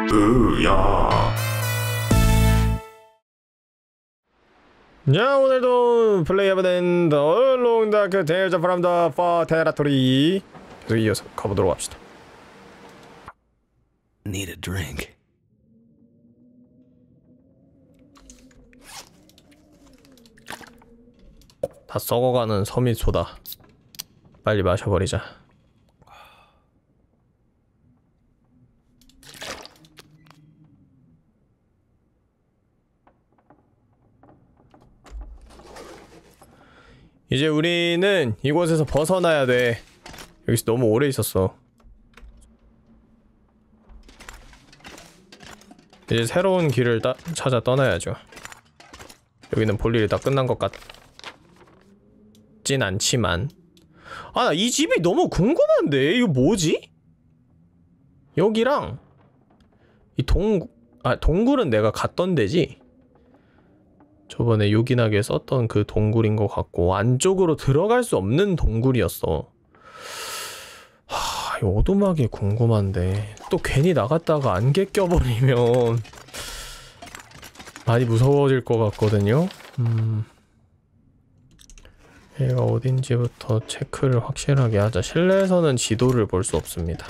으야. 자, 오늘도 플레이해보는 더 롱다크 테일즈 프롬 더 테라토리 계속 이어서 가보도록 합시다. Need a drink. 다 썩어가는 서밋소다. 빨리 마셔버리자. 이제 우리는 이곳에서 벗어나야 돼. 여기서 너무 오래 있었어. 이제 새로운 길을 찾아 떠나야죠. 여기는 볼 일이 다 끝난 것 같진 않지만. 아, 나 이 집이 너무 궁금한데? 이거 뭐지? 여기랑 이 동굴은 내가 갔던 데지? 저번에 요긴하게 썼던 그 동굴인 것 같고, 안쪽으로 들어갈 수 없는 동굴이었어. 하, 이 오두막이 궁금한데 또 괜히 나갔다가 안개 껴버리면 많이 무서워질 것 같거든요. 얘가 어딘지부터 체크를 확실하게 하자. 실내에서는 지도를 볼 수 없습니다.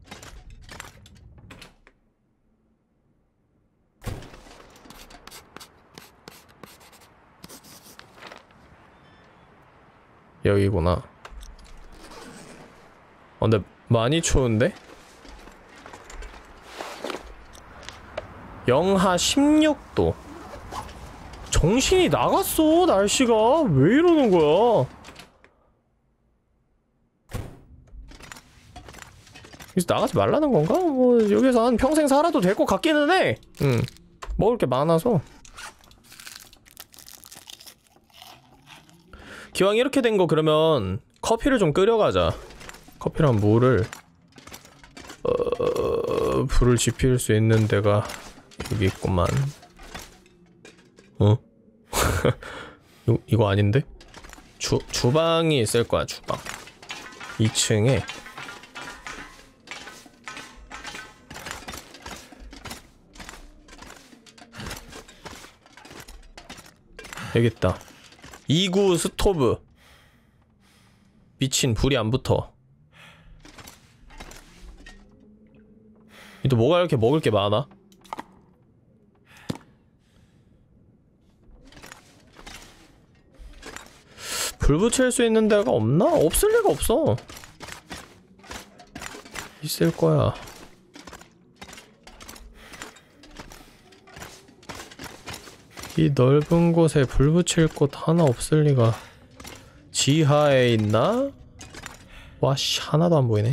여기구나. 근데 많이 추운데? 영하 16도. 정신이 나갔어, 날씨가. 왜 이러는 거야? 여기서 나가지 말라는 건가? 뭐 여기서 한 평생 살아도 될 것 같기는 해. 먹을 게 많아서. 기왕 이렇게 된 거 그러면 커피를 좀 끓여가자. 커피랑 물을 불을 지필 수 있는 데가 여기 있구만. 이거 아닌데? 주방이 있을 거야, 주방. 2층에 여기 있다. 2구 스토브. 미친, 불이 안 붙어. 또 뭐가 이렇게 먹을 게 많아? 불 붙일 수 있는 데가 없나? 없을 리가 없어. 있을 거야. 이 넓은 곳에 불 붙일 곳 하나 없을 리가. 지하에 있나? 와씨, 하나도 안 보이네.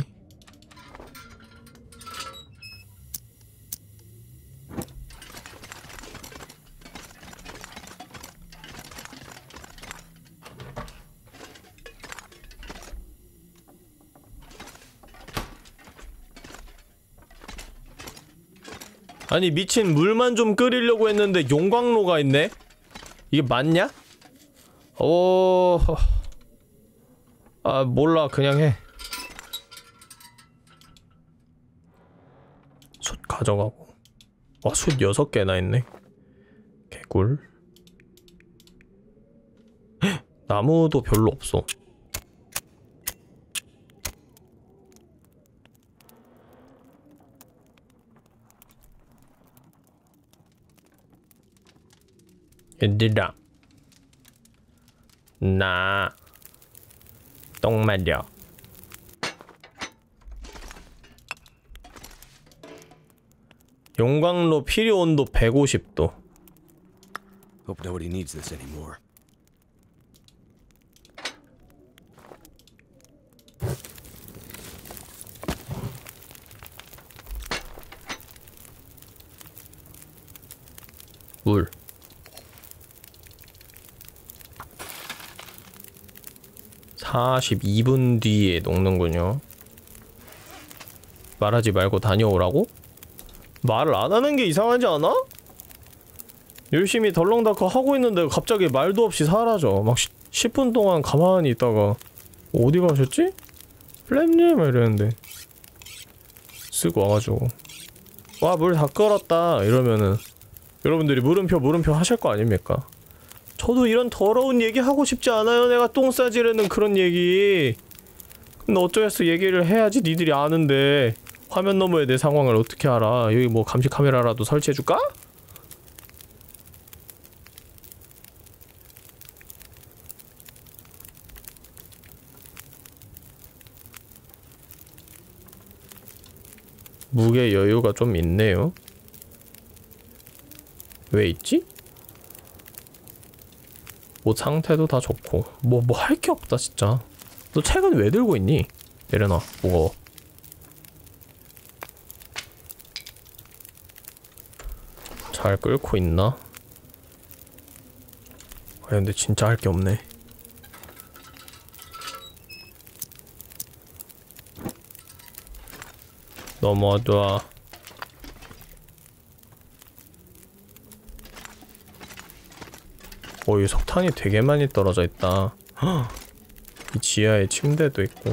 아니 미친, 물만 좀 끓이려고 했는데 용광로가 있네? 이게 맞냐? 아 몰라, 그냥 해. 숯 가져가고. 와, 숯 6개나 있네. 개꿀. 헉, 나무도 별로 없어. 얘들아, 나 똥 마려. 용광로 필요 온도 150도. Hope nobody needs this anymore. 물. 한 42분 뒤에 녹는군요. 말하지 말고 다녀오라고? 말을 안 하는 게 이상하지 않아? 열심히 덜렁다크 하고 있는데 갑자기 말도 없이 사라져. 막 10분 동안 가만히 있다가 어디 가셨지? 플랩님? 이랬는데 쓱 와가지고 와 물 다 끓었다 이러면은 여러분들이 물음표 하실 거 아닙니까? 저도 이런 더러운 얘기 하고 싶지 않아요. 내가 똥 싸지르는 그런 얘기. 근데 어쩌겠어. 얘기를 해야지 니들이 아는데 화면 너머에 내 상황을 어떻게 알아. 여기 뭐 감시 카메라라도 설치해줄까? 무게 여유가 좀 있네요. 왜 있지? 옷 상태도 다 좋고 뭐 할 게 없다 진짜. 너 책은 왜 들고 있니? 내려놔. 무거워. 잘 끓고 있나? 아 근데 진짜 할 게 없네. 넘어둬. 오, 이 석탄이 되게 많이 떨어져 있다. 헉, 이 지하에 침대도 있고.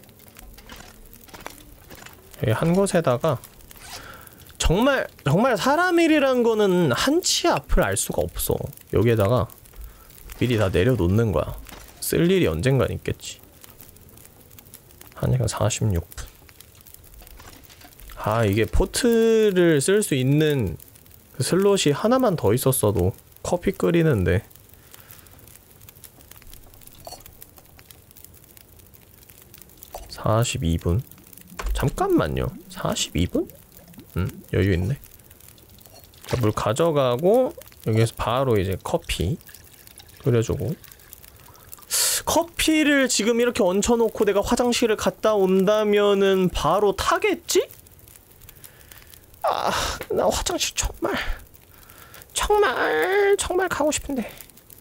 여기 한 곳에다가 정말 사람 일이란 거는 한치 앞을 알 수가 없어. 여기에다가 미리 다 내려놓는 거야. 쓸 일이 언젠간 있겠지. 1시간 46분. 아, 이게 포트를 쓸 수 있는 그 슬롯이 하나만 더 있었어도 커피 끓이는데. (42분) 잠깐만요. 42분? 여유 있네. 자, 물 가져가고 여기에서 바로 이제 커피 끓여주고. 커피를 지금 이렇게 얹혀놓고 내가 화장실을 갔다 온다면은 바로 타겠지? 아, 나 화장실 정말 가고 싶은데.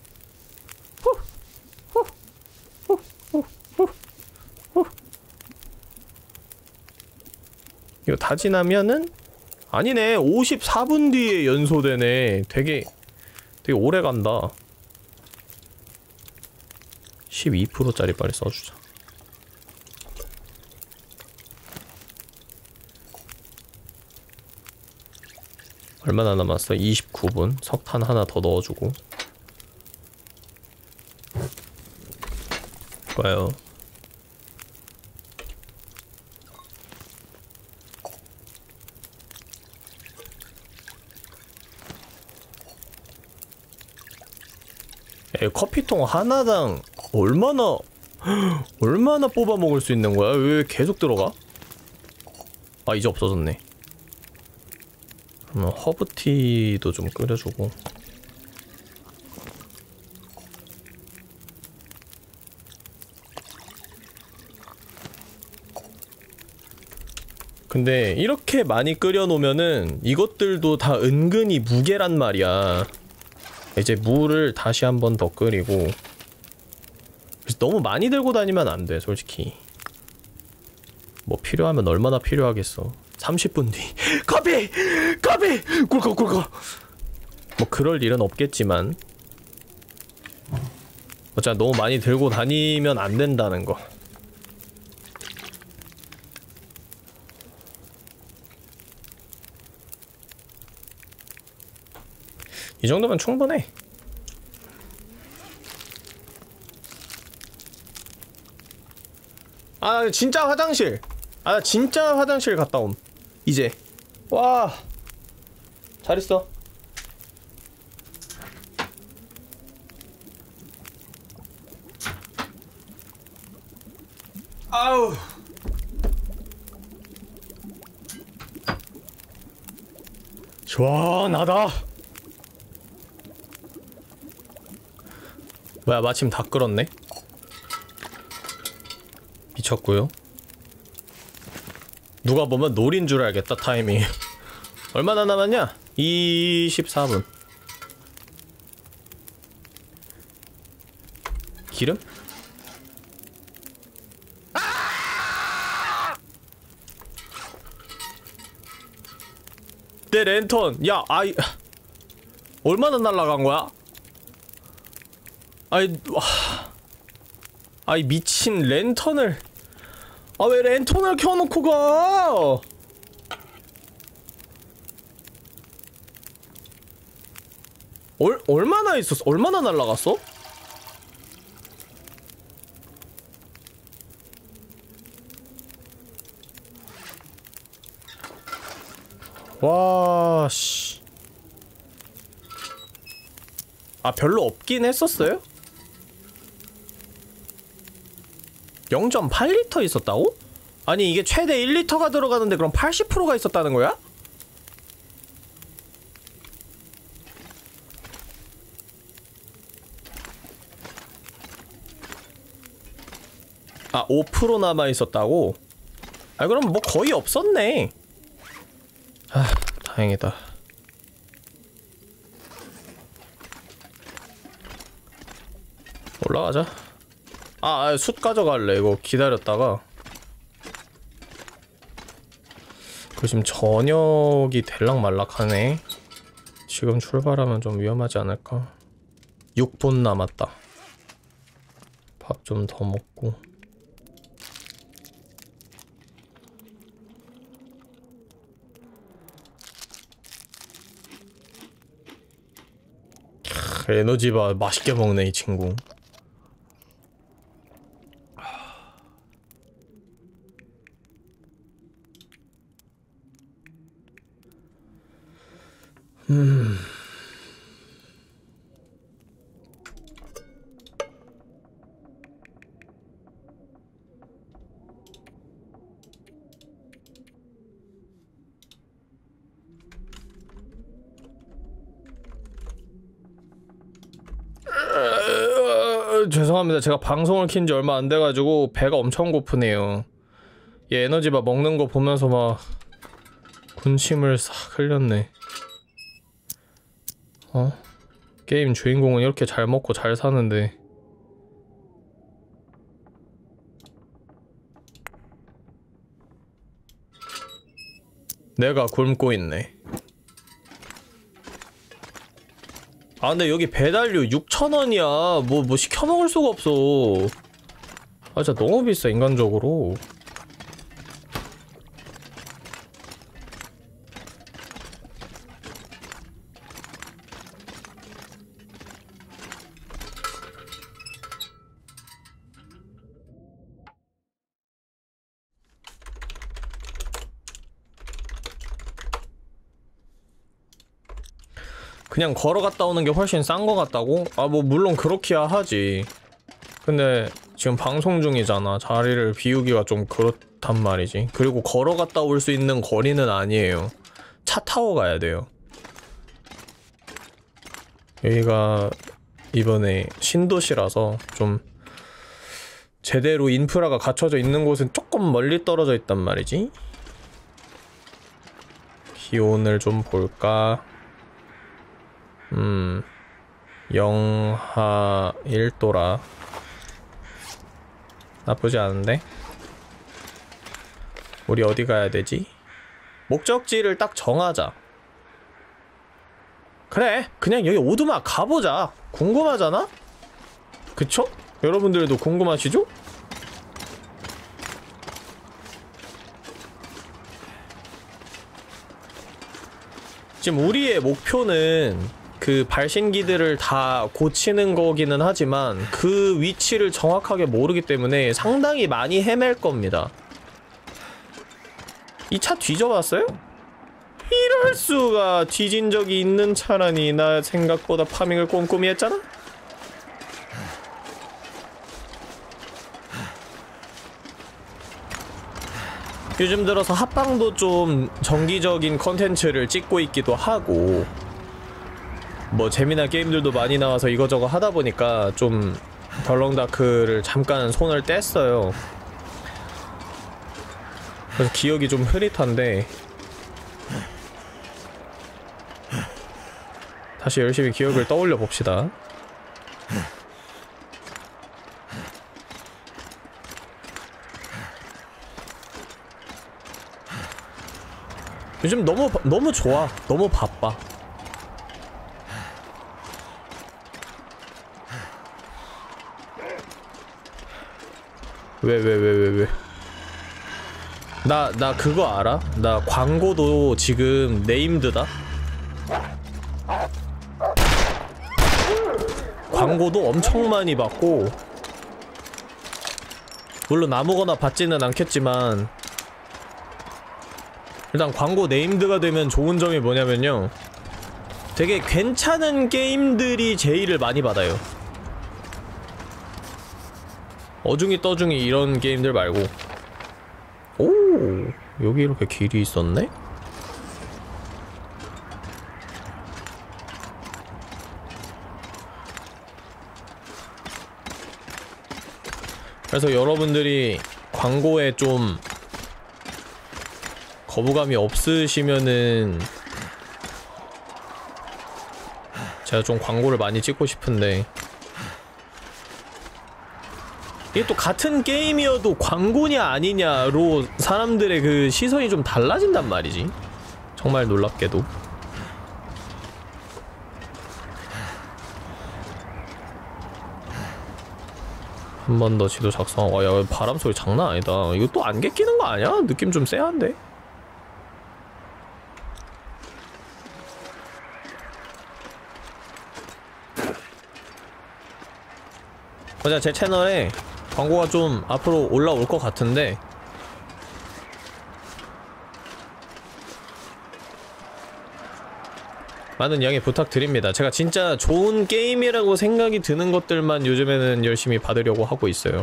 이거 다 지나면은 아니네. 54분 뒤에 연소되네. 되게 오래 간다. 12%짜리 빨리 써주자. 얼마나 남았어? 29분. 석탄 하나 더 넣어주고. 좋아요. 커피통 하나당 얼마나 뽑아 먹을 수 있는 거야? 왜 계속 들어가? 아, 이제 없어졌네. 그러면 허브티도 좀 끓여주고. 근데 이렇게 많이 끓여놓으면은 이것들도 다 은근히 무게란 말이야. 이제 물을 다시 한 번 더 끓이고. 그래서 너무 많이 들고 다니면 안 돼, 솔직히. 뭐 필요하면 얼마나 필요하겠어. 30분 뒤 커피! 꿀꺽. 뭐 그럴 일은 없겠지만 어차피 너무 많이 들고 다니면 안 된다는 거. 이 정도면 충분해. 아, 진짜 화장실. 아, 나 진짜 화장실 갔다 옴. 이제. 와. 잘 있어. 아우. 시원하다. 뭐야, 마침 다 끓었네? 미쳤고요. 누가 보면 놀인 줄 알겠다, 타이밍. 얼마나 남았냐? 24분. 기름? 내 랜턴! 야, 아이... 얼마나 날라간 거야? 아이 미친 랜턴을. 아, 왜 랜턴을 켜놓고 가? 얼마나 있었어? 얼마나 날라갔어? 와, 씨. 아, 별로 없긴 했었어요? 0.8리터 있었다고? 아니, 이게 최대 1리터가 들어가는데 그럼 80%가 있었다는 거야? 아, 5% 남아 있었다고? 아, 그럼 뭐 거의 없었네. 아, 다행이다. 올라가자. 숯 가져갈래. 이거 기다렸다가. 그 지금 저녁이 될락말락하네. 지금 출발하면 좀 위험하지 않을까? 6분 남았다. 밥 좀 더 먹고. 에너지바 맛있게 먹네 이 친구. 죄송합니다. 제가 방송을 킨 지 얼마 안 돼가지고 배가 엄청 고프네요. 얘 에너지바 먹는 거 보면서 막 군침을 싹 흘렸네. 게임 주인공은 이렇게 잘 먹고 잘 사는데 내가 굶고 있네. 아, 근데 여기 배달료 6,000원이야. 뭐 시켜 먹을 수가 없어. 아, 진짜 너무 비싸, 인간적으로. 그냥 걸어갔다 오는 게 훨씬 싼 거 같다고? 아, 뭐 물론 그렇기야 하지. 근데 지금 방송 중이잖아. 자리를 비우기가 좀 그렇단 말이지. 그리고 걸어갔다 올 수 있는 거리는 아니에요. 차 타고 가야 돼요. 여기가 이번에 신도시라서 좀 제대로 인프라가 갖춰져 있는 곳은 조금 멀리 떨어져 있단 말이지. 기온을 좀 볼까? 영하 1도라 나쁘지 않은데? 우리 어디 가야 되지? 목적지를 딱 정하자. 그래, 그냥 여기 오두막 가보자. 궁금하잖아? 그쵸? 여러분들도 궁금하시죠? 지금 우리의 목표는 그 발신기들을 다 고치는 거기는 하지만 그 위치를 정확하게 모르기 때문에 상당히 많이 헤맬 겁니다. 이 차 뒤져봤어요? 이럴 수가. 뒤진 적이 있는 차라니. 나 생각보다 파밍을 꼼꼼히 했잖아? 요즘 들어서 합방도 좀 정기적인 컨텐츠를 찍고 있기도 하고 뭐 재미난 게임들도 많이 나와서 이거저거 하다 보니까 좀 덜렁다크를 잠깐 손을 뗐어요. 그래서 기억이 좀 흐릿한데 다시 열심히 기억을 떠올려 봅시다. 요즘 너무 좋아. 너무 바빠. 왜? 나 그거 알아? 나 광고도 지금 네임드다? 광고도 엄청 많이 받고, 물론 아무거나 받지는 않겠지만 일단 광고 네임드가 되면 좋은 점이 뭐냐면요, 되게 괜찮은 게임들이 제의를 많이 받아요. 어중이 떠중이 이런 게임들 말고. 오, 여기 이렇게 길이 있었네? 그래서 여러분들이 광고에 좀 거부감이 없으시면은 제가 좀 광고를 많이 찍고 싶은데, 이게 또 같은 게임이어도 광고냐 아니냐로 사람들의 그 시선이 좀 달라진단 말이지. 정말 놀랍게도. 한 번 더 지도 작성하고. 야, 바람 소리 장난 아니다. 이거 또 안개 끼는 거 아니야? 느낌 좀 쎄한데? 맞아, 제 채널에 광고가 좀 앞으로 올라올 것 같은데, 많은 양해 부탁드립니다. 제가 진짜 좋은 게임이라고 생각이 드는 것들만 요즘에는 열심히 받으려고 하고 있어요.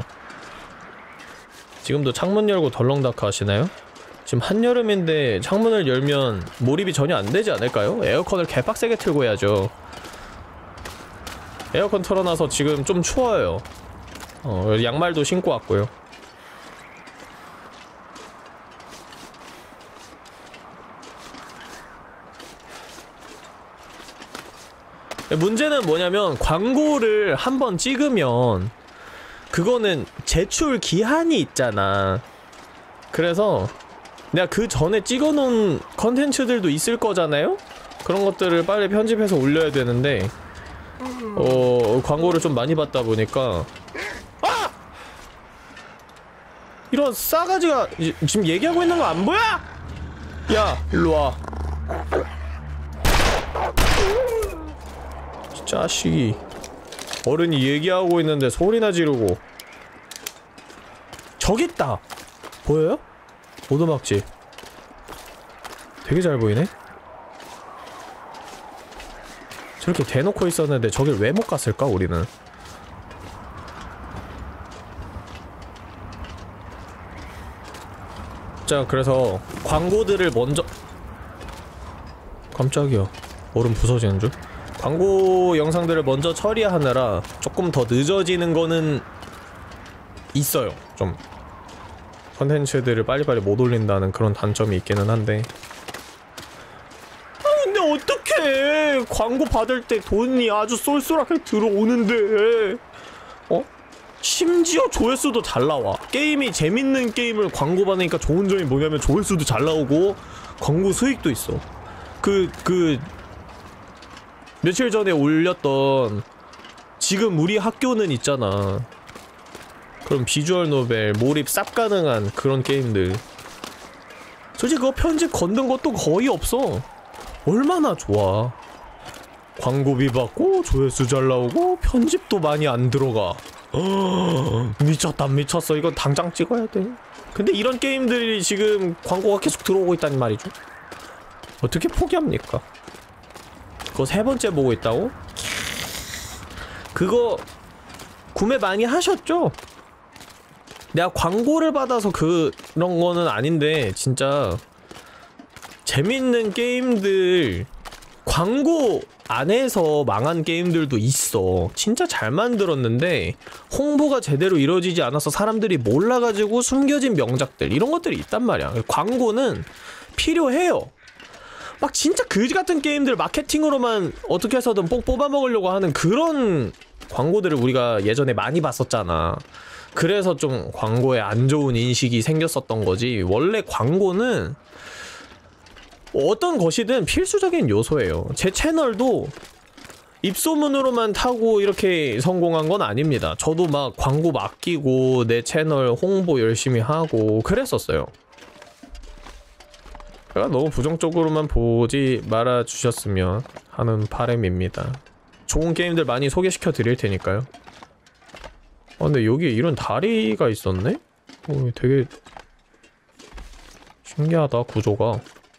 지금도 창문 열고 덜렁다크 하시나요? 지금 한여름인데 창문을 열면 몰입이 전혀 안 되지 않을까요? 에어컨을 개빡세게 틀고 해야죠. 에어컨 틀어놔서 지금 좀 추워요. 양말도 신고 왔고요. 문제는 뭐냐면, 광고를 한번 찍으면 그거는 제출 기한이 있잖아. 그래서 내가 그 전에 찍어놓은 컨텐츠들도 있을 거잖아요? 그런 것들을 빨리 편집해서 올려야 되는데, 광고를 좀 많이 받다 보니까. 아! 이런 싸가지가 지금 얘기하고 있는 거 안 보여? 야, 일로와. 자식이. 어른이 얘기하고 있는데 소리나 지르고. 저기 있다! 보여요? 오두막집. 되게 잘 보이네? 저렇게 대놓고 있었는데 저길 왜 못 갔을까, 우리는? 자, 그래서 광고들을 먼저. 깜짝이야. 얼음 부서지는 줄? 광고 영상들을 먼저 처리하느라 조금 더 늦어지는 거는 있어요. 좀 컨텐츠들을 빨리빨리 못 올린다는 그런 단점이 있기는 한데, 근데 어떡해. 광고 받을 때 돈이 아주 쏠쏠하게 들어오는데, 심지어 조회수도 잘 나와. 게임이 재밌는 게임을 광고 받으니까 좋은 점이 뭐냐면 조회수도 잘 나오고 광고 수익도 있어. 며칠 전에 올렸던 지금 우리 학교는 있잖아. 그럼 비주얼 노벨 몰입 쌉 가능한 그런 게임들, 솔직히 그거 편집 건든 것도 거의 없어. 얼마나 좋아. 광고비 받고 조회수 잘 나오고 편집도 많이 안 들어가. 미쳤다, 미쳤어. 이건 당장 찍어야 돼. 근데 이런 게임들이 지금 광고가 계속 들어오고 있다는 말이죠. 어떻게 포기합니까? 그거 3번째 보고 있다고? 그거 구매 많이 하셨죠? 내가 광고를 받아서 그런 거는 아닌데, 진짜 재밌는 게임들 광고 안에서 망한 게임들도 있어. 진짜 잘 만들었는데 홍보가 제대로 이루어지지 않아서 사람들이 몰라가지고 숨겨진 명작들, 이런 것들이 있단 말이야. 광고는 필요해요. 막 진짜 그지같은 게임들 마케팅으로만 어떻게 해서든 뽕 뽑아먹으려고 하는 그런 광고들을 우리가 예전에 많이 봤었잖아. 그래서 좀 광고에 안 좋은 인식이 생겼었던 거지. 원래 광고는 어떤 것이든 필수적인 요소예요. 제 채널도 입소문으로만 타고 이렇게 성공한 건 아닙니다. 저도 막 광고 맡기고 내 채널 홍보 열심히 하고 그랬었어요. 제가 너무 부정적으로만 보지 말아주셨으면 하는 바람입니다. 좋은 게임들 많이 소개시켜 드릴 테니까요. 아 근데 여기에 이런 다리가 있었네? 되게 신기하다 구조가.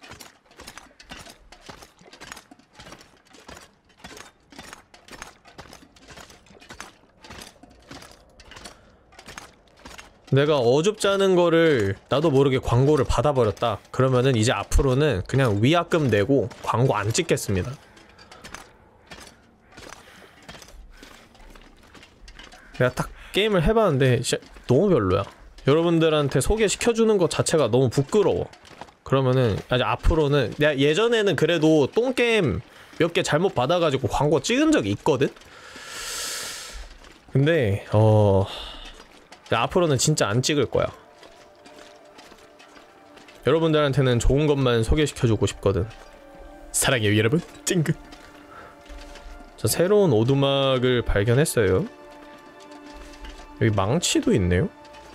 내가 어줍지 않은 거를 나도 모르게 광고를 받아버렸다. 그러면은 이제 앞으로는 그냥 위약금 내고 광고 안 찍겠습니다. 내가 딱 게임을 해봤는데 진짜 너무 별로야. 여러분들한테 소개시켜주는 것 자체가 너무 부끄러워. 그러면은 아직 앞으로는 내가 예전에는 그래도 똥게임 몇 개 잘못 받아가지고 광고 찍은 적이 있거든? 근데 앞으로는 진짜 안 찍을 거야. 여러분들한테는 좋은 것만 소개시켜주고 싶거든. 사랑해요 여러분. 찡긋. 자, 새로운 오두막을 발견했어요. 여기 망치도 있네요.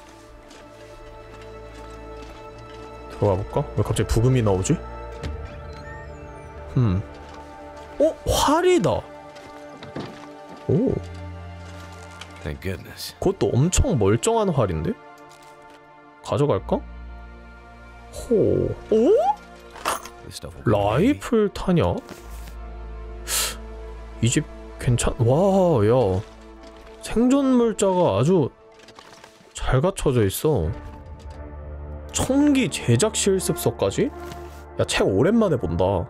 들어가 볼까? 왜 갑자기 부금이 나오지? 활이다. 오. Thank goodness. 그것도 엄청 멀쩡한 활인데? 가져갈까? 호. 오? This stuff will come in handy. 라이플 타냐? 이 집 와, 야. 생존 물자가 아주 잘 갖춰져 있어. 총기 제작 실습서까지? 야, 책 오랜만에 본다.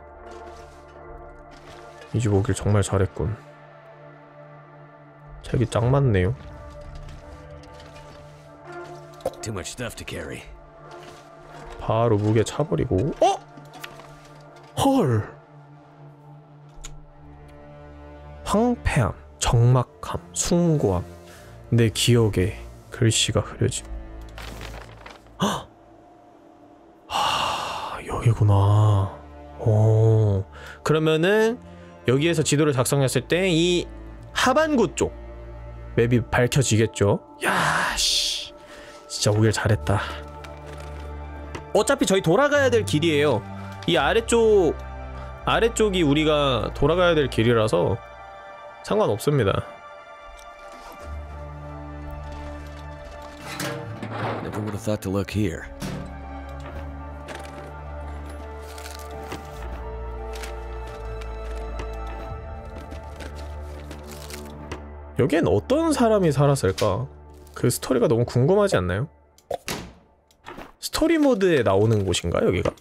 이 집 오길 정말 잘했군. 책이 짱 많네요. Too much stuff to carry. 바로 무게 차버리고. 헐. 황폐함, 적막함, 숭고함. 내 기억에 글씨가 흐려짐. 여기구나. 그러면은 여기에서 지도를 작성했을 때 이 하반구 쪽 맵이 밝혀지겠죠. 야, 씨. 진짜 오길 잘했다. 어차피 저희 돌아가야 될 길이에요. 이 아래쪽이 우리가 돌아가야 될 길이라서 상관없습니다. Never would have thought to look here. 여기엔 어떤 사람이 살았을까? 그 스토리가 너무 궁금하지 않나요? 스토리 모드에 나오는 곳인가 여기가?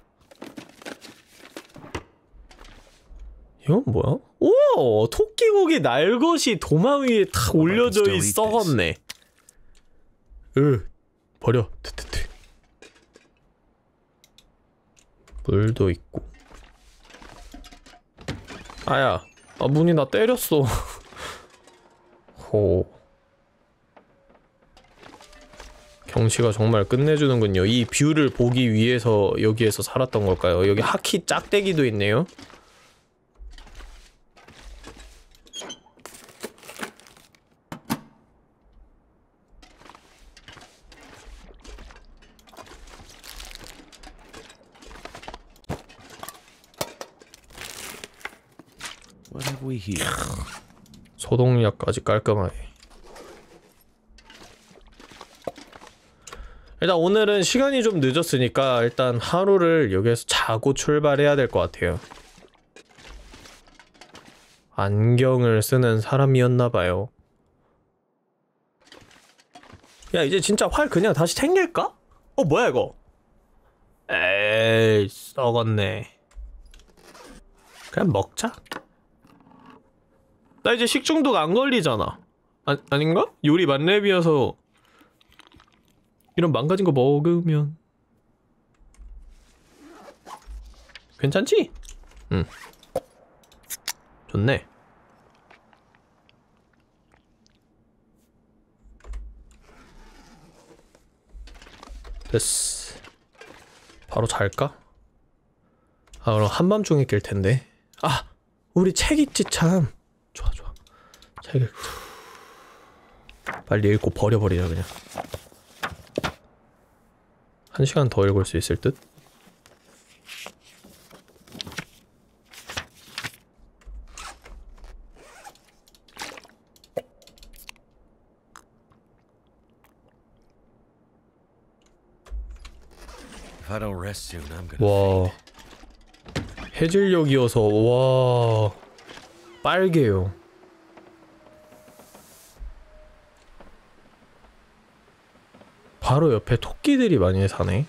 이건 뭐야? 우와! 토끼고기 날것이 도마 위에 탁 올려져 있었네. 버려. 트트트. 물도 있고. 아야, 문이 나 때렸어. 호. 경치가 정말 끝내주는군요. 이 뷰를 보기 위해서 여기에서 살았던 걸까요? 여기 하키 짝대기도 있네요. What have we here? 소독약까지 깔끔하게. 일단 오늘은 시간이 좀 늦었으니까 일단 하루를 여기에서 자고 출발해야 될 것 같아요. 안경을 쓰는 사람이었나봐요. 야, 이제 진짜 활 그냥 다시 챙길까? 뭐야 이거? 에이, 썩었네. 그냥 먹자. 나 이제 식중독 안 걸리잖아. 아닌가? 요리 만렙이어서 이런 망가진 거 먹으면 괜찮지? 응. 좋네. 됐어. 바로 잘까? 그럼 한밤중에 깰 텐데. 우리 책 읽지 참. 좋아. 책 읽자. 빨리 읽고 버려버리자 그냥. 1시간 더 읽을 수 있을 듯? I don't rest soon, I'm gonna 와 faint. 해질녘이어서 와 빨개요. 바로 옆에 토끼들이 많이 사네.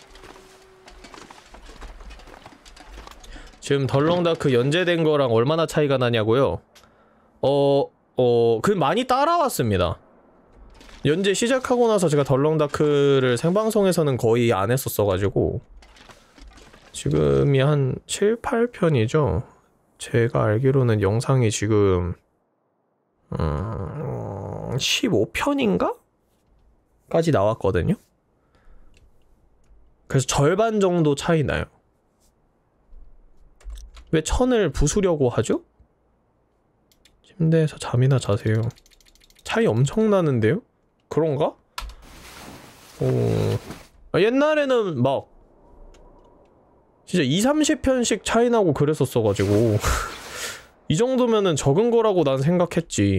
지금 덜렁다크 연재된 거랑 얼마나 차이가 나냐고요? 그 많이 따라왔습니다. 연재 시작하고 나서 제가 덜렁다크를 생방송에서는 거의 안 했었어가지고 지금이 한 7, 8편이죠? 제가 알기로는 영상이 지금 15편인가? 까지 나왔거든요? 그래서 절반 정도 차이 나요. 왜 천을 부수려고 하죠? 침대에서 잠이나 자세요. 차이 엄청 나는데요? 그런가? 옛날에는 막 진짜 20-30편씩 차이 나고 그랬었어가지고 이 정도면은 적은 거라고 난 생각했지.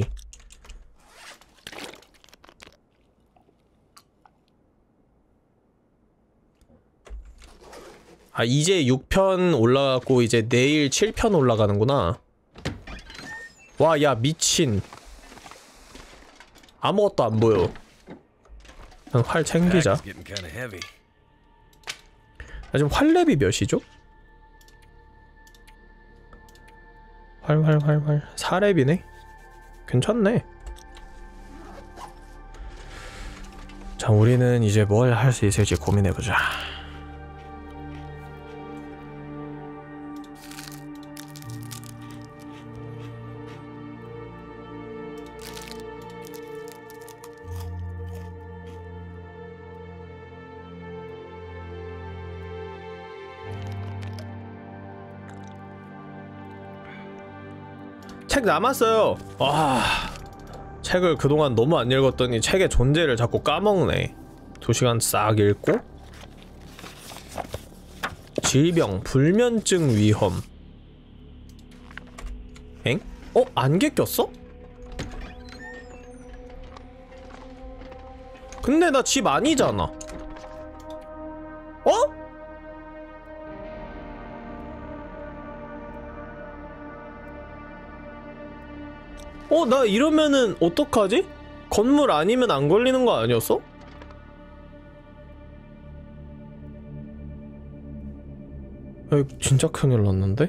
아 이제 6편 올라갔고 이제 내일 7편 올라가는구나. 와 야 미친. 아무것도 안 보여. 그냥 활 챙기자. Pack's getting kinda heavy. 아, 지금 활랩이 몇이죠? 활 4랩이네? 괜찮네. 자 우리는 이제 뭘 할 수 있을지 고민해보자. 책 남았어요. 와, 책을 그동안 너무 안 읽었더니 책의 존재를 자꾸 까먹네. 2시간 싹 읽고 질병, 불면증 위험. 엥? 안개 꼈어? 근데 나 집 아니잖아. 어? 나 이러면은 어떡하지? 건물 아니면 안 걸리는 거 아니었어? 진짜 큰일 났는데?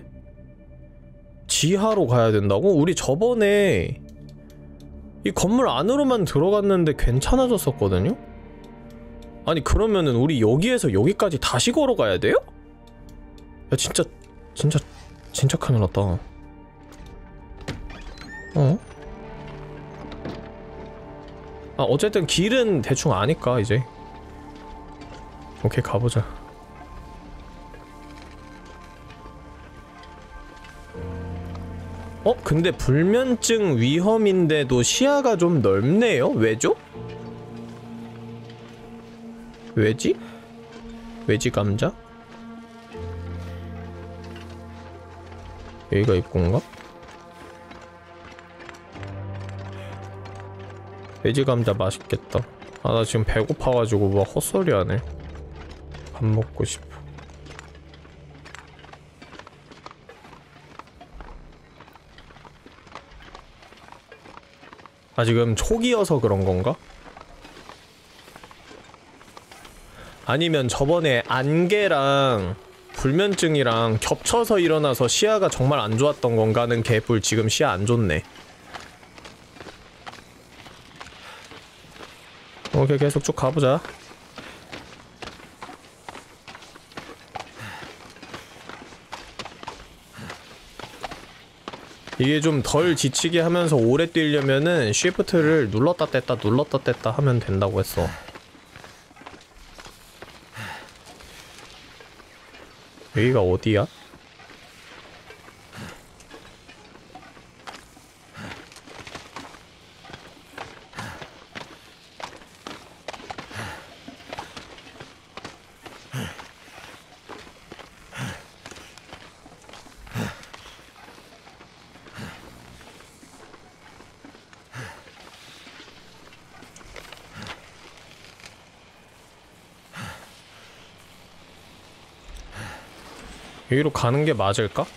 지하로 가야 된다고? 우리 저번에 이 건물 안으로만 들어갔는데 괜찮아졌었거든요? 아니 그러면은 우리 여기에서 여기까지 다시 걸어가야 돼요? 야 진짜 큰일 났다. 어쨌든 길은 대충 아니까 이제. 오케이 가보자. 근데 불면증 위험인데도 시야가 좀 넓네요? 왜죠? 왜지? 왜지 감자? 여기가 입구인가? 돼지 감자 맛있겠다. 아 나 지금 배고파가지고 막 헛소리 하네. 밥 먹고 싶어. 아 지금 초기여서 그런 건가? 아니면 저번에 안개랑 불면증이랑 겹쳐서 일어나서 시야가 정말 안 좋았던 건가는 개뿔. 지금 시야 안 좋네. 오케이 계속 쭉 가보자. 이게 좀 덜 지치게 하면서 오래 뛰려면은 쉬프트를 눌렀다 뗐다 하면 된다고 했어. 여기가 어디야? 여기로 가는 게 맞을까?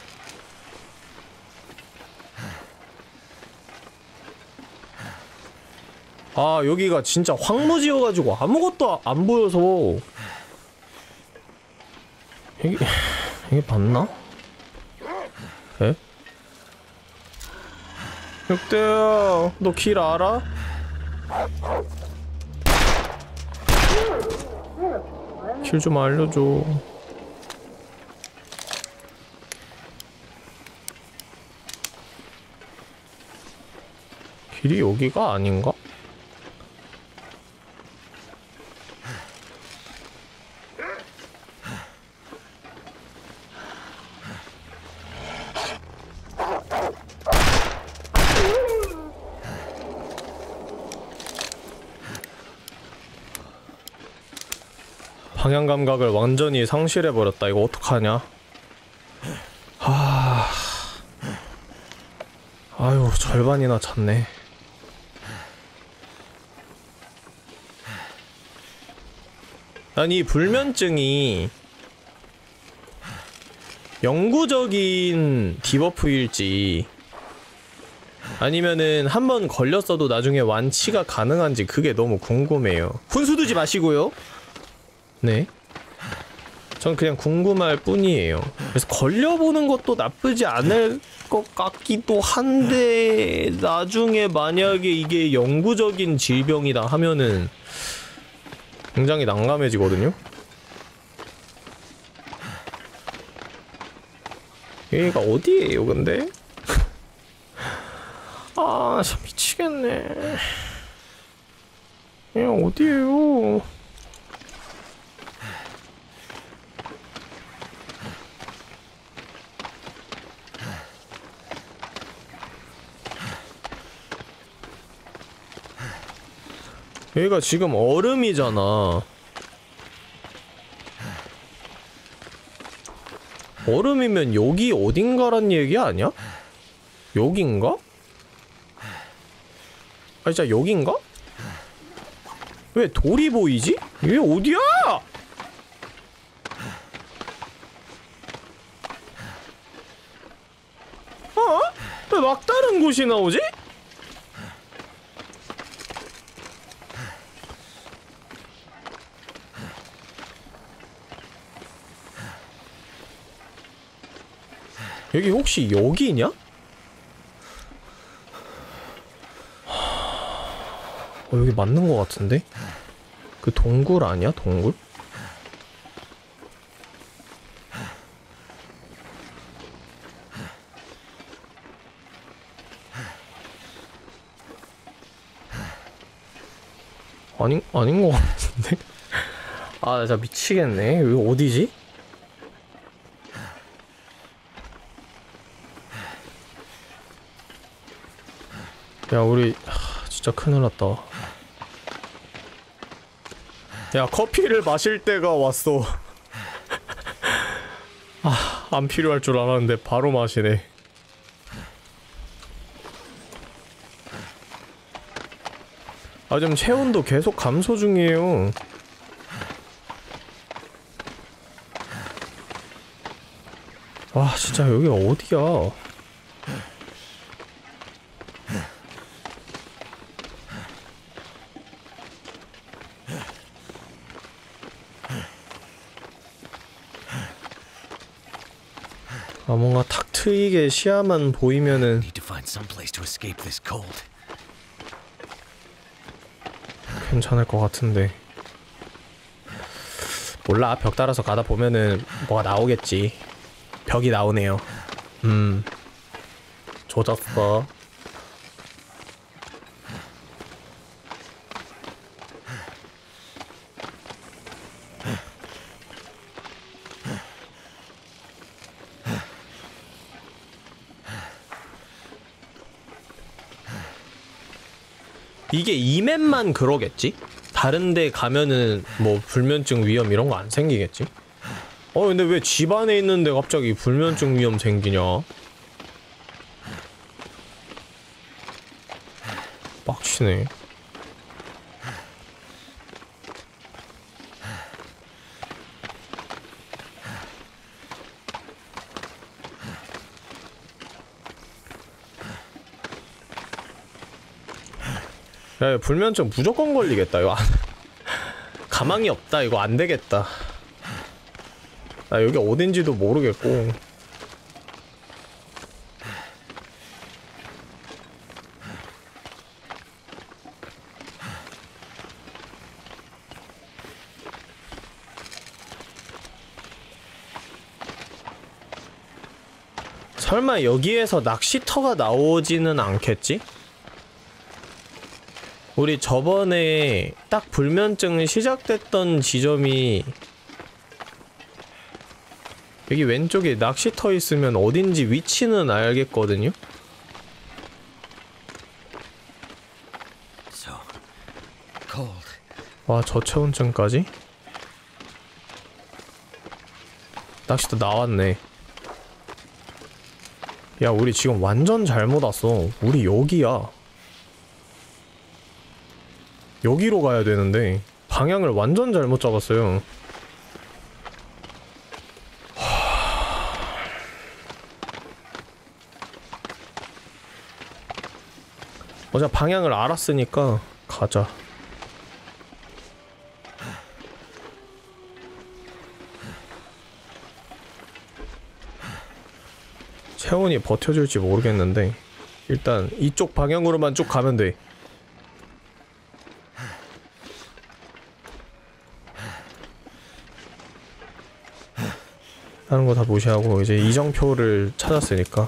아, 여기가 진짜 황무지여가지고 아무것도 안 보여서. 이게 맞나? 에? 늑대야, 너 길 알아? 길 좀 알려줘. 길이 여기가 아닌가? 방향 감각을 완전히 상실해버렸다. 이거 어떡하냐? 아유, 절반이나 찼네. 난 이 불면증이 영구적인 디버프일지 아니면은 한번 걸렸어도 나중에 완치가 가능한지 그게 너무 궁금해요. 훈수 두지 마시고요. 네. 전 그냥 궁금할 뿐이에요. 그래서 걸려보는 것도 나쁘지 않을 것 같기도 한데 나중에 만약에 이게 영구적인 질병이다 하면은 굉장히 난감해지거든요. 여기가 어디예요 근데? 아, 참 미치겠네. 여기가 어디예요? 여기가 지금 얼음이잖아. 얼음이면 여기 어딘가란 얘기 아니야? 여긴가? 아, 진짜 여긴가? 왜 돌이 보이지? 이게 어디야? 어? 왜 막다른 곳이 나오지? 여기 혹시 여기냐? 여기 맞는 것 같은데? 그 동굴 아니야? 동굴? 아닌 것 같은데? 아, 진짜 미치겠네. 여기 어디지? 야, 우리 진짜 큰일 났다. 야, 커피를 마실 때가 왔어. 아, 안 필요할 줄 알았는데 바로 마시네. 아, 지금 체온도 계속 감소 중이에요. 와, 진짜 여기가 어디야? 아, 뭔가 탁 트이게 시야만 보이면은 Need to find some place to escape this cold. 괜찮을 것 같은데. 몰라, 벽 따라서 가다 보면은 뭐가 나오겠지. 벽이 나오네요. 조졌어. 이게 이 맵만 그러겠지? 다른데 가면은 뭐 불면증 위험 이런 거 안 생기겠지? 근데 왜 집 안에 있는데 갑자기 불면증 위험 생기냐? 빡치네. 야, 불면증 무조건 걸리겠다. 이거 가망이 없다. 이거 안 되겠다. 나 여기 어딘지도 모르겠고. 설마 여기에서 낚시터가 나오지는 않겠지? 우리 저번에 딱 불면증 시작됐던 지점이 여기 왼쪽에 낚시터 있으면 어딘지 위치는 알겠거든요? So cold. 와, 저체온증까지? 낚시터 나왔네. 야, 우리 지금 완전 잘못 왔어. 우리 여기야. 여기로 가야 되는데 방향을 완전 잘못 잡았어요. 어차피 방향을 알았으니까 가자. 채원이 버텨줄지 모르겠는데 일단 이쪽 방향으로만 쭉 가면 돼. 다른 거 다 무시하고 이제 이정표를 찾았으니까.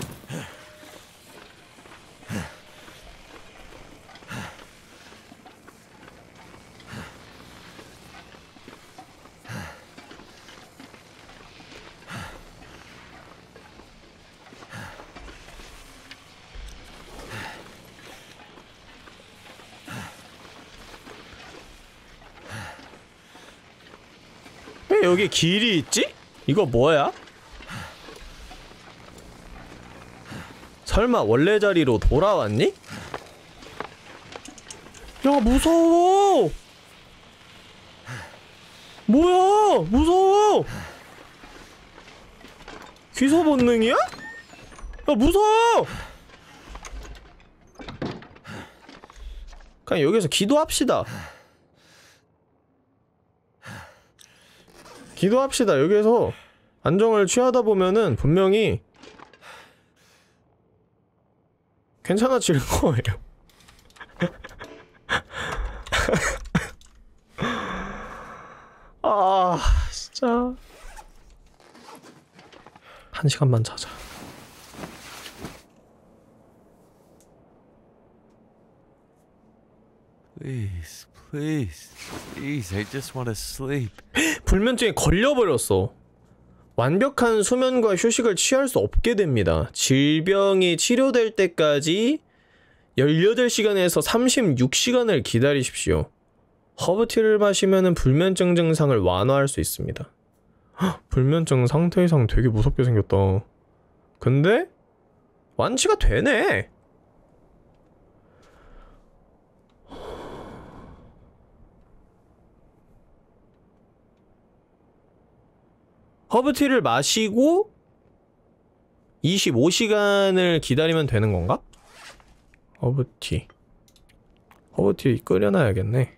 왜 여기 길이 있지? 이거 뭐야? 설마 원래 자리로 돌아왔니? 야, 무서워! 뭐야! 무서워! 귀소 본능이야? 야, 무서워! 그냥 여기서 기도합시다. 기도합시다. 여기에서 안정을 취하다 보면은 분명히 괜찮아질 거예요. 아, 진짜. 1시간만 자자. Please, please, please. I just want to sleep. 불면증에 걸려버렸어. 완벽한 수면과 휴식을 취할 수 없게 됩니다. 질병이 치료될 때까지 18시간에서 36시간을 기다리십시오. 허브티를 마시면 불면증 증상을 완화할 수 있습니다. 헉, 불면증 상태 이상 되게 무섭게 생겼다. 근데 완치가 되네. 허브티를 마시고 25시간을 기다리면 되는 건가? 허브티 끓여놔야겠네.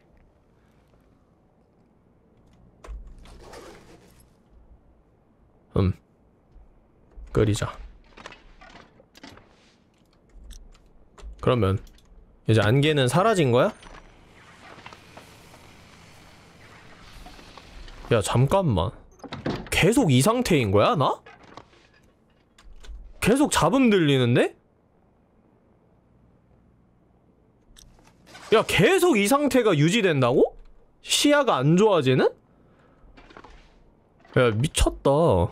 끓이자. 그러면 이제 안개는 사라진 거야? 야, 잠깐만. 계속 이 상태인 거야, 나? 계속 잡음 들리는데? 야, 계속 이 상태가 유지된다고? 시야가 안 좋아지는? 야, 미쳤다.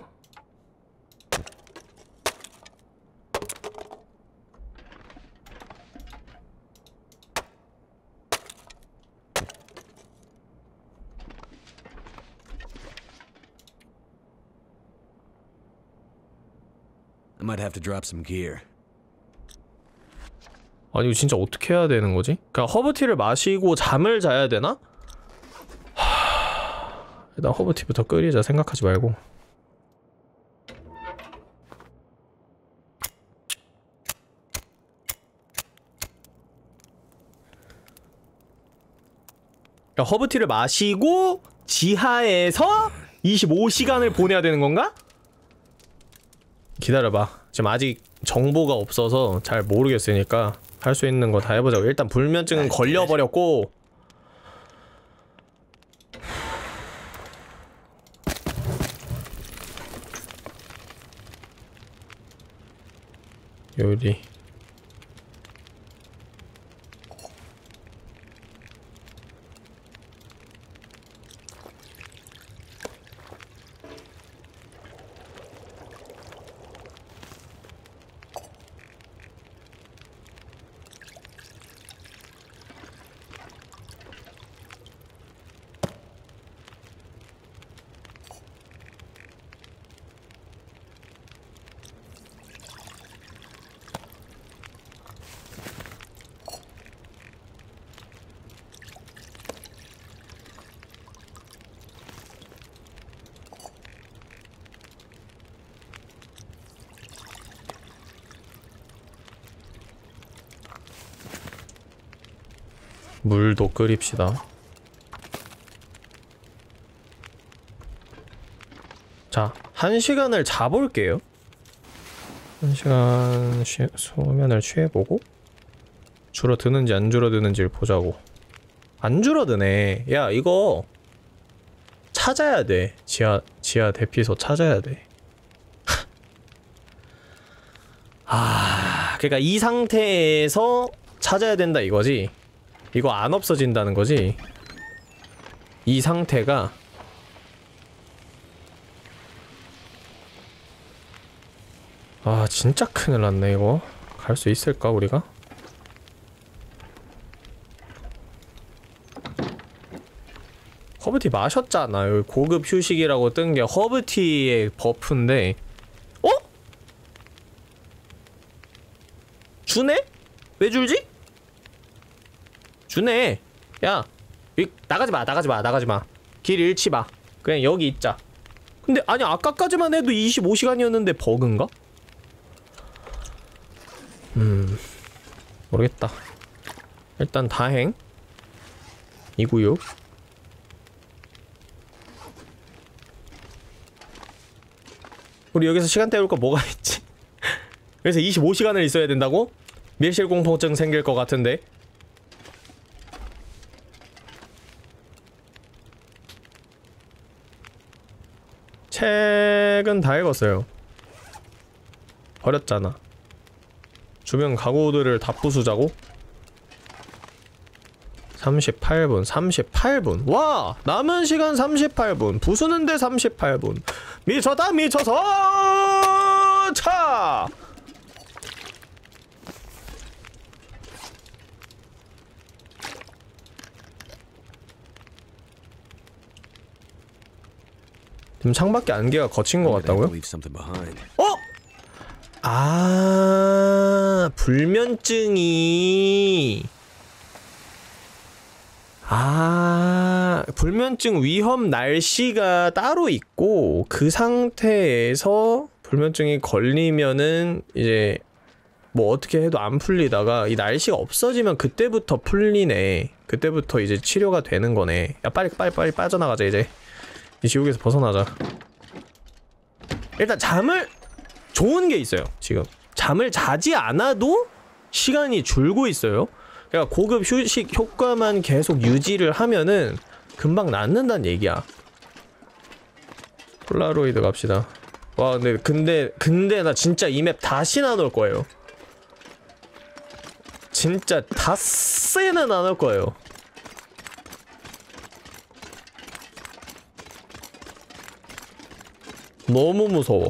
I might have to drop some gear. 아니, 이거 진짜 어떻게 해야 되는 거지? 그니까 허브티를 마시고 잠을 자야 되나? 일단 허브티부터 끓이자 생각하지 말고. 그러니까 허브티를 마시고 지하에서 25시간을 보내야 되는 건가? 기다려봐. 지금 아직 정보가 없어서 잘 모르겠으니까 할 수 있는 거 다 해보자고. 일단 불면증은 걸려버렸고, 요리 물도 끓입시다. 자, 1시간을 자볼게요. 1시간 수면을 취해보고 줄어드는지 안 줄어드는지를 보자고. 안 줄어드네. 야, 이거 찾아야 돼. 지하 대피소 찾아야 돼. 아, 그러니까 이 상태에서 찾아야 된다 이거지. 이거 안 없어진다는 거지. 이 상태가 아, 진짜 큰일 났네. 이거 갈 수 있을까 우리가? 허브티 마셨잖아. 여기 고급 휴식이라고 뜬 게 허브티의 버프인데. 어? 주네? 왜 줄지? 주네. 야, 나가지마, 나가지마, 나가지마. 길 잃지 마. 그냥 여기 있자. 근데 아니, 아까까지만 해도 25시간이었는데 버그인가? 모르겠다. 일단 다행. 이구요. 우리 여기서 시간 때울 거 뭐가 있지? 그래서 25시간을 있어야 된다고? 밀실 공포증 생길 것 같은데. 책은 다 읽었어요. 버렸잖아. 주변 가구들을 다 부수자고? 38분, 38분. 와! 남은 시간 38분. 부수는데 38분. 미쳤다, 미쳐서! 차! 지금 창밖에 안개가 거친 것 같다고요? 어? 아, 불면증이. 아, 불면증 위험 날씨가 따로 있고, 그 상태에서 불면증이 걸리면은 이제 뭐 어떻게 해도 안 풀리다가 이 날씨가 없어지면 그때부터 풀리네. 그때부터 이제 치료가 되는 거네. 야, 빨리 빠져나가자. 이제 이 지옥에서 벗어나자. 일단 잠을, 좋은 게 있어요. 지금 잠을 자지 않아도 시간이 줄고 있어요. 그러니까 고급 휴식 효과만 계속 유지를 하면은 금방 낫는다는 얘기야. 폴라로이드 갑시다. 와, 근데 나 진짜 이 맵 다시는 안 올 거예요. 진짜 닷새는 안 올 거예요. 너무 무서워.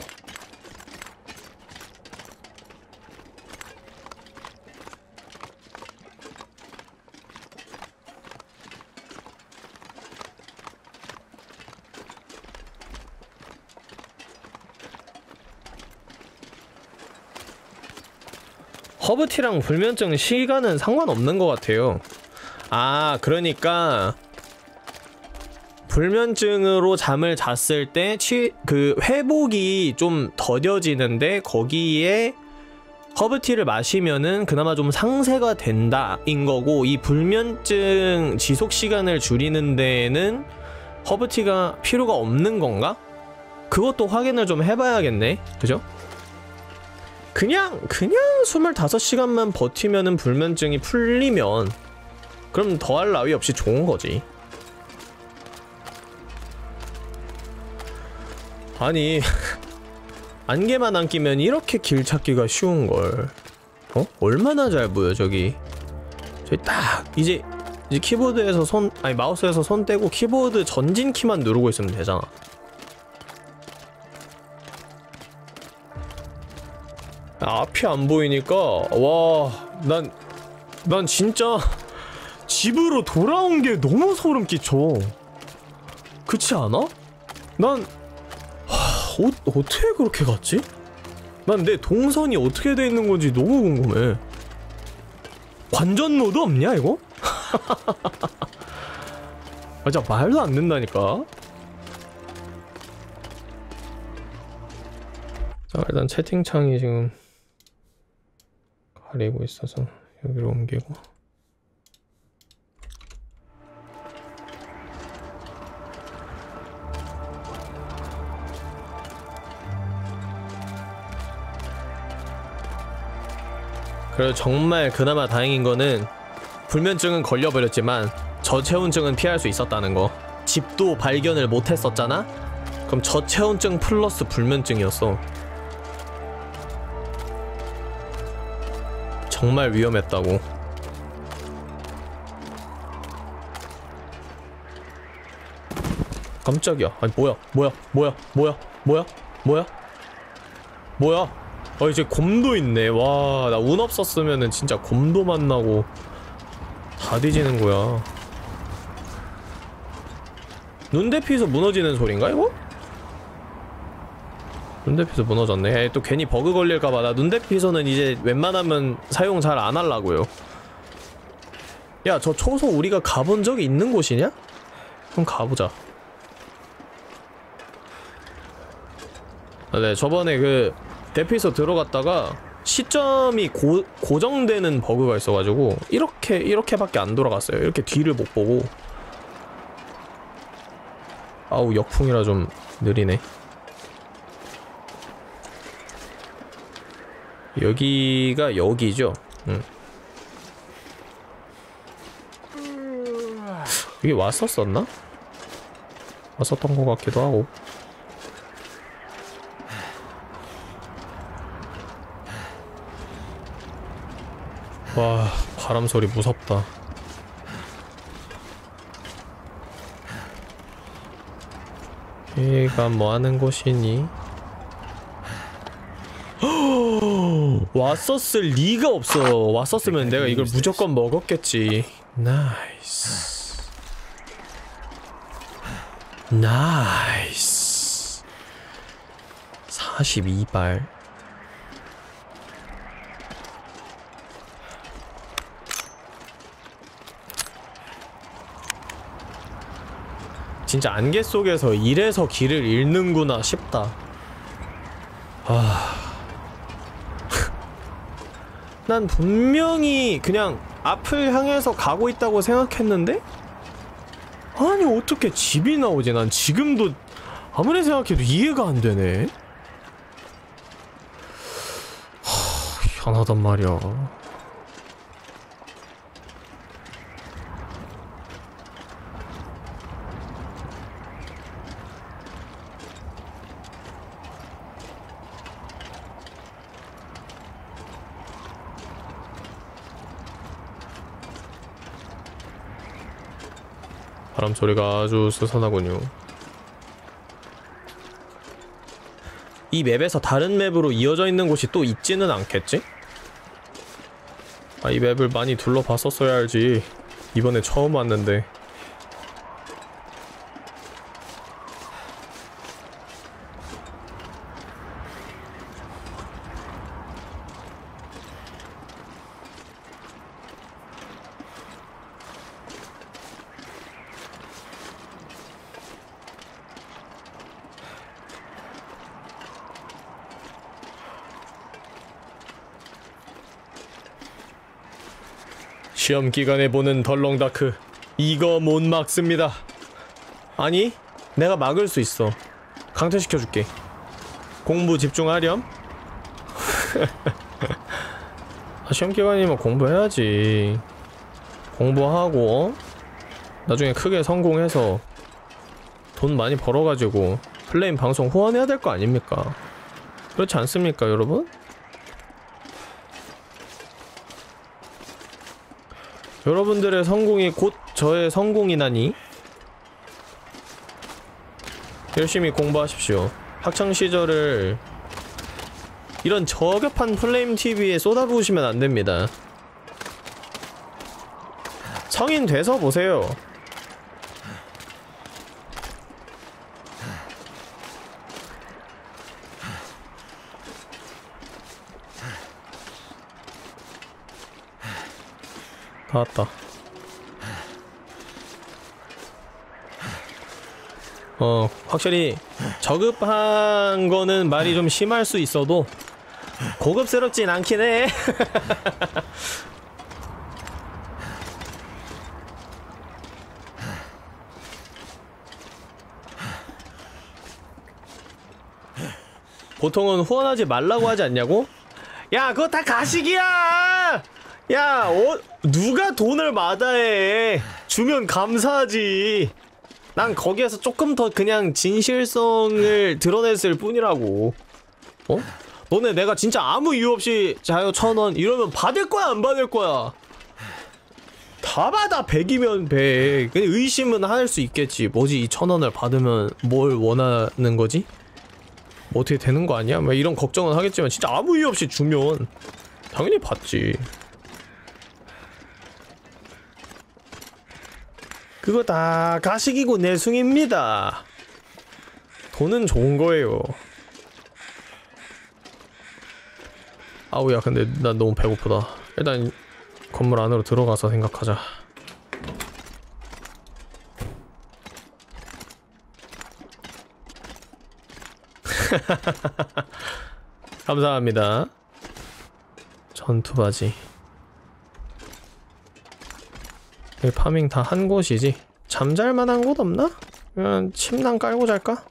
허브티랑 불면증 시간은 상관없는 것 같아요. 아, 그러니까 불면증으로 잠을 잤을 때 그 회복이 좀 더뎌지는데 거기에 허브티를 마시면은 그나마 좀 상쇄가 된다인 거고, 이 불면증 지속 시간을 줄이는 데에는 허브티가 필요가 없는 건가? 그것도 확인을 좀 해봐야겠네. 그죠? 그냥 25시간만 버티면은 불면증이 풀리면 그럼 더할 나위 없이 좋은 거지. 아니 안개만 안 끼면 이렇게 길 찾기가 쉬운걸. 어? 얼마나 잘 보여 저기. 저기 딱 이제 키보드에서 아니 마우스에서 손 떼고 키보드 전진 키만 누르고 있으면 되잖아. 앞이 안 보이니까 난 진짜 집으로 돌아온 게 너무 소름 끼쳐. 그렇지 않아? 난 어떻게 그렇게 갔지? 난 내 동선이 어떻게 돼 있는 건지 너무 궁금해. 관전 모드 없냐 이거? 아 진짜 말도 안 된다니까. 자 일단 채팅창이 지금 가리고 있어서 여기로 옮기고. 그리고 정말 그나마 다행인 거는 불면증은 걸려버렸지만 저체온증은 피할 수 있었다는 거. 집도 발견을 못했었잖아? 그럼 저체온증 플러스 불면증이었어. 정말 위험했다고. 깜짝이야. 아니 뭐야? 이제 곰도 있네. 와, 나 운 없었으면은 진짜 곰도 만나고 다 뒤지는 거야. 눈대피에서 무너지는 소린가 이거? 눈대피에서 무너졌네. 에이, 또 괜히 버그 걸릴까봐. 나 눈대피에서는 이제 웬만하면 사용 잘 안 하려고요. 야, 저 초소 우리가 가본 적이 있는 곳이냐? 그럼 가보자. 아, 네, 저번에 그 대피소 들어갔다가 시점이 고정되는 버그가 있어가지고 이렇게밖에 안 돌아갔어요. 이렇게 뒤를 못 보고. 아우, 역풍이라 좀 느리네. 여기가 여기죠? 응. 여기 왔었었나? 왔었던 것 같기도 하고. 와, 바람 소리 무섭다. 얘가 뭐 하는 곳이니? 왔었을 리가 없어. 왔었으면 내가 이걸 무조건 먹었겠지. 나이스. 나이스. 42발. 진짜 안개 속에서 이래서 길을 잃는구나 싶다. 난 분명히 그냥 앞을 향해서 가고 있다고 생각했는데? 아니 어떻게 집이 나오지? 난 지금도 아무리 생각해도 이해가 안 되네. 희한하단 말이야. 바람 소리가 아주 스산하군요. 이 맵에서 다른 맵으로 이어져 있는 곳이 또 있지는 않겠지? 아, 이 맵을 많이 둘러봤었어야 알지. 이번에 처음 왔는데. 시험 기간에 보는 덜렁다크 이거 못 막습니다. 아니 내가 막을 수 있어. 강퇴시켜줄게. 공부 집중하렴. 아, 시험 기간이면 공부해야지. 공부하고 나중에 크게 성공해서 돈 많이 벌어가지고 플레임 방송 후원해야 될 거 아닙니까? 그렇지 않습니까 여러분? 여러분들의 성공이 곧 저의 성공이나니 열심히 공부하십시오. 학창시절을 이런 저급한 플레임 TV에 쏟아부으시면 안됩니다. 성인 돼서 보세요. 다 왔다. 확실히 저급한 거는 말이 좀 심할 수 있어도 고급스럽진 않긴 해. 보통은 후원하지 말라고 하지 않냐고? 야 그거 다 가식이야! 야 누가 돈을 마다해. 주면 감사하지. 난 거기에서 조금 더 그냥 진실성을 드러냈을 뿐이라고. 너네 내가 진짜 아무 이유 없이 자요 1000원 이러면 받을 거야 안 받을 거야? 다 받아. 100이면 100. 근데 의심은 할 수 있겠지. 뭐지 이 1000원을 받으면 뭘 원하는 거지? 뭐 어떻게 되는 거 아니야? 막 이런 걱정은 하겠지만 진짜 아무 이유 없이 주면 당연히 받지. 그거 다 가식이고 내숭입니다. 돈은 좋은 거예요. 아우야 근데 난 너무 배고프다. 일단 건물 안으로 들어가서 생각하자. 감사합니다. 전투바지. 여기 파밍 다 한 곳이지. 잠잘 만한 곳 없나? 그냥 침낭 깔고 잘까?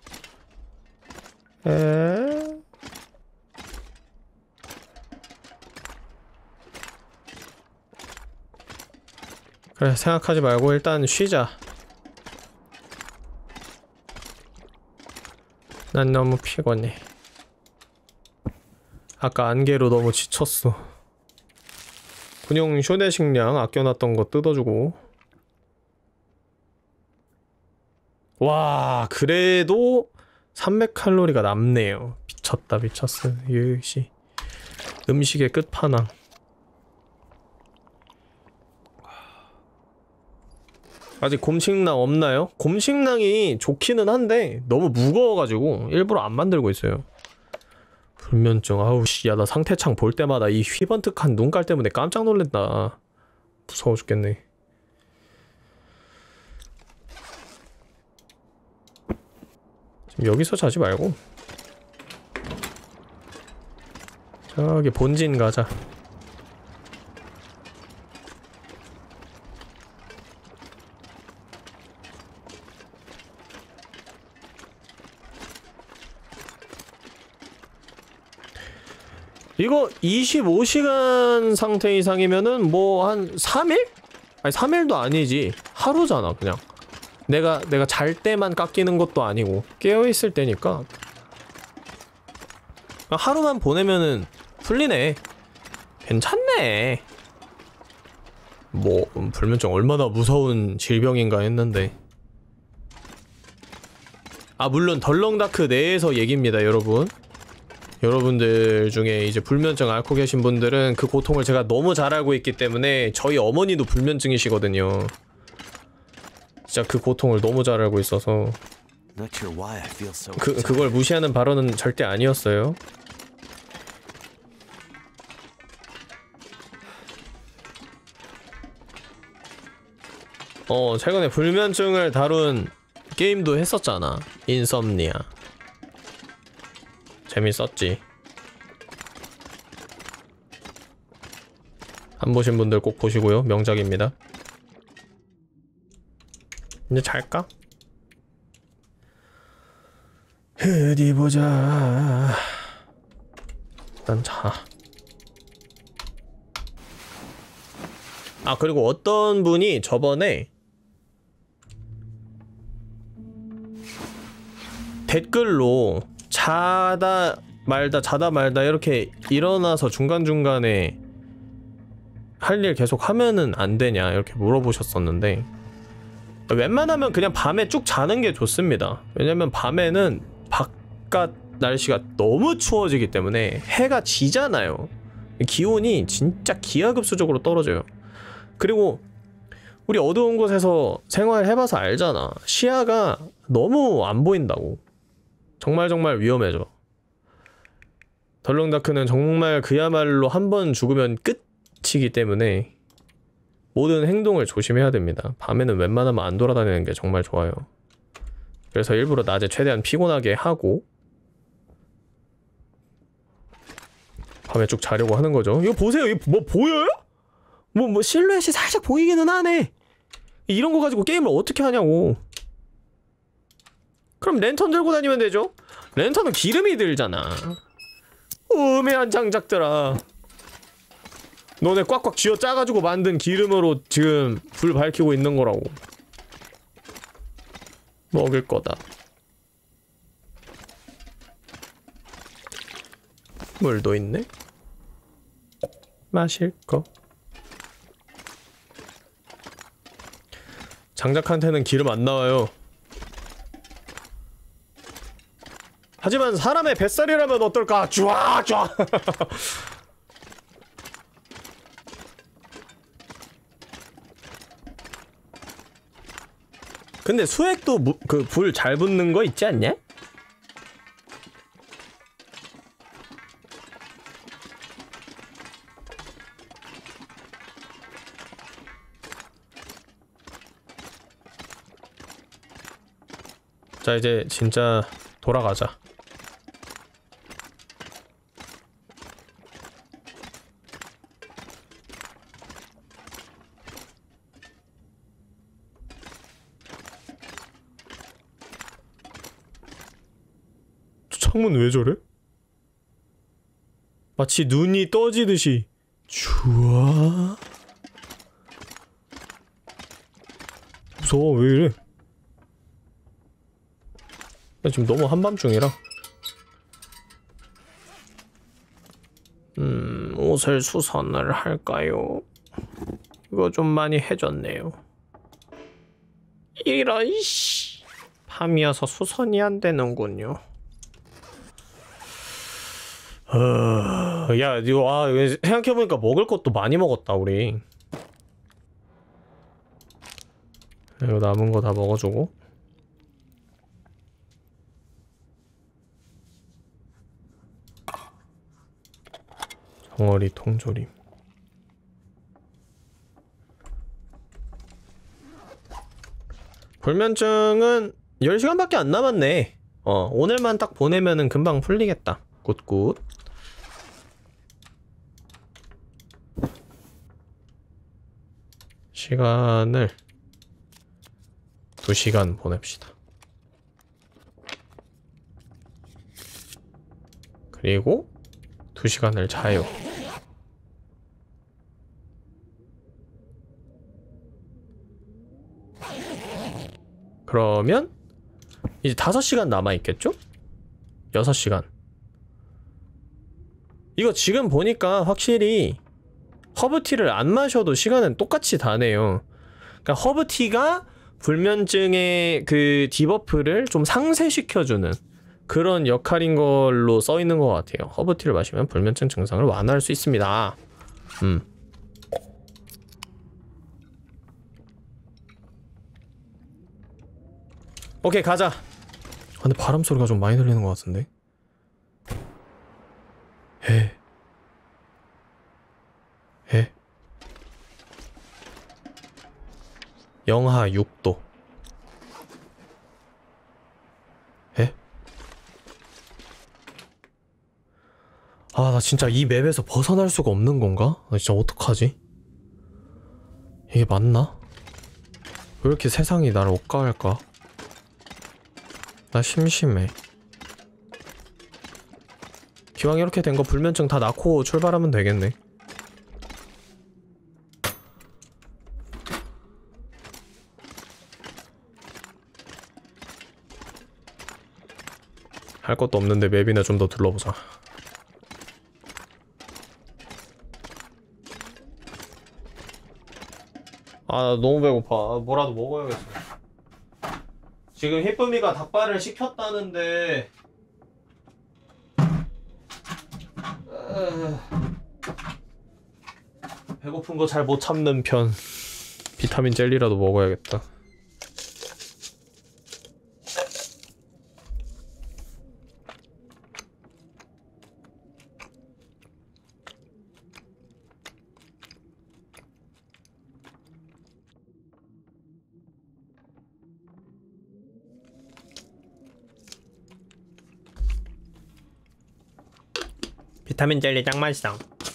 그래 생각하지 말고 일단 쉬자. 난 너무 피곤해. 아까 안개로 너무 지쳤어. 군용 휴대식량 아껴놨던 거 뜯어주고. 와 그래도 300칼로리가 남네요. 미쳤다 미쳤어. 역시 음식의 끝판왕. 아직 곰식낭 없나요? 곰식낭이 좋기는 한데 너무 무거워가지고 일부러 안 만들고 있어요. 불면증. 아우 씨, 야 나 상태창 볼 때마다 이 휘번뜩한 눈깔 때문에 깜짝 놀란다. 무서워 죽겠네. 지금 여기서 자지 말고 저기 본진 가자. 이거 25시간 상태 이상이면은 뭐 한 3일? 아니 3일도 아니지. 하루잖아 그냥. 내가 잘 때만 깎이는 것도 아니고 깨어있을 때니까 하루만 보내면은 풀리네. 괜찮네. 뭐 불면증 얼마나 무서운 질병인가 했는데. 아 물론 덜렁다크 내에서 얘기입니다 여러분. 여러분들 중에 이제 불면증 앓고 계신 분들은 그 고통을 제가 너무 잘 알고 있기 때문에 저희 어머니도 불면증이시거든요. 진짜 그 고통을 너무 잘 알고 있어서 그걸 무시하는 발언은 절대 아니었어요. 최근에 불면증을 다룬 게임도 했었잖아. 인썸니아. 재밌었지. 안 보신 분들 꼭 보시고요. 명작입니다. 이제 잘까? 어디 보자. 일단 자. 아, 그리고 어떤 분이 저번에 댓글로 자다 말다 이렇게 일어나서 중간중간에 할 일 계속 하면은 안 되냐 이렇게 물어보셨었는데, 웬만하면 그냥 밤에 쭉 자는 게 좋습니다. 왜냐면 밤에는 바깥 날씨가 너무 추워지기 때문에 해가 지잖아요. 기온이 진짜 기하급수적으로 떨어져요. 그리고 우리 어두운 곳에서 생활해봐서 알잖아. 시야가 너무 안 보인다고. 정말 위험해져. 덜렁다크는 정말 그야말로 한 번 죽으면 끝이기 때문에 모든 행동을 조심해야 됩니다. 밤에는 웬만하면 안 돌아다니는 게 정말 좋아요. 그래서 일부러 낮에 최대한 피곤하게 하고 밤에 쭉 자려고 하는 거죠. 이거 보세요. 이거 뭐 보여요? 뭐 실루엣이 살짝 보이기는 하네. 이런 거 가지고 게임을 어떻게 하냐고. 그럼 랜턴 들고 다니면 되죠? 랜턴은 기름이 들잖아. 우매한 장작들아. 너네 꽉꽉 쥐어 짜가지고 만든 기름으로 지금 불 밝히고 있는 거라고. 먹을 거다. 물도 있네. 마실 거. 장작한테는 기름 안 나와요. 하지만 사람의 뱃살이라면 어떨까? 쭈아. 근데 수액도 그 불 잘 붙는 거 있지 않냐? 자, 이제 진짜 돌아가자. 창문 왜 저래? 마치 눈이 떠지듯이. 좋아. 무서워. 왜 이래? 나 지금 너무 한밤중이라. 옷을 수선을 할까요? 이거 좀 많이 해졌네요. 이런 씨. 밤이어서 수선이 안 되는군요. 야, 이거 생각해보니까 먹을 것도 많이 먹었다 우리. 이거 남은 거 다 먹어주고. 정어리 통조림. 불면증은 10시간밖에 안 남았네. 오늘만 딱 보내면은 금방 풀리겠다. 굿굿. 시간을 2시간 보냅시다. 그리고 2시간을 자요. 그러면 이제 5시간 남아있겠죠? 6시간. 이거 지금 보니까 확실히 허브티를 안 마셔도 시간은 똑같이 다네요. 그러니까 허브티가 불면증의 그 디버프를 좀 상쇄시켜주는 그런 역할인 걸로 써있는 것 같아요. 허브티를 마시면 불면증 증상을 완화할 수 있습니다. 오케이, 가자. 근데 바람 소리가 좀 많이 들리는 것 같은데. 해. 영하 6도. 에? 아, 나 진짜 이 맵에서 벗어날 수가 없는 건가? 나 진짜 어떡하지? 이게 맞나? 왜 이렇게 세상이 나를 엇가할까? 나 심심해. 기왕 이렇게 된 거 불면증 다 낳고 출발하면 되겠네. 할 것도 없는데 맵이나 좀 더 둘러보자. 아, 나 너무 배고파. 아, 뭐라도 먹어야겠어. 지금 희쁨이가 닭발을 시켰다는데 배고픈 거 잘 못 참는 편. 비타민 젤리라도 먹어야겠다. 비타민 젤리 짱 맛있어.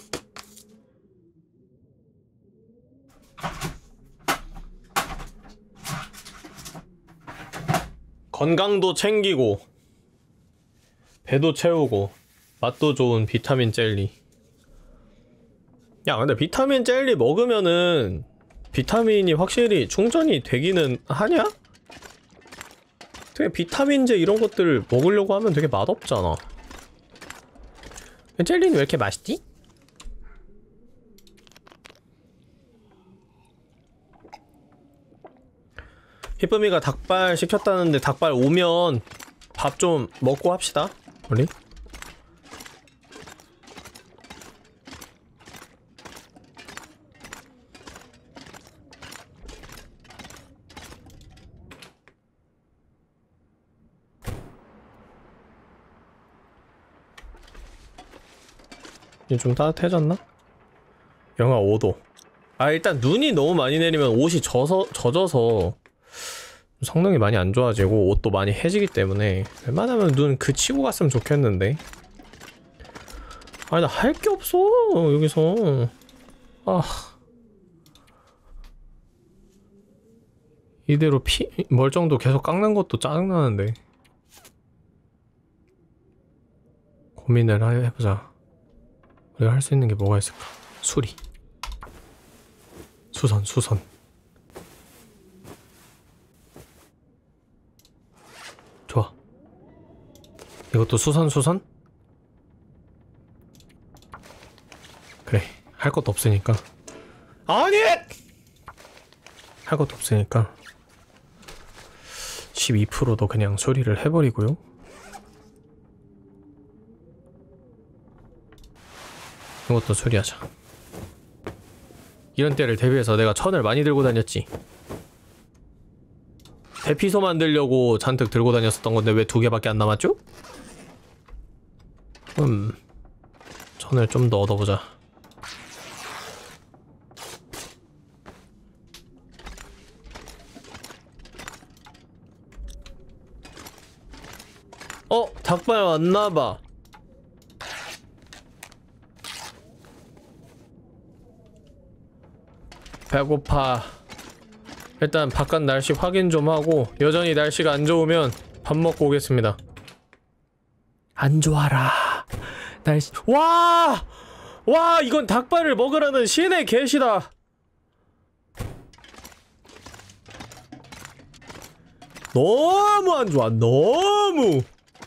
건강도 챙기고 배도 채우고 맛도 좋은 비타민 젤리. 야, 근데 비타민 젤리 먹으면은 비타민이 확실히 충전이 되기는 하냐? 되게 비타민제 이런 것들 먹으려고 하면 되게 맛없잖아. 젤리는 왜 이렇게 맛있지? 희쁨이가 닭발 시켰다는데 닭발 오면 밥 좀 먹고 합시다. 우리? 이제 좀 따뜻해졌나? 영하 5도. 아, 일단 눈이 너무 많이 내리면 옷이 젖어서 성능이 많이 안 좋아지고 옷도 많이 해지기 때문에 웬만하면 눈 그치고 갔으면 좋겠는데. 아니, 나 할 게 없어 여기서. 아, 이대로 멀쩡도 계속 깎는 것도 짜증나는데. 고민을 해보자. 우리가 할 수 있는 게 뭐가 있을까? 수리, 수선. 좋아. 이것도 수선? 그래, 할 것도 없으니까. 아니! 할 것도 없으니까 12%도 그냥 수리를 해버리고요. 이것도 수리하자. 이런 때를 대비해서 내가 천을 많이 들고 다녔지. 대피소 만들려고 잔뜩 들고 다녔었던 건데 왜 2개밖에 안 남았죠? 천을 좀 더 얻어보자. 닭발 왔나봐. 배고파. 일단 바깥 날씨 확인 좀 하고 여전히 날씨가 안 좋으면 밥 먹고 오겠습니다. 안 좋아라. 날씨. 와! 이건 닭발을 먹으라는 신의 계시다. 너무 안 좋아. 너무.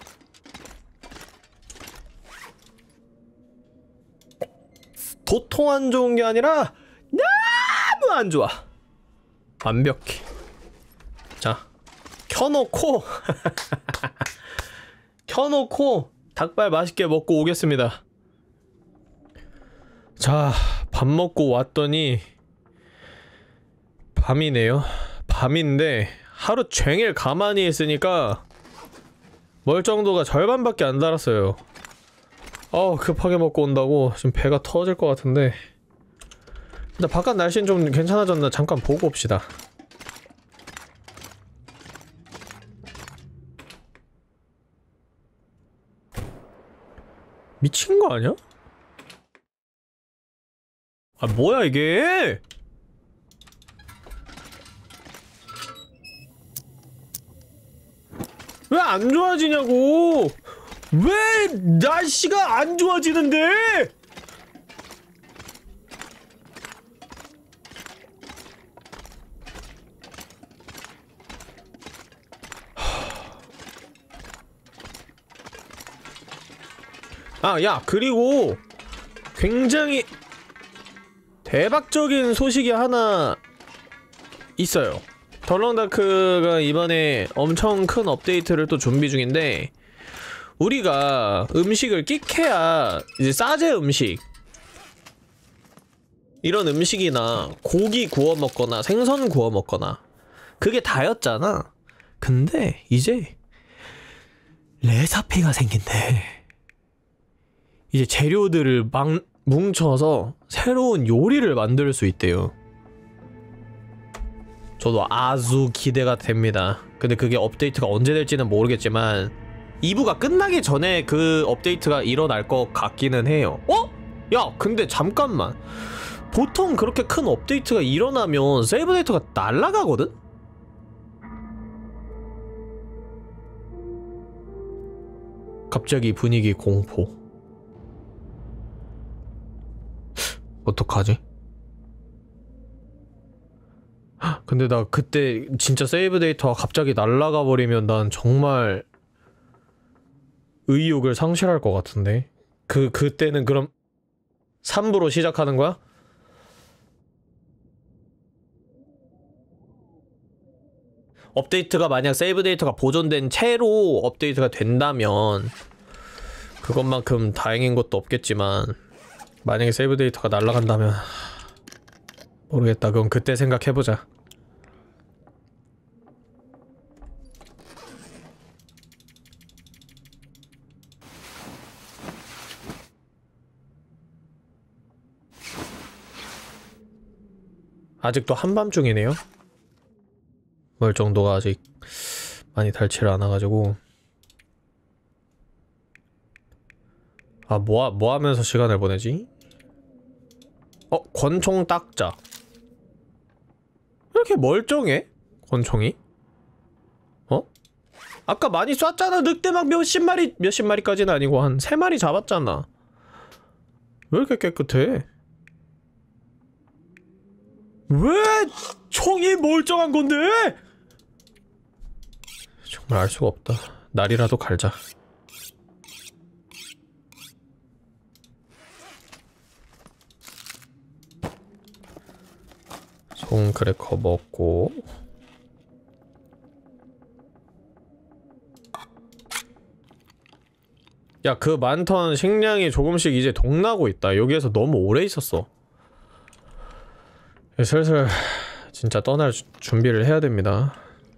도통 안 좋은 게 아니라 너무 안 좋아. 완벽해. 자, 켜놓고 닭발 맛있게 먹고 오겠습니다. 자, 밥 먹고 왔더니 밤이네요. 밤인데 하루 종일 가만히 있으니까 멀정도가 절반밖에 안 달았어요. 급하게 먹고 온다고 지금 배가 터질 것 같은데 일단 바깥 날씨는 좀 괜찮아졌나 잠깐 보고 옵시다. 미친 거 아니야? 아, 뭐야 이게? 왜 안 좋아지냐고! 왜 날씨가 안 좋아지는데! 아, 야, 그리고 굉장히 대박적인 소식이 하나 있어요. 덜렁다크가 이번에 엄청 큰 업데이트를 또 준비 중인데, 우리가 음식을 끽해야 이제 싸제 음식, 이런 음식이나 고기 구워 먹거나 생선 구워 먹거나 그게 다였잖아. 근데 이제 레시피가 생긴대. 이제 재료들을 막 뭉쳐서 새로운 요리를 만들 수 있대요. 저도 아주 기대가 됩니다. 근데 그게 업데이트가 언제 될지는 모르겠지만 2부가 끝나기 전에 그 업데이트가 일어날 것 같기는 해요. 어? 야, 근데 잠깐만. 보통 그렇게 큰 업데이트가 일어나면 세이브 데이터가 날아가거든? 갑자기 분위기 공포. 어떡하지? 근데 나 그때 진짜 세이브 데이터가 갑자기 날아가 버리면 난 정말 의욕을 상실할 것 같은데. 그때는 그럼 3부로 시작하는 거야? 업데이트가 만약 세이브 데이터가 보존된 채로 업데이트가 된다면 그것만큼 다행인 것도 없겠지만, 만약에 세이브 데이터가 날아간다면 모르겠다. 그건 그때 생각해보자. 아직도 한밤중이네요. 멀정도가 아직 많이 닳지를 않아가지고. 아, 뭐 하면서 시간을 보내지? 권총 딱자. 왜 이렇게 멀쩡해? 권총이? 아까 많이 쐈잖아. 늑대 막 몇십 마리까지는 아니고 한 3마리 잡았잖아. 왜 이렇게 깨끗해? 왜 총이 멀쩡한 건데? 정말 알 수가 없다. 날이라도 갈자. 송크래커 먹고. 야, 그 많던 식량이 조금씩 이제 동나고 있다. 여기에서 너무 오래 있었어. 슬슬 진짜 떠날 준비를 해야 됩니다.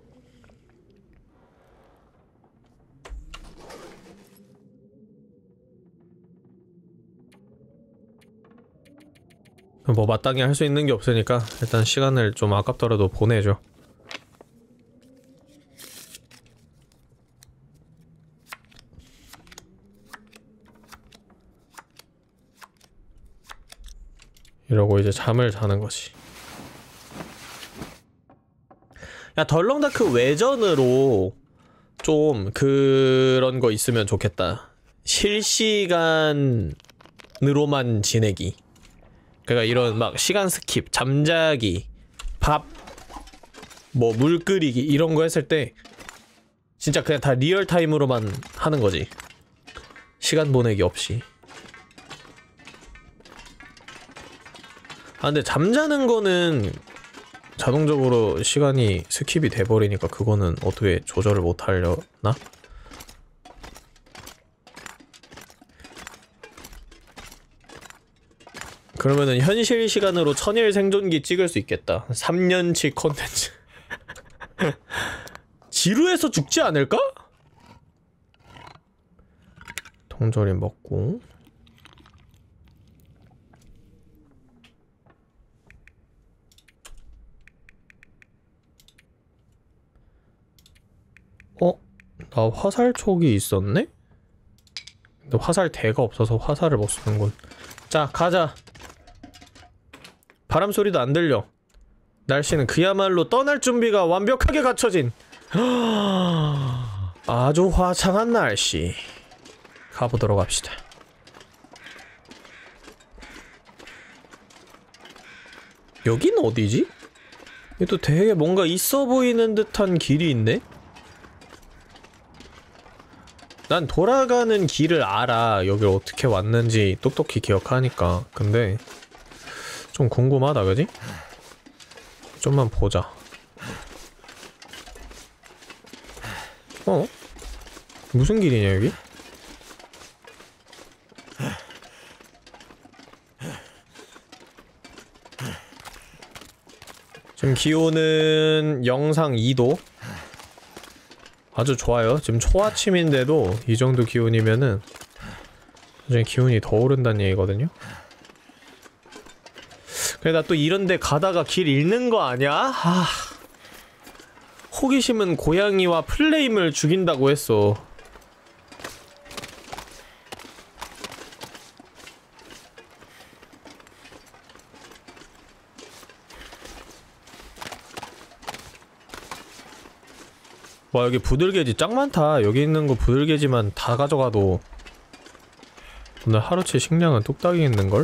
뭐 마땅히 할 수 있는 게 없으니까 일단 시간을 좀 아깝더라도 보내죠. 이러고 이제 잠을 자는 거지. 야, 덜렁다크 외전으로 좀 그런 거 있으면 좋겠다. 실시간으로만 지내기. 그러니까 이런 막 시간 스킵, 잠자기, 밥, 뭐 물 끓이기 이런 거 했을 때 진짜 그냥 다 리얼타임으로만 하는 거지. 시간 보내기 없이. 아, 근데 잠자는 거는 자동적으로 시간이 스킵이 돼버리니까 그거는 어떻게 조절을 못 하려나? 그러면은 현실 시간으로 천일 생존기 찍을 수 있겠다. 3년치 콘텐츠. 지루해서 죽지 않을까? 통조림 먹고. 나 화살촉이 있었네? 근데 화살대가 없어서 화살을 못 쓰는군. 자, 가자. 바람 소리도 안 들려. 날씨는 그야말로 떠날 준비가 완벽하게 갖춰진. 아주 화창한 날씨. 가보도록 합시다. 여긴 어디지? 또 되게 뭔가 있어 보이는 듯한 길이 있네? 난 돌아가는 길을 알아. 여길 어떻게 왔는지 똑똑히 기억하니까. 근데 좀 궁금하다, 그지? 좀만 보자. 어? 무슨 길이냐, 여기? 지금 기온은 영상 2도. 아주 좋아요. 지금 초아침인데도 이 정도 기온이면은 나중에 기온이 더 오른다는 얘기거든요. 그래, 나 또 이런데 가다가 길 잃는 거 아냐? 호기심은 고양이와 플레임을 죽인다고 했어. 와, 여기 부들개지 짱 많다. 여기 있는 거 부들개지만 다 가져가도 오늘 하루치 식량은 뚝딱이 있는걸?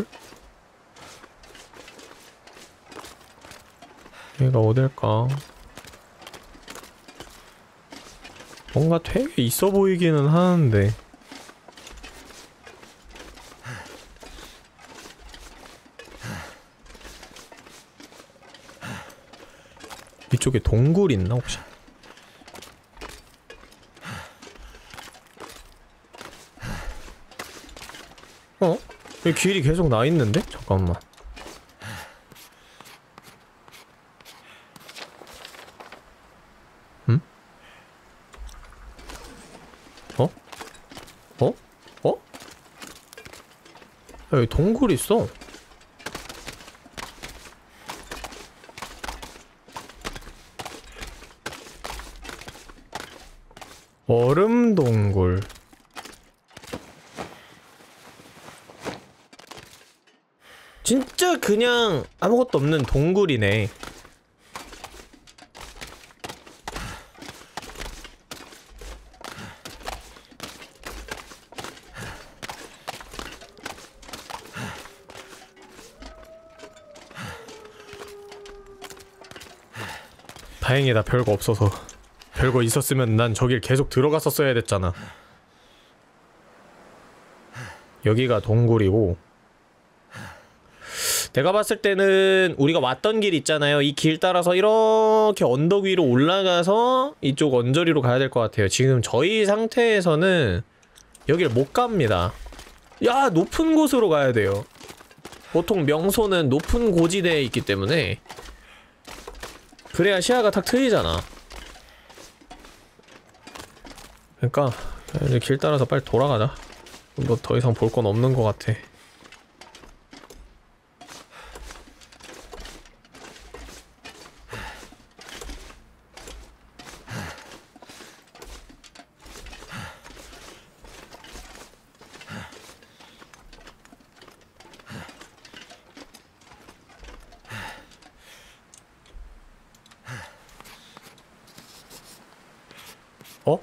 얘가 어딜까? 뭔가 되게 있어 보이기는 하는데 이쪽에 동굴 있나 혹시? 어? 여기 길이 계속 나 있는데? 잠깐만. 응? 어? 어? 어? 야, 여기 동굴 있어. 얼음 동굴. 진짜 그냥 아무것도 없는 동굴이네. 다행이다. 별거 없어서. 별거 있었으면 난 저길 계속 들어갔었어야 됐잖아. 여기가 동굴이고, 내가 봤을 때는 우리가 왔던 길 있잖아요. 이 길 따라서 이렇게 언덕 위로 올라가서 이쪽 언저리로 가야 될 것 같아요. 지금 저희 상태에서는 여길 못 갑니다. 야, 높은 곳으로 가야 돼요. 보통 명소는 높은 고지대에 있기 때문에 그래야 시야가 탁 트이잖아. 그러니까 이제 길 따라서 빨리 돌아가자. 뭐 더 이상 볼 건 없는 것 같아. 어?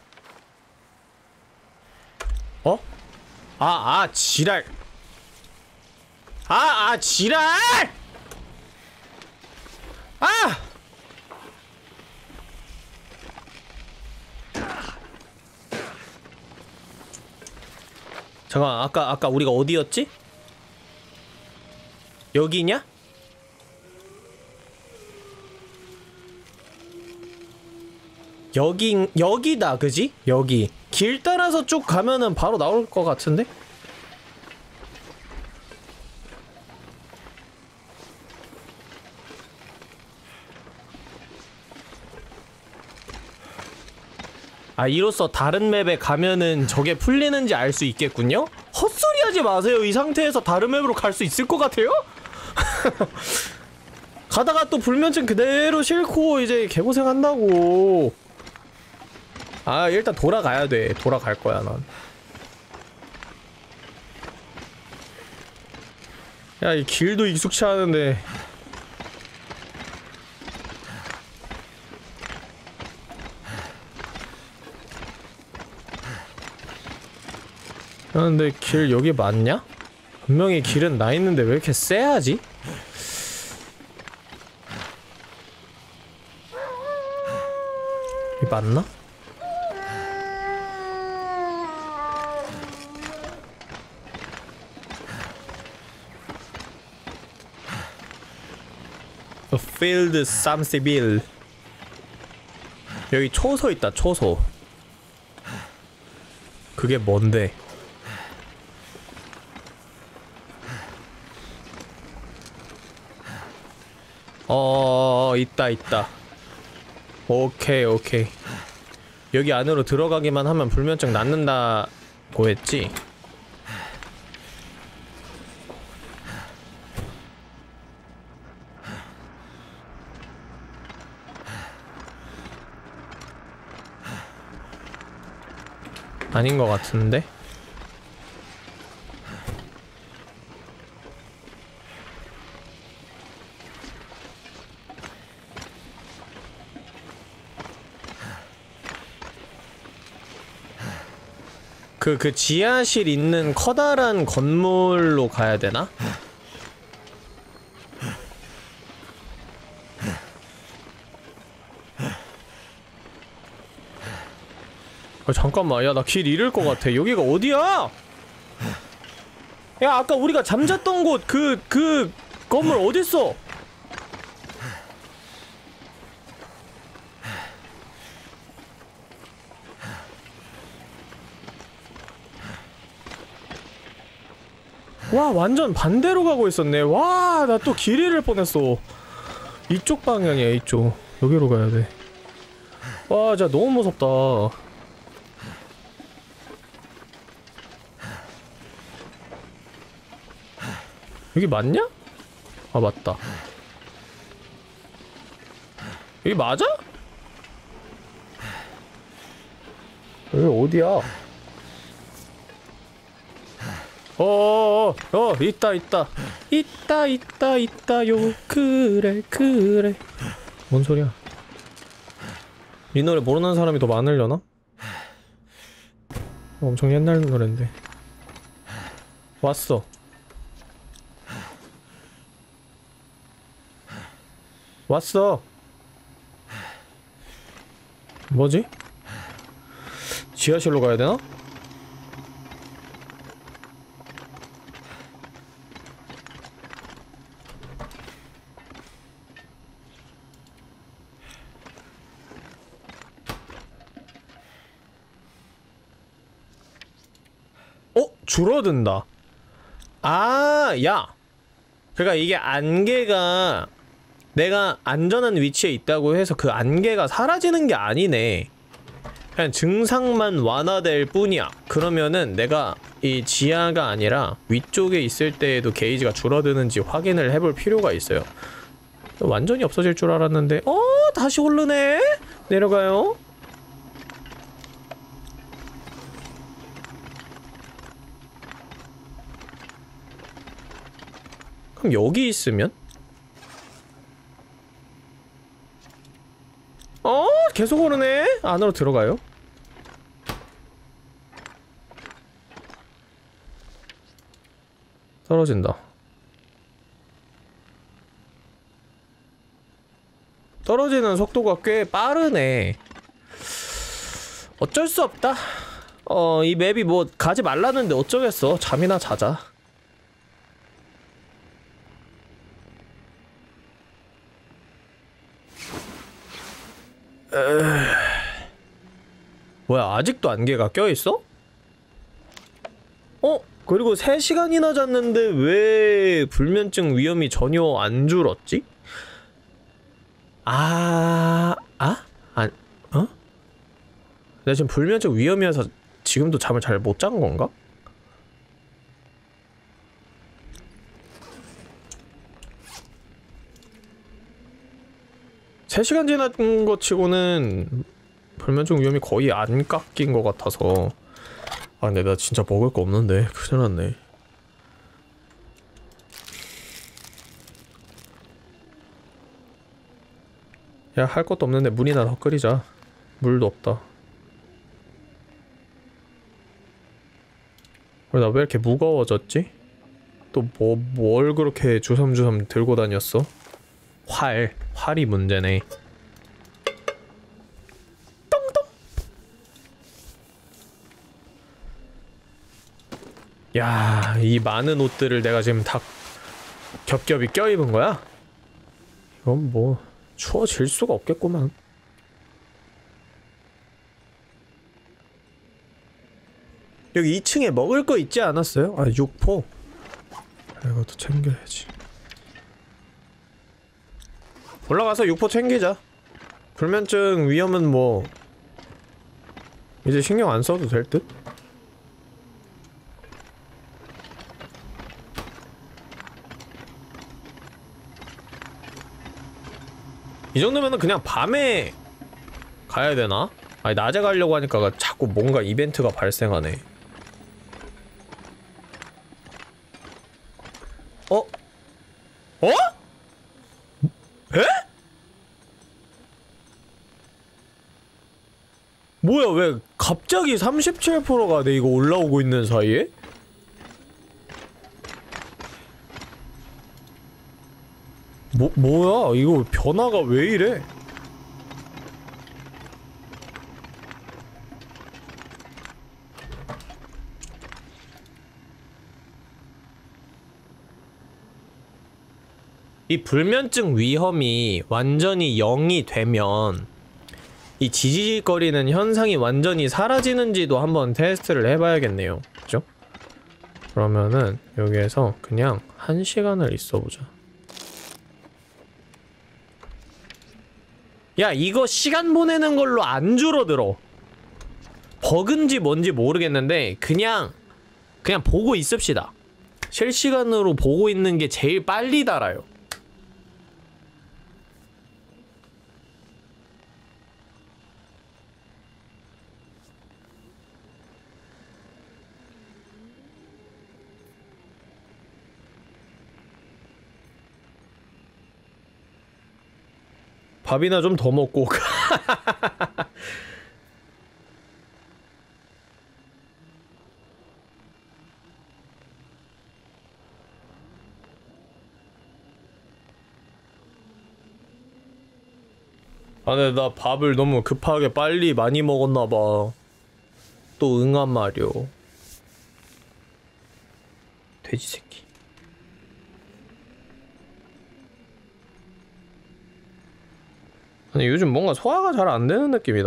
어? 지랄. 지랄! 잠깐만, 아까 우리가 어디였지? 여기냐? 여기다, 그지? 여기. 길 따라서 쭉 가면은 바로 나올 것 같은데? 이로써 다른 맵에 가면은 저게 풀리는지 알 수 있겠군요? 헛소리 하지 마세요. 이 상태에서 다른 맵으로 갈 수 있을 것 같아요? 가다가 또 불면증 그대로 싣고 이제 개고생 한다고. 일단 돌아가야 돼. 돌아갈 거야, 난. 야, 이 길도 익숙치 않은데. 근데 길 여기 맞냐? 분명히 길은 나 있는데 왜 이렇게 쎄하지? 이 맞나? A field samsibil. 여기 초소 있다. 초소. 그게 뭔데? 있다. 오케이. 여기 안으로 들어가기만 하면 불면증 낫는다고 했지? 아닌 것 같은데? 그 지하실 있는 커다란 건물로 가야 되나? 잠깐만, 야, 나 길 잃을 것 같아. 여기가 어디야? 야, 아까 우리가 잠잤던 곳, 그 건물 어딨어? 와, 완전 반대로 가고 있었네. 와, 나 또 길 잃을 뻔했어. 이쪽 방향이야, 이쪽. 여기로 가야 돼. 와, 진짜 너무 무섭다. 여기 맞냐? 아, 맞다. 여기 맞아? 여기 어디야? 있다요. 그래. 뭔 소리야? 이 노래 모르는 사람이 더 많으려나? 엄청 옛날 노랜데. 왔어. 뭐지? 지하실로 가야 되나? 줄어든다. 아, 야. 그러니까 이게 안개가 내가 안전한 위치에 있다고 해서 그 안개가 사라지는 게 아니네. 그냥 증상만 완화될 뿐이야. 그러면은 내가 이 지하가 아니라 위쪽에 있을 때에도 게이지가 줄어드는지 확인을 해볼 필요가 있어요. 완전히 없어질 줄 알았는데 다시 오르네? 내려가요. 그럼 여기 있으면? 계속 오르네? 안으로 들어가요? 떨어진다. 떨어지는 속도가 꽤 빠르네. 어쩔 수 없다. 이 맵이 뭐 가지 말라는데 어쩌겠어. 잠이나 자자. 뭐야, 아직도 안개가 껴있어? 그리고 3시간이나 잤는데 왜 불면증 위험이 전혀 안 줄었지? 내가 지금 불면증 위험이어서 지금도 잠을 잘 못 잔 건가? 세 시간 지난 것 치고는 불면증 위험이 거의 안 깎인 것 같아서. 근데 나 진짜 먹을 거 없는데 큰일 났네. 야, 할 것도 없는데 물이나 더 끓이자. 물도 없다. 나 왜 이렇게 무거워졌지? 또 뭘 그렇게 주섬주섬 들고 다녔어? 활이 문제네. 똥똥! 야, 이 많은 옷들을 내가 지금 다 겹겹이 껴입은 거야? 이건 뭐 추워질 수가 없겠구만. 여기 2층에 먹을 거 있지 않았어요? 아, 육포. 이것도 챙겨야지. 올라가서 육포 챙기자. 불면증 위험은 뭐 이제 신경 안 써도 될 듯? 이 정도면은 그냥 밤에 가야 되나? 아니, 낮에 가려고 하니까 자꾸 뭔가 이벤트가 발생하네. 어? 어? 에? 뭐야, 왜 갑자기 37%가 돼, 이거 올라오고 있는 사이에? 뭐야, 이거 변화가 왜 이래? 이 불면증 위험이 완전히 0이 되면 이 지지직거리는 현상이 완전히 사라지는지도 한번 테스트를 해봐야겠네요. 그죠? 그러면은 여기에서 그냥 1시간을 있어보자. 야, 이거 시간 보내는 걸로 안 줄어들어. 버그인지 뭔지 모르겠는데 그냥 보고 있읍시다. 실시간으로 보고 있는 게 제일 빨리 달아요. 밥이나 좀 더 먹고. 아, 근데 나 밥을 너무 급하게 빨리 많이 먹었나봐. 또 응한 말이오. 돼지 새끼. 아니, 요즘 뭔가 소화가 잘 안 되는 느낌이다.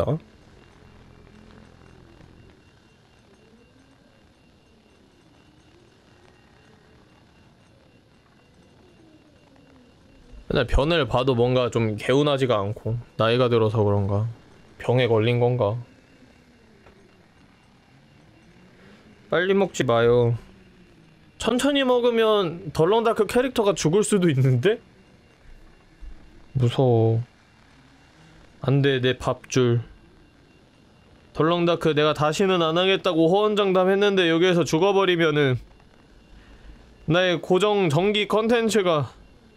맨날 변을 봐도 뭔가 좀 개운하지가 않고, 나이가 들어서 그런가, 병에 걸린 건가. 빨리 먹지 마요. 천천히 먹으면 덜렁다크 캐릭터가 죽을 수도 있는데? 무서워. 안돼, 내 밥줄. 덜렁다크 내가 다시는 안 하겠다고 호언장담 했는데 여기에서 죽어버리면은 나의 고정 정기 컨텐츠가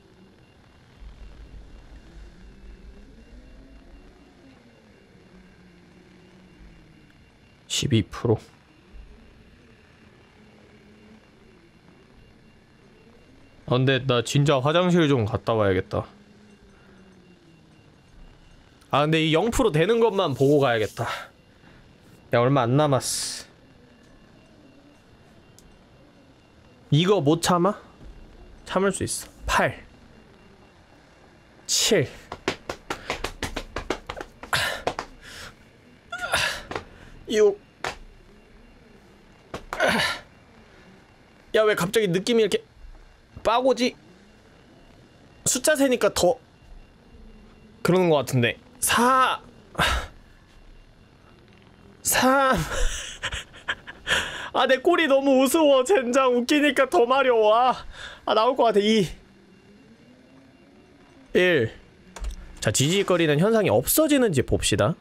12%. 아, 근데 나 진짜 화장실 좀 갔다 와야겠다. 아, 근데 이 0% 되는 것만 보고 가야겠다. 야, 얼마 안 남았어. 이거 못 참아? 참을 수 있어. 8 7 6 야, 왜 갑자기 느낌이 이렇게 빠고지? 숫자 세니까 더 그러는 것 같은데. 4 3 아, 내 꼴이 너무 우스워. 젠장. 웃기니까 더 마려워. 아, 나올 것 같아. 2 1 자, 지지직거리는 현상이 없어지는지 봅시다.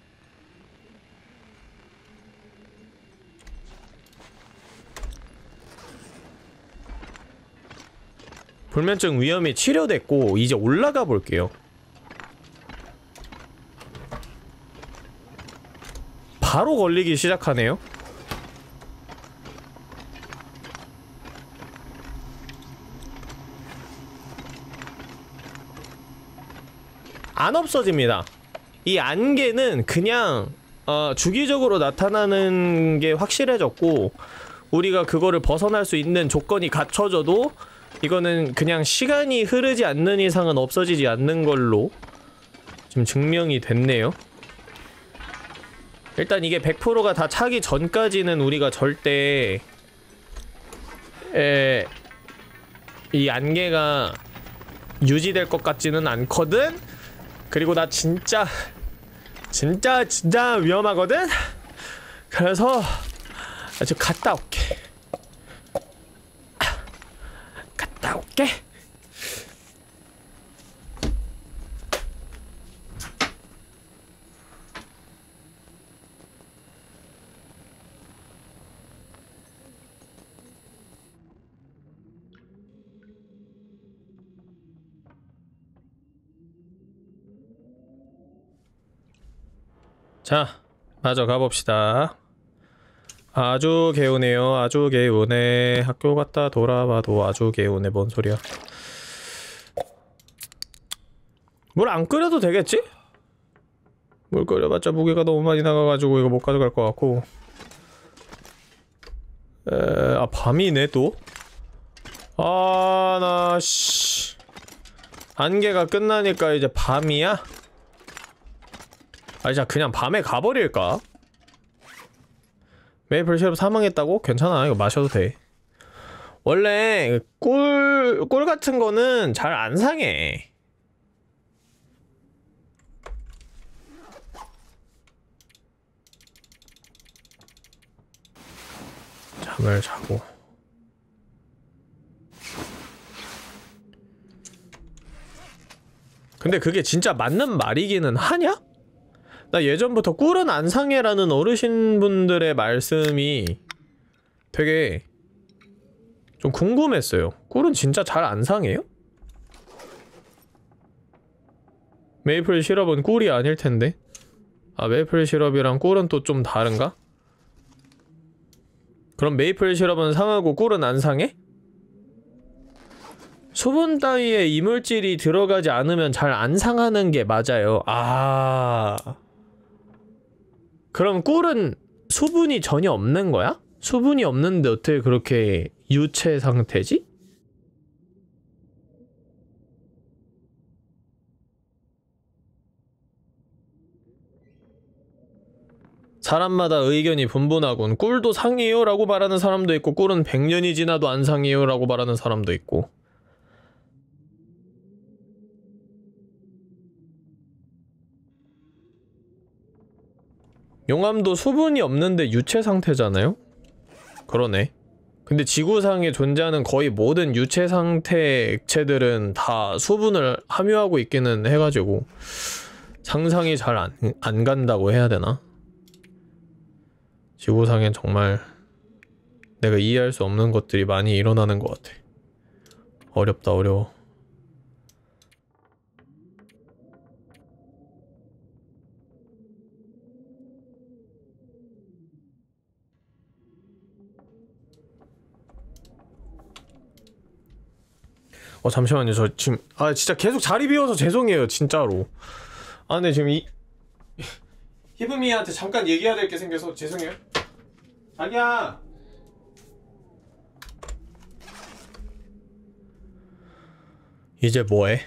불면증 위험이 치료됐고 이제 올라가 볼게요. 바로 걸리기 시작하네요. 안 없어집니다. 이 안개는 그냥 주기적으로 나타나는 게 확실해졌고, 우리가 그거를 벗어날 수 있는 조건이 갖춰져도 이거는 그냥 시간이 흐르지 않는 이상은 없어지지 않는 걸로 지금 증명이 됐네요. 일단 이게 100%가 다 차기 전까지는 우리가 절대 이 안개가 유지될 것 같지는 않거든? 그리고 나 진짜 위험하거든? 그래서 나 지금 갔다 올게. 갔다 올게. 자, 마저 가봅시다. 아주 개운해요. 아주 개운해. 학교 갔다 돌아와도 아주 개운해. 뭔 소리야. 물 안 끓여도 되겠지? 물 끓여봤자 무게가 너무 많이 나가가지고 이거 못 가져갈 것 같고. 밤이네 또? 안개가 끝나니까 이제 밤이야? 자 그냥 밤에 가버릴까? 메이플 시럽 사망했다고? 괜찮아, 이거 마셔도 돼. 원래 꿀 같은 거는 잘 안 상해. 잠을 자고. 근데 그게 진짜 맞는 말이기는 하냐? 나 예전부터 꿀은 안 상해라는 어르신분들의 말씀이 되게 좀 궁금했어요. 꿀은 진짜 잘 안 상해요? 메이플 시럽은 꿀이 아닐 텐데. 메이플 시럽이랑 꿀은 또 좀 다른가? 그럼 메이플 시럽은 상하고 꿀은 안 상해? 수분 따위에 이물질이 들어가지 않으면 잘 안 상하는 게 맞아요. 그럼 꿀은 수분이 전혀 없는 거야? 수분이 없는데 어떻게 그렇게 유체 상태지? 사람마다 의견이 분분하군. 꿀도 상해요 라고 말하는 사람도 있고, 꿀은 100년이 지나도 안 상해요 라고 말하는 사람도 있고. 용암도 수분이 없는데 유체 상태잖아요? 그러네. 근데 지구상에 존재하는 거의 모든 유체 상태 액체들은 다 수분을 함유하고 있기는 해가지고 상상이 잘 안 간다고 해야 되나? 지구상엔 정말 내가 이해할 수 없는 것들이 많이 일어나는 것 같아. 어렵다, 어려워. 잠시만요. 저 지금 진짜 계속 자리 비워서 죄송해요. 진짜로. 근데 지금 히브미한테 잠깐 얘기해야 될 게 생겨서 죄송해요. 자기야. 이제 뭐해?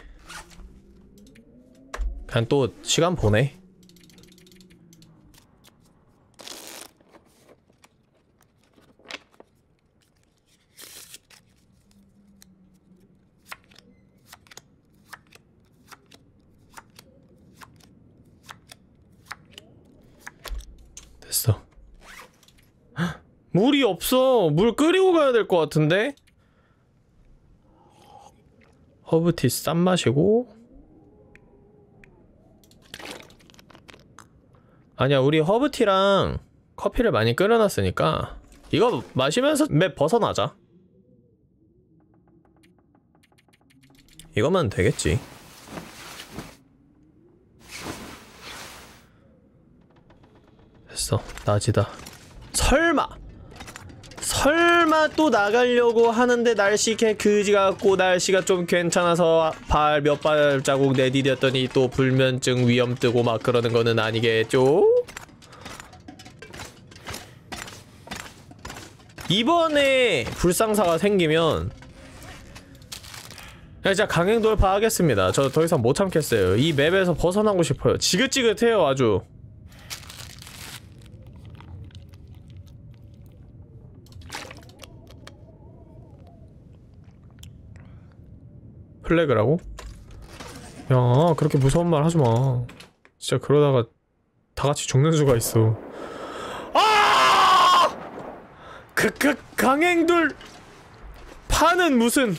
그냥 또 시간 보내. 됐어. 물이 없어. 물 끓이고 가야 될 것 같은데? 허브티 쌈 마시고. 아니야, 우리 허브티랑 커피를 많이 끓여놨으니까 이거 마시면서 맵 벗어나자. 이거면 되겠지. 됐어, 낮이다. 설마 설마 또 나가려고 하는데 날씨 개 그지 같고 날씨가 좀 괜찮아서 발 몇 발자국 내디뎠더니 또 불면증 위험 뜨고 막 그러는 거는 아니겠죠? 이번에 불상사가 생기면 진짜 강행 돌파하겠습니다. 저 더 이상 못 참겠어요. 이 맵에서 벗어나고 싶어요. 지긋지긋해요 아주. 플래그라고? 야 그렇게 무서운 말 하지마. 진짜 그러다가 다같이 죽는 수가 있어. 아! 강행돌 파는 무슨.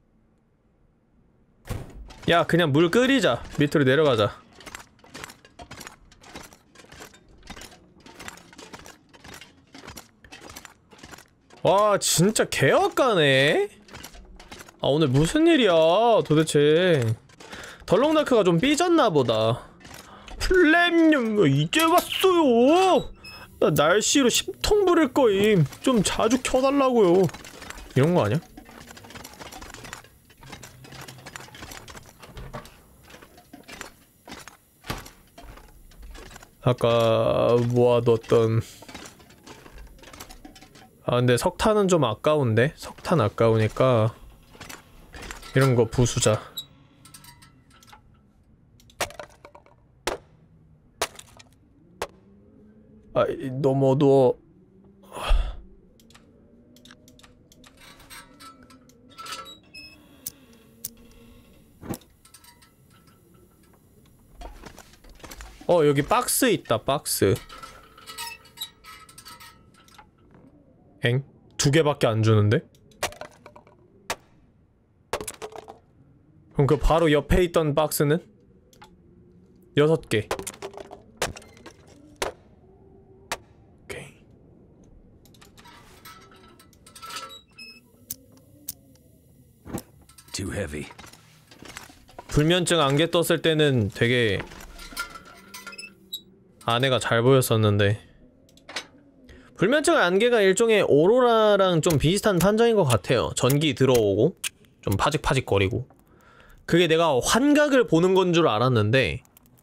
야 그냥 물 끓이자. 밑으로 내려가자. 와 진짜 개악가네. 아 오늘 무슨 일이야 도대체. 덜렁다크가 좀 삐졌나보다. 플랩님 이제 왔어요. 나 날씨로 심통 부릴 거임. 좀 자주 켜달라고요. 이런거 아니야? 아까 모아뒀던. 아 근데 석탄은 좀 아까운데? 석탄 아까우니까 이런거 부수자. 아 너무 어두워. 여기 박스 있다. 박스. 엥? 2개밖에 안 주는데? 그럼 그 바로 옆에 있던 박스는? 6개. 오케이. Too heavy. 불면증 안개 떴을 때는 되게 안에가 잘 보였었는데 불면증 안개가 일종의 오로라랑 좀 비슷한 판정인 것 같아요. 전기 들어오고 좀 파직파직거리고. 그게 내가 환각을 보는 건 줄 알았는데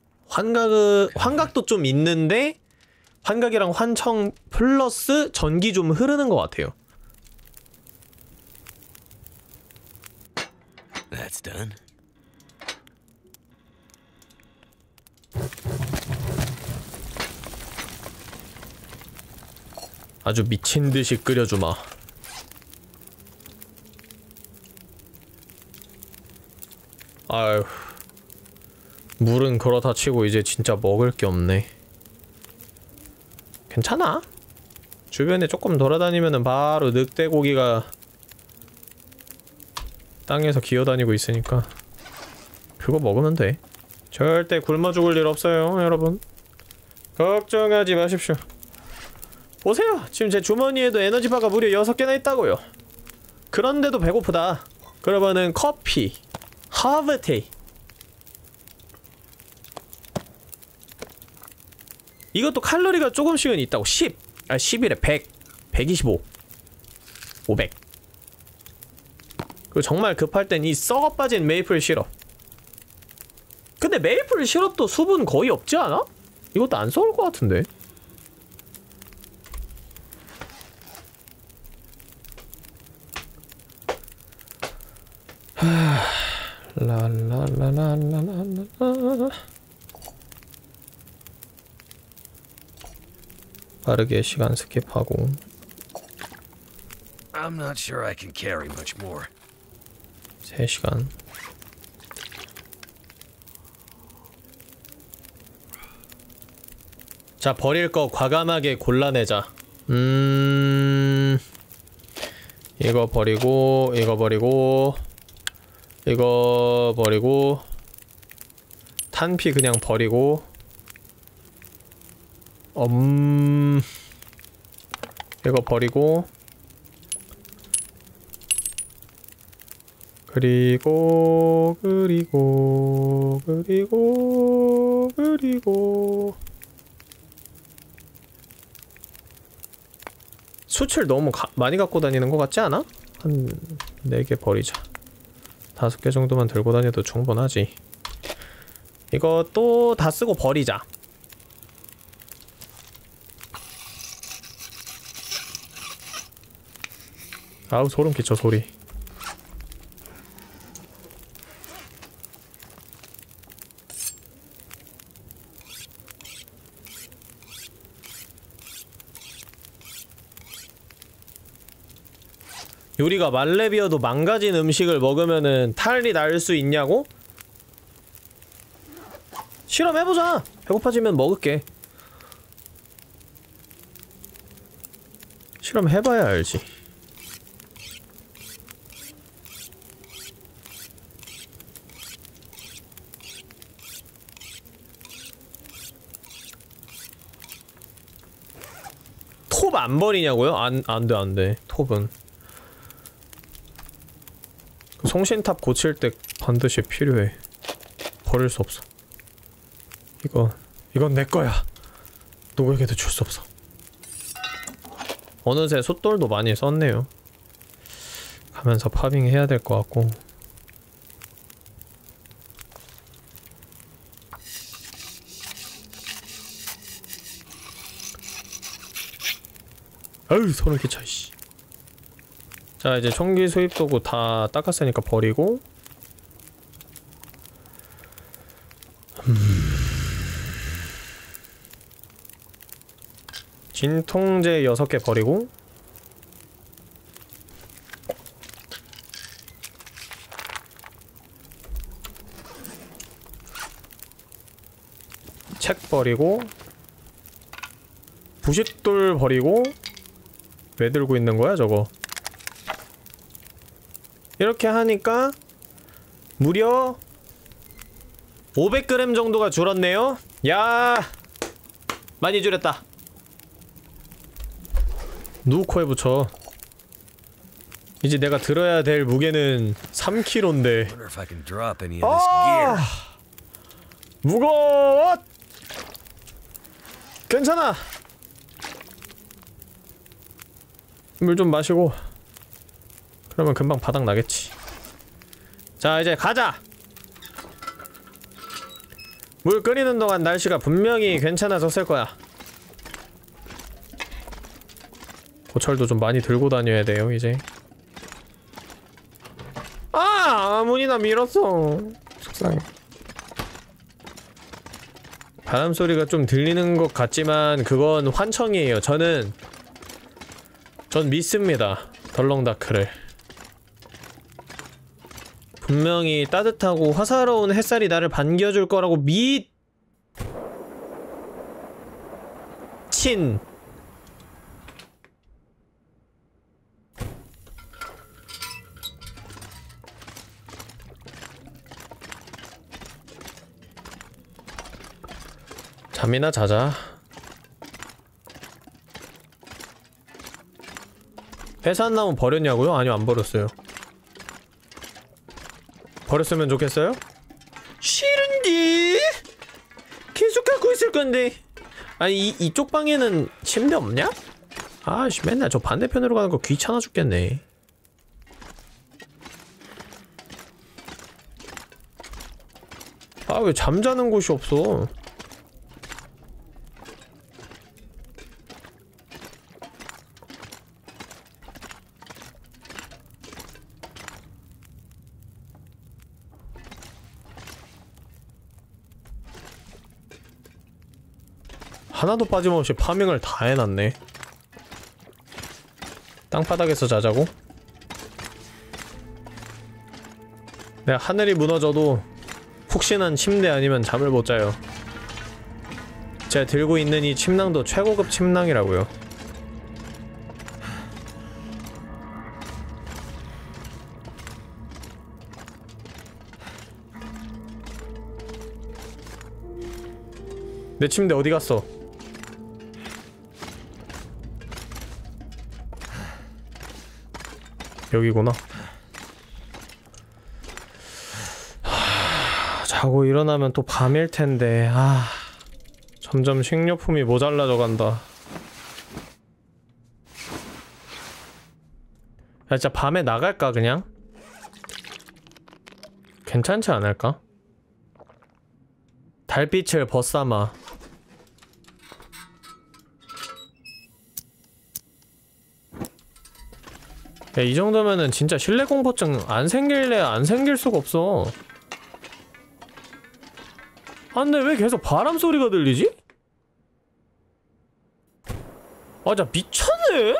환각도 좀 있는데 환각이랑 환청 플러스 전기 좀 흐르는 것 같아요. That's done. 아주 미친듯이 끓여주마. 아휴 물은 그렇다 치고 이제 진짜 먹을 게 없네. 괜찮아. 주변에 조금 돌아다니면은 바로 늑대고기가 땅에서 기어다니고 있으니까 그거 먹으면 돼. 절대 굶어 죽을 일 없어요 여러분. 걱정하지 마십시오. 보세요! 지금 제 주머니에도 에너지바가 무려 6개나 있다고요. 그런데도 배고프다. 그러면은 커피 하브티 이것도 칼로리가 조금씩은 있다고. 10! 아 10이래. 100 125 500. 그리고 정말 급할 땐 이 썩어빠진 메이플 시럽. 근데 메이플 시럽도 수분 거의 없지 않아? 이것도 안 썩을 것 같은데. 라라라라라라라. 빠르게 시간 스킵하고. I'm not sure I can carry much more. 3시간. 자, 버릴 거 과감하게 골라내자. 이거 버리고, 이거 버리고, 이거 버리고, 탄피 그냥 버리고, 이거 버리고, 그리고 수치를 너무 많이 갖고 다니는 것 같지 않아? 한 4개 버리자. 5개 정도만 들고 다녀도 충분하지. 이거 또 다 쓰고 버리자. 아우 소름 끼쳐 소리. 요리가 말레비어도 망가진 음식을 먹으면은 탈이 날 수 있냐고? 실험해보자! 배고파지면 먹을게. 실험해봐야 알지. 톱 안 버리냐고요? 안돼 안돼. 톱은 송신탑 고칠 때 반드시 필요해. 버릴 수 없어. 이건 내 거야. 누구에게도 줄 수 없어. 어느새 숫돌도 많이 썼네요. 가면서 파밍 해야 될 것 같고. 아유 손을 끼쳐 씨. 자 이제 총기 수입 도구 다 닦았으니까 버리고. 진통제 6개 버리고. 책 버리고. 부싯돌 버리고. 왜 들고 있는 거야 저거? 이렇게 하니까 무려 500g 정도가 줄었네요. 야 많이 줄였다. 누구 코에 붙여. 이제 내가 들어야 될 무게는 3kg인데. 아 무거워. 괜찮아. 물 좀 마시고. 그러면 금방 바닥 나겠지. 자 이제 가자. 물 끓이는 동안 날씨가 분명히 괜찮아졌을 거야. 고철도 좀 많이 들고 다녀야 돼요 이제. 아! 문이나 밀었어. 속상해. 바람소리가 좀 들리는 것 같지만 그건 환청이에요. 전 믿습니다. 덜렁다크를. 분명히 따뜻하고 화사로운 햇살이 나를 반겨줄 거라고 친. 잠이나 자자. 회사 나무 버렸냐고요? 아니요 안 버렸어요. 버렸으면 좋겠어요? 싫은데? 계속 갖고 있을 건데. 아니 이쪽 방에는 침대 없냐? 아씨 맨날 저 반대편으로 가는 거 귀찮아 죽겠네. 아 왜 잠자는 곳이 없어. 하나도 빠짐없이 파밍을 다 해놨네. 땅바닥에서 자자고? 내가 하늘이 무너져도 푹신한 침대 아니면 잠을 못 자요. 제가 들고 있는 이 침낭도 최고급 침낭이라고요. 내 침대 어디 갔어? 여기구나. 자고 일어나면 또 밤일 텐데. 점점 식료품이 모자라져 간다. 야 진짜 밤에 나갈까 그냥? 괜찮지 않을까? 달빛을 벗삼아. 야, 이 정도면은 진짜 실내 공포증 안 생길래 안 생길 수가 없어. 아, 근데 왜 계속 바람 소리가 들리지? 아, 진짜 미쳤네?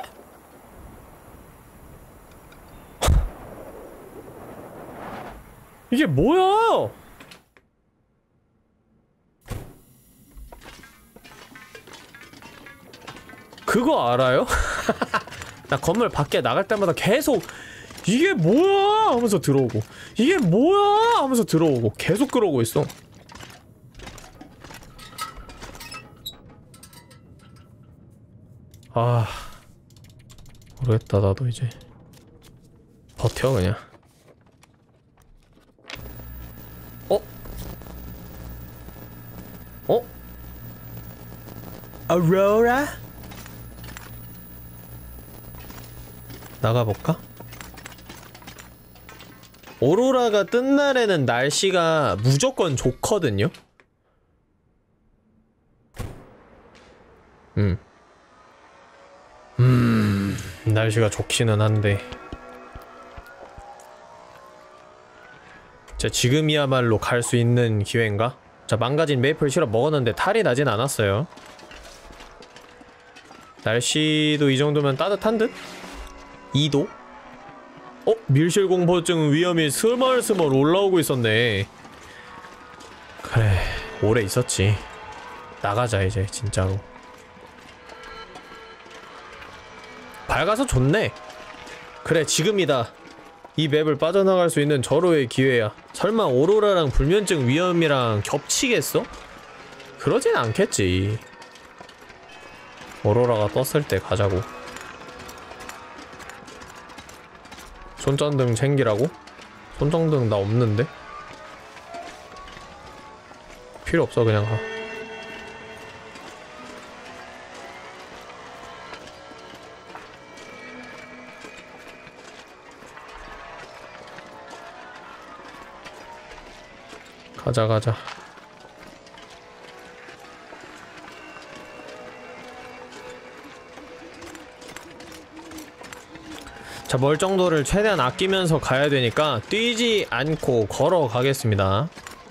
이게 뭐야? 그거 알아요? 나 건물 밖에 나갈 때마다 계속 이게 뭐야? 하면서 들어오고 이게 뭐야? 하면서 들어오고 계속 그러고 있어. 아 모르겠다. 나도 이제 버텨 그냥. 어? 어? 아로라? 나가볼까? 오로라가 뜬 날에는 날씨가 무조건 좋거든요? 날씨가 좋기는 한데 자, 지금이야말로 갈 수 있는 기회인가? 자, 망가진 메이플 시럽 먹었는데 탈이 나진 않았어요. 날씨도 이 정도면 따뜻한 듯? 2도? 밀실공포증 위험이 스멀스멀 올라오고 있었네. 그래, 오래 있었지. 나가자 이제 진짜로. 밝아서 좋네. 그래, 지금이다. 이 맵을 빠져나갈 수 있는 절호의 기회야. 설마 오로라랑 불면증 위험이랑 겹치겠어? 그러진 않겠지. 오로라가 떴을 때 가자고. 손전등 챙기라고? 손전등 나 없는데? 필요 없어, 그냥 가. 가자 가자. 자, 멀정도를 최대한 아끼면서 가야 되니까 뛰지 않고 걸어 가겠습니다.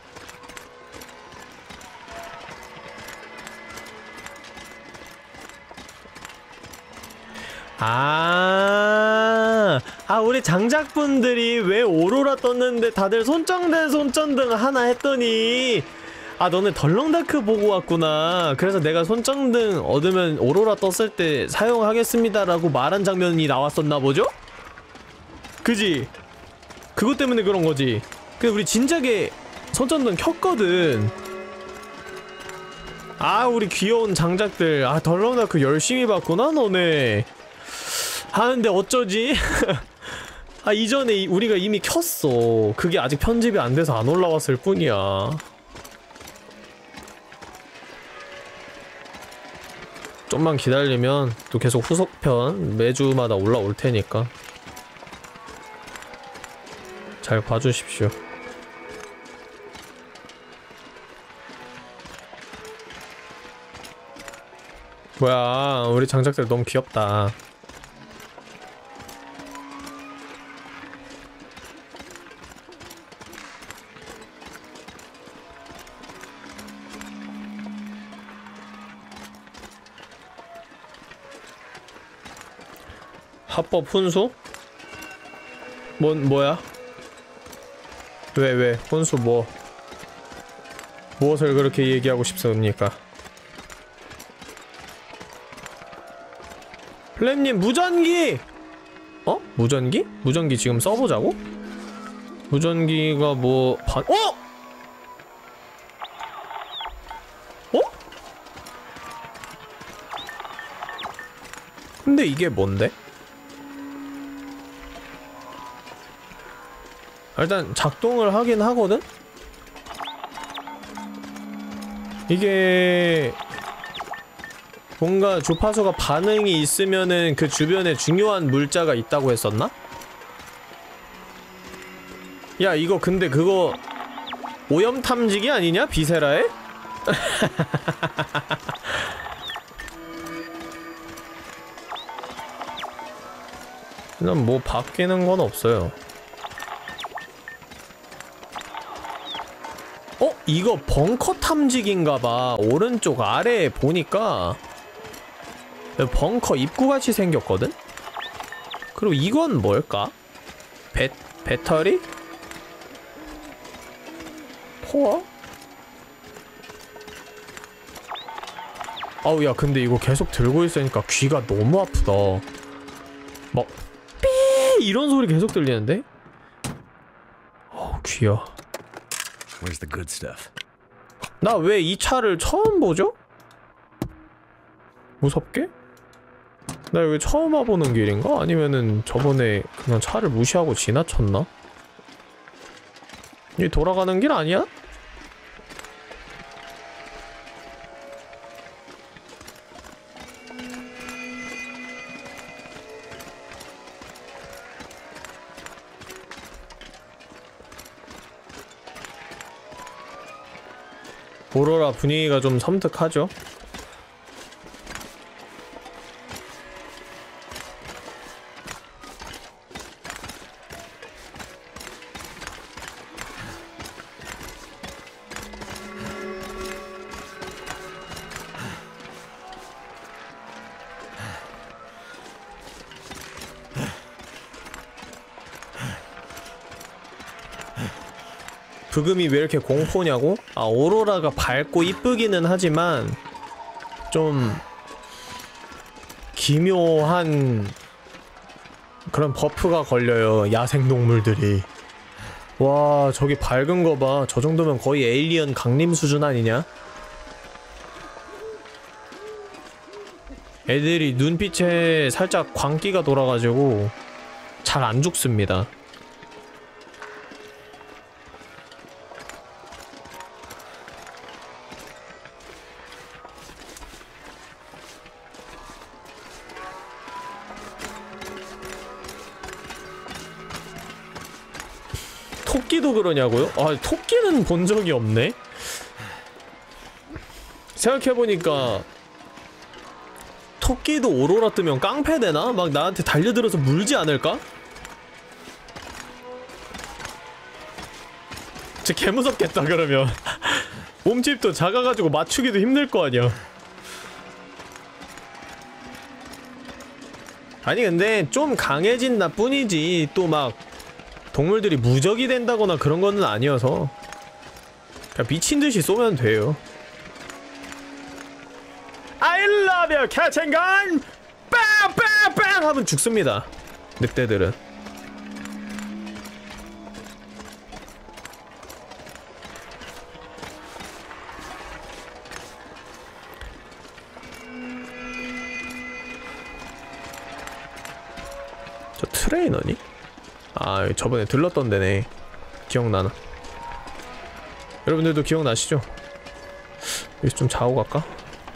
우리 장작분들이 왜 오로라 떴는데 다들 손전등 하나 했더니 너네 덜렁다크 보고 왔구나. 그래서 내가 손전등 얻으면 오로라 떴을 때 사용하겠습니다라고 말한 장면이 나왔었나 보죠? 그지? 그것 때문에 그런 거지. 근데 우리 진작에 손전등 켰거든. 우리 귀여운 장작들. 덜렁다크 열심히 봤구나 너네. 근데 어쩌지? 이전에 우리가 이미 켰어. 그게 아직 편집이 안 돼서 안 올라왔을 뿐이야. 좀만 기다리면 또 계속 후속편 매주마다 올라올 테니까 잘 봐주십시오. 뭐야, 우리 장작들 너무 귀엽다. 합법 훈수? 뭐야? 왜? 훈수 뭐? 무엇을 그렇게 얘기하고 싶습니까? 플랩님, 무전기! 무전기? 무전기 지금 써보자고? 무전기가 뭐... 근데 이게 뭔데? 일단 작동을 하긴 하거든? 이게 뭔가 주파수가 반응이 있으면은 그 주변에 중요한 물자가 있다고 했었나? 야 이거 근데 그거 오염 탐지기 아니냐? 비세라에? 일단 뭐 바뀌는 건 없어요. 이거 벙커 탐지기인가봐. 오른쪽 아래에 보니까 벙커 입구같이 생겼거든? 그리고 이건 뭘까? 배터리? 코어? 아우 야 근데 이거 계속 들고 있으니까 귀가 너무 아프다. 막 삐 이런 소리 계속 들리는데? 귀야. Where's the good stuff? 나 왜 이 차를 처음 보죠? 무섭게? 나 여기 처음 와보는 길인가? 아니면은 저번에 그냥 차를 무시하고 지나쳤나? 이 돌아가는 길 아니야? 오로라 분위기가 좀 섬뜩하죠? 부금이 왜 이렇게 공포냐고? 아 오로라가 밝고 이쁘기는 하지만 좀 기묘한 그런 버프가 걸려요. 야생동물들이. 와 저기 밝은 거 봐. 저 정도면 거의 에일리언 강림 수준 아니냐? 애들이 눈빛에 살짝 광기가 돌아가지고 잘 안 죽습니다. 토끼도 그러냐고요? 아 토끼는 본 적이 없네? 생각해보니까 토끼도 오로라 뜨면 깡패되나? 막 나한테 달려들어서 물지 않을까? 진짜 개무섭겠다 그러면. 몸집도 작아가지고 맞추기도 힘들 거 아니야. 아니 근데 좀 강해진다 뿐이지 또 막 동물들이 무적이 된다거나 그런 거는 아니어서 그냥 미친듯이 쏘면 돼요. I love you, catch and gun! 빵빵빵! 하면 죽습니다. 늑대들은. 저 트레이너니? 아 저번에 들렀던 데네. 기억나나? 여러분들도 기억나시죠? 여기서 좀 자고 갈까?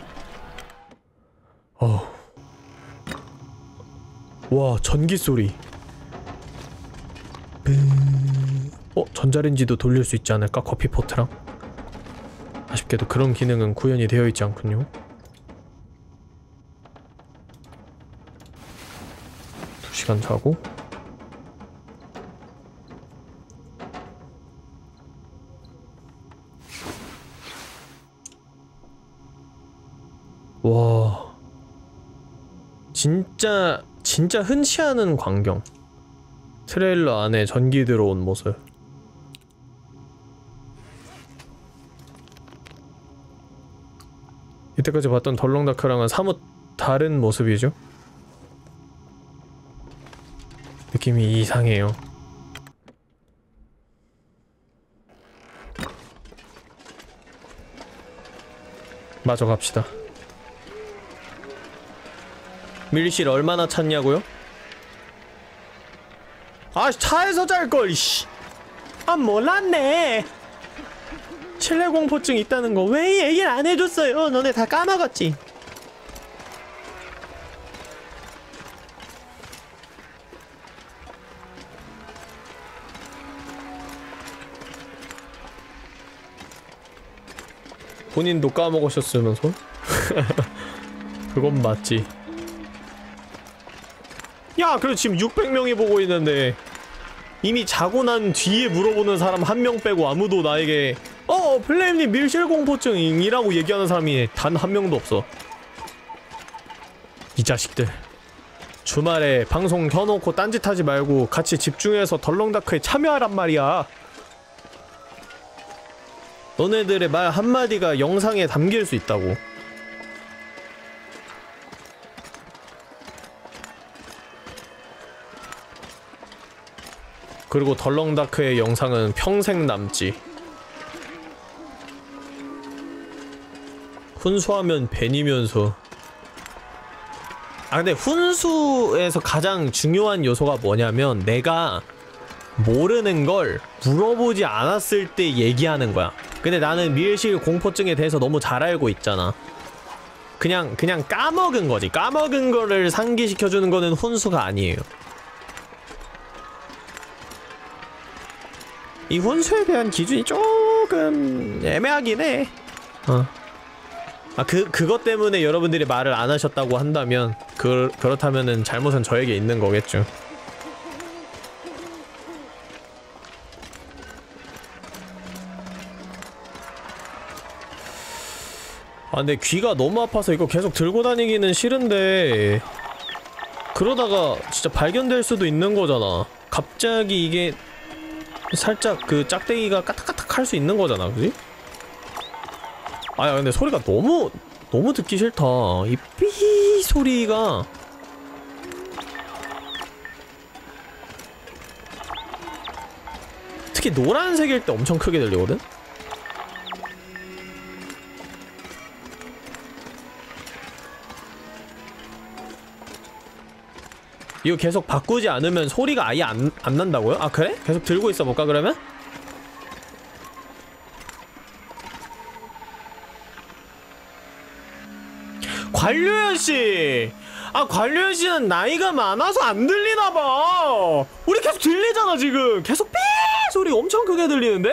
와 전기 소리. 전자레인지도 돌릴 수 있지 않을까? 커피포트랑. 아쉽게도 그런 기능은 구현이 되어 있지 않군요. 2시간 자고 와 진짜 흔치 않은 광경. 트레일러 안에 전기 들어온 모습. 이때까지 봤던 덜렁다크랑은 사뭇 다른 모습이죠. 느낌이 이상해요. 마저 갑시다. 밀실 얼마나 찾냐고요? 아 차에서 잘걸 씨. 아 몰랐네. 실내 공포증 있다는 거 왜 얘기를 안 해줬어요? 너네 다 까먹었지? 본인도 까먹으셨으면서? 그건 맞지. 야, 그래 지금 600명이 보고 있는데 이미 자고 난 뒤에 물어보는 사람 한 명 빼고 아무도 나에게 플레임님 밀실공포증이라고 얘기하는 사람이 단 한 명도 없어. 이 자식들. 주말에 방송 켜놓고 딴짓하지 말고 같이 집중해서 덜렁다크에 참여하란 말이야. 너네들의 말 한마디가 영상에 담길 수 있다고. 그리고 덜렁다크의 영상은 평생 남지. 훈수하면 벤이면서. 아 근데 훈수에서 가장 중요한 요소가 뭐냐면 내가 모르는 걸 물어보지 않았을 때 얘기하는 거야. 근데 나는 밀실 공포증에 대해서 너무 잘 알고 있잖아. 그냥 까먹은 거지. 까먹은 거를 상기시켜주는 거는 훈수가 아니에요. 이 훈수에 대한 기준이 조금 애매하긴 해. 그것 때문에 여러분들이 말을 안 하셨다고 한다면 그렇다면은 잘못은 저에게 있는 거겠죠. 아 근데 귀가 너무 아파서 이거 계속 들고 다니기는 싫은데 그러다가 진짜 발견될 수도 있는 거잖아. 갑자기 이게 살짝 그 짝대기가 까딱까딱 할 수 있는 거잖아, 그지? 아야 근데 소리가 너무 듣기 싫다. 이 삐 소리가 특히 노란색일 때 엄청 크게 들리거든? 이거 계속 바꾸지 않으면 소리가 아예 안 난다고요? 아 그래? 계속 들고 있어 볼까 그러면? 관료연씨! 아 관료연씨는 나이가 많아서 안 들리나봐! 우리 계속 들리잖아 지금! 계속 삐 소리 엄청 크게 들리는데?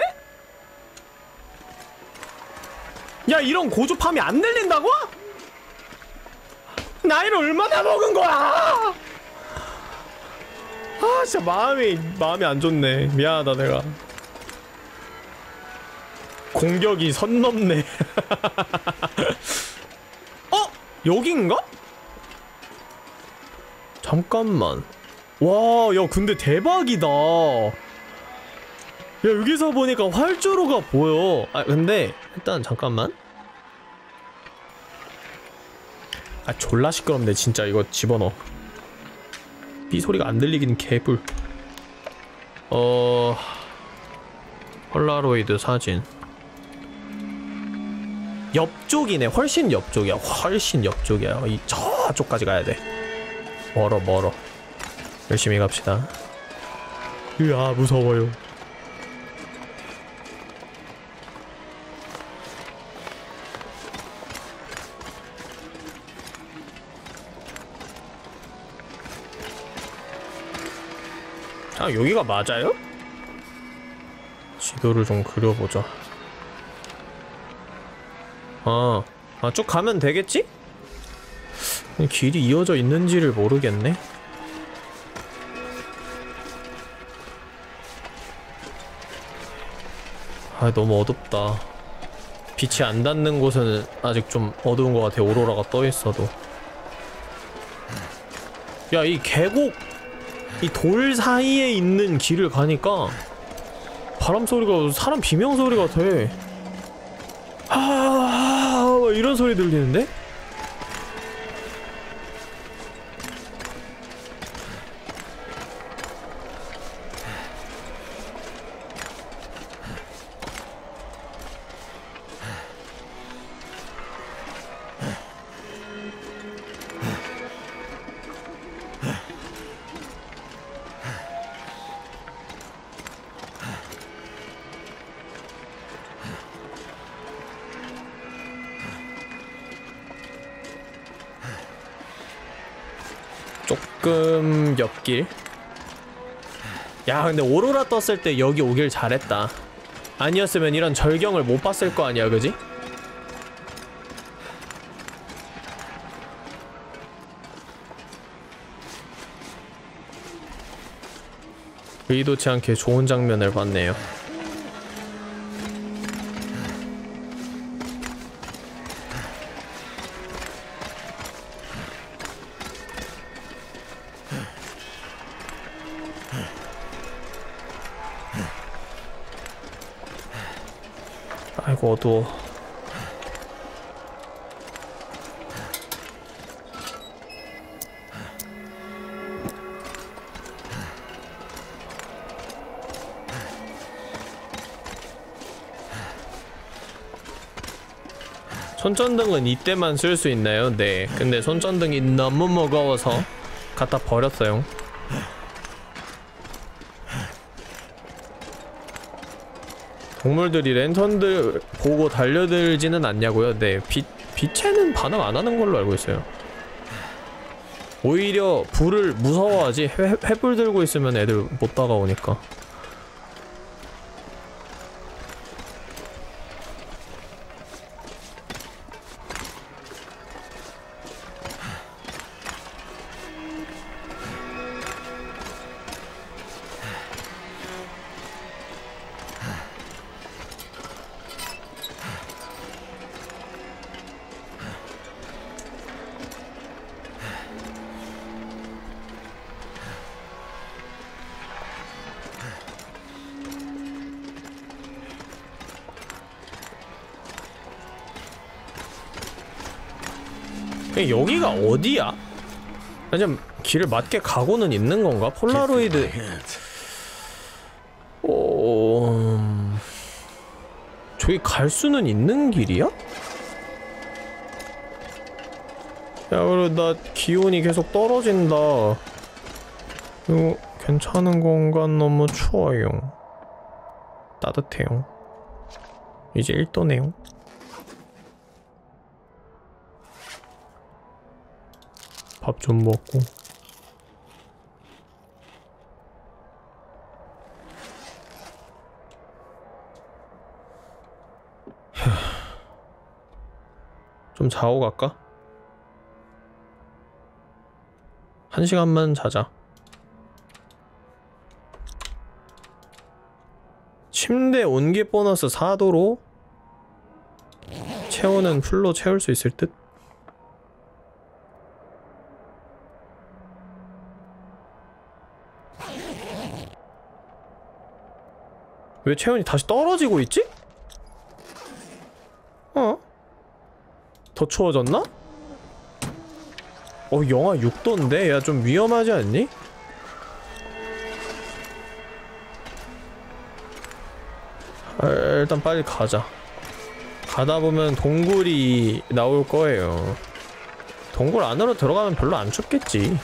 야 이런 고주팜이 안 들린다고? 나이를 얼마나 먹은 거야! 아 진짜 마음이 안 좋네. 미안하다 내가. 공격이 선 넘네. 여긴가? 잠깐만. 와, 야 근데 대박이다. 야 여기서 보니까 활주로가 보여. 아 근데 일단 잠깐만. 아 졸라 시끄럽네 진짜. 이거 집어넣어. 삐 소리가 안 들리긴 개뿔. 폴라로이드 사진. 옆쪽이네. 훨씬 옆쪽이야. 훨씬 옆쪽이야. 저쪽까지 가야 돼. 멀어. 열심히 갑시다. 으아 무서워요. 아 여기가 맞아요? 지도를 좀 그려보자. 쭉 가면 되겠지? 길이 이어져 있는지를 모르겠네. 아 너무 어둡다. 빛이 안 닿는 곳은 아직 좀 어두운 것 같아. 오로라가 떠있어도. 야 이 계곡 이 돌 사이에 있는 길을 가니까 바람 소리가 사람 비명 소리 같아. 이런 소리 들리는데? 조금 옆길. 야 근데 오로라 떴을 때 여기 오길 잘했다. 아니었으면 이런 절경을 못 봤을 거 아니야 그지? 의도치 않게 좋은 장면을 봤네요. 아이고 어두워. 손전등은 이때만 쓸 수 있나요? 네. 근데 손전등이 너무 무거워서 갖다 버렸어요. 동물들이 랜턴들 보고 달려들지는 않냐고요? 네. 빛에는 반응 안 하는 걸로 알고 있어요. 오히려 불을 무서워하지 횃불 들고 있으면 애들 못 다가오니까. 여기가 어디야? 그냥 길을 맞게 가고는 있는 건가? 폴라로이드. 저기 갈 수는 있는 길이야? 야, 그래 나 기온이 계속 떨어진다. 이거 괜찮은 건가? 너무 추워요. 따뜻해요. 이제 1도네요. 밥 좀 먹고. 좀 자고 갈까? 1시간만 자자. 침대 온기 보너스 4도로 체온은 풀로 채울 수 있을 듯? 왜 체온이 다시 떨어지고 있지? 더 추워졌나? 영하 6도인데? 야, 좀 위험하지 않니? 일단 빨리 가자. 가다 보면 동굴이 나올 거예요. 동굴 안으로 들어가면 별로 안 춥겠지.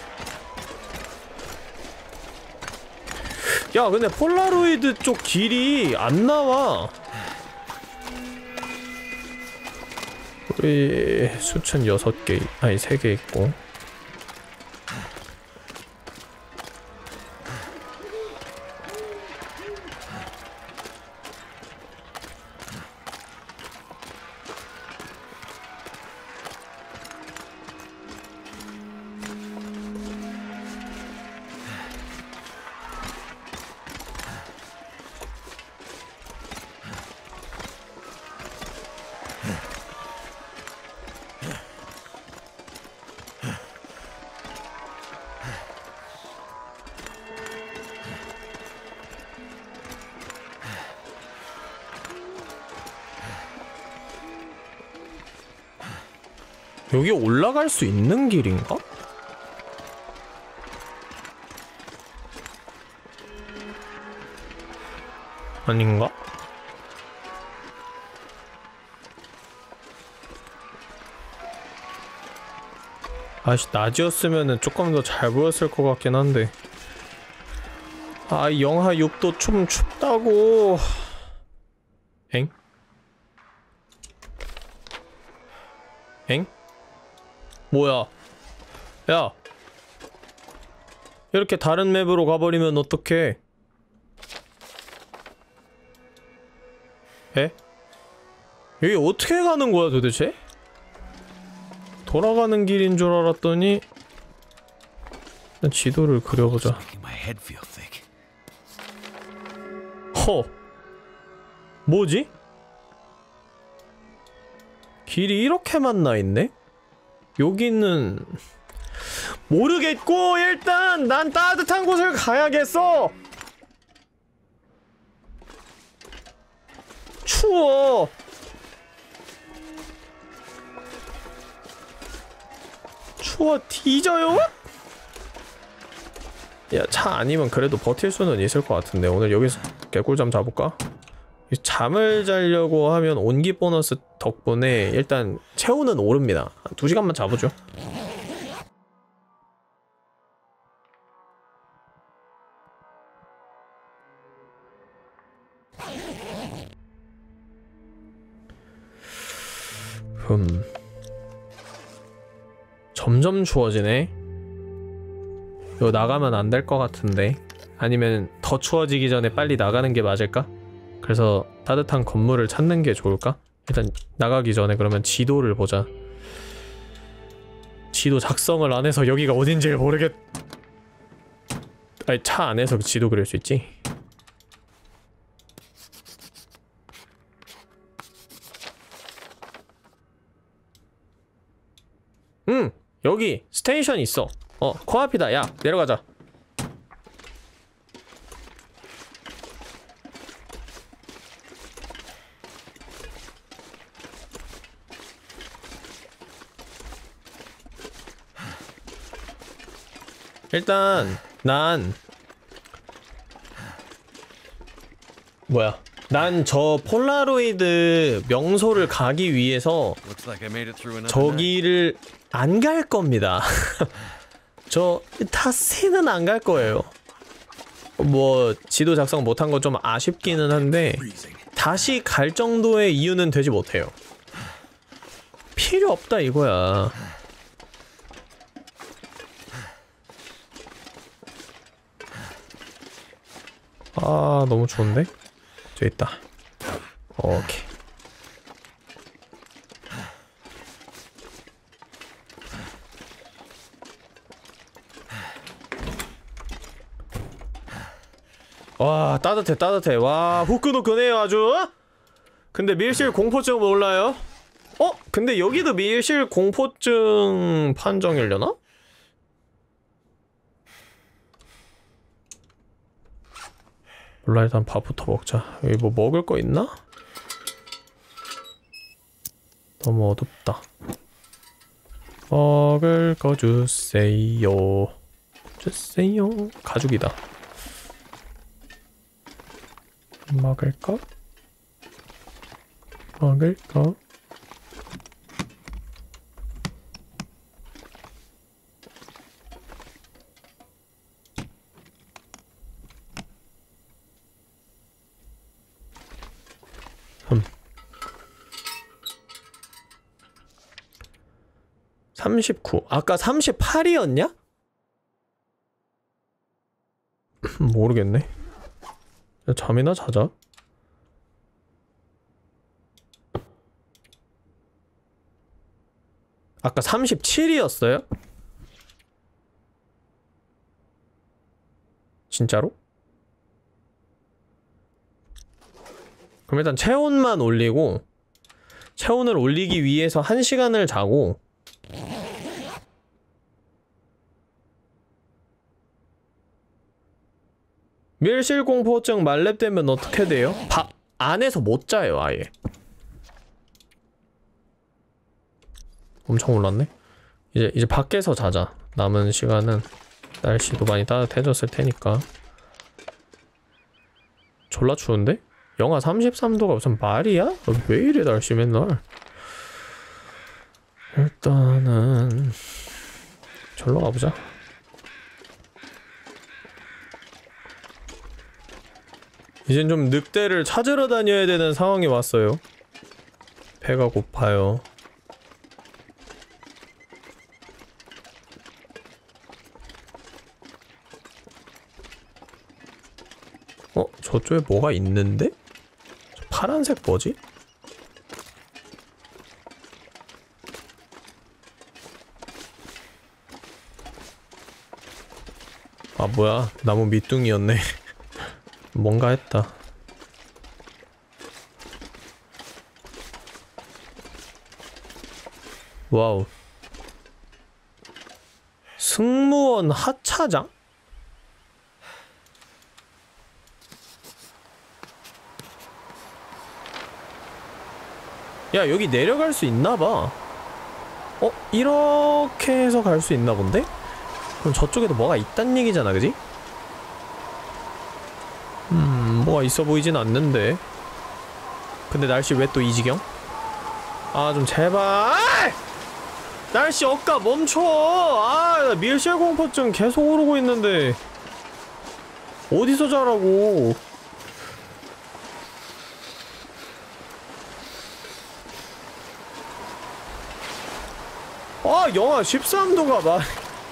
야, 근데 폴라로이드 쪽 길이 안 나와. 우리 수천 6개, 아니 3개 있고. 여기 올라갈 수 있는 길인가? 아닌가? 아씨, 낮이었으면은 조금 더 잘 보였을 것 같긴 한데. 아, 영하 6도 좀 춥다고. 엥? 엥? 뭐야? 야, 이렇게 다른 맵으로 가버리면 어떡해? 에? 여기 어떻게 가는 거야 도대체? 돌아가는 길인 줄 알았더니 일단 지도를 그려보자. 허. 뭐지? 길이 이렇게만 나있네? 여기는 모르겠고 일단 난 따뜻한 곳을 가야겠어. 추워. 추워 뒤져요? 야, 차 아니면 그래도 버틸 수는 있을 것 같은데 오늘 여기서 개꿀잠 자볼까? 잠을 자려고 하면 온기 보너스 덕분에 일단 체온은 오릅니다. 한 2시간만 자보죠. 점점 추워지네. 이거 나가면 안 될 것 같은데. 아니면 더 추워지기 전에 빨리 나가는 게 맞을까? 그래서 따뜻한 건물을 찾는 게 좋을까? 일단 나가기 전에 그러면 지도를 보자. 지도 작성을 안 해서 여기가 어딘지를 모르겠... 아니 차 안에서 지도 그릴 수 있지? 응! 여기 스테이션 있어. 코앞이다. 야 내려가자. 일단 난 저 폴라로이드 명소를 가기 위해서 저기를 안 갈 겁니다. 저 타세는 안 갈 거예요. 뭐 지도 작성 못한 건 좀 아쉽기는 한데 다시 갈 정도의 이유는 되지 못해요. 필요 없다 이거야. 아 너무 좋은데? 저 있다. 오케이. 와 따뜻해 따뜻해. 와 후끈후끈해요 아주. 근데 밀실 공포증 몰라요? 근데 여기도 밀실 공포증 판정이려나? 몰라. 일단 밥부터 먹자. 여기 뭐 먹을 거 있나? 너무 어둡다. 먹을 거 주세요. 주세요. 가죽이다. 먹을 거? 먹을 거? 흠. 39. 아까 38이었냐? 모르겠네. 야, 잠이나 자자. 아까 37이었어요? 진짜로? 그럼 일단 체온만 올리고, 체온을 올리기 위해서 1시간을 자고, 밀실공포증 만렙되면 어떻게 돼요? 안에서 못 자요 아예. 엄청 올랐네. 이제 밖에서 자자. 남은 시간은 날씨도 많이 따뜻해졌을 테니까. 졸라 추운데? 영하 33도가 무슨 말이야? 왜 이래 날씨 맨날. 일단은 절로 가보자. 이젠 좀 늑대를 찾으러 다녀야 되는 상황이 왔어요. 배가 고파요. 저쪽에 뭐가 있는데? 저 파란색 뭐지? 아 뭐야, 나무 밑둥이었네. 뭔가 했다. 와우. 승무원 하차장? 야, 여기 내려갈 수 있나봐. 이렇게 해서 갈 수 있나 본데? 그럼 저쪽에도 뭐가 있단 얘기잖아, 그지? 뭐가 있어 보이진 않는데. 근데 날씨 왜 또 이 지경? 아, 좀 제발! 날씨 억까 멈춰! 아, 나 밀실 공포증 계속 오르고 있는데. 어디서 자라고. 아, 영하 13도가 막.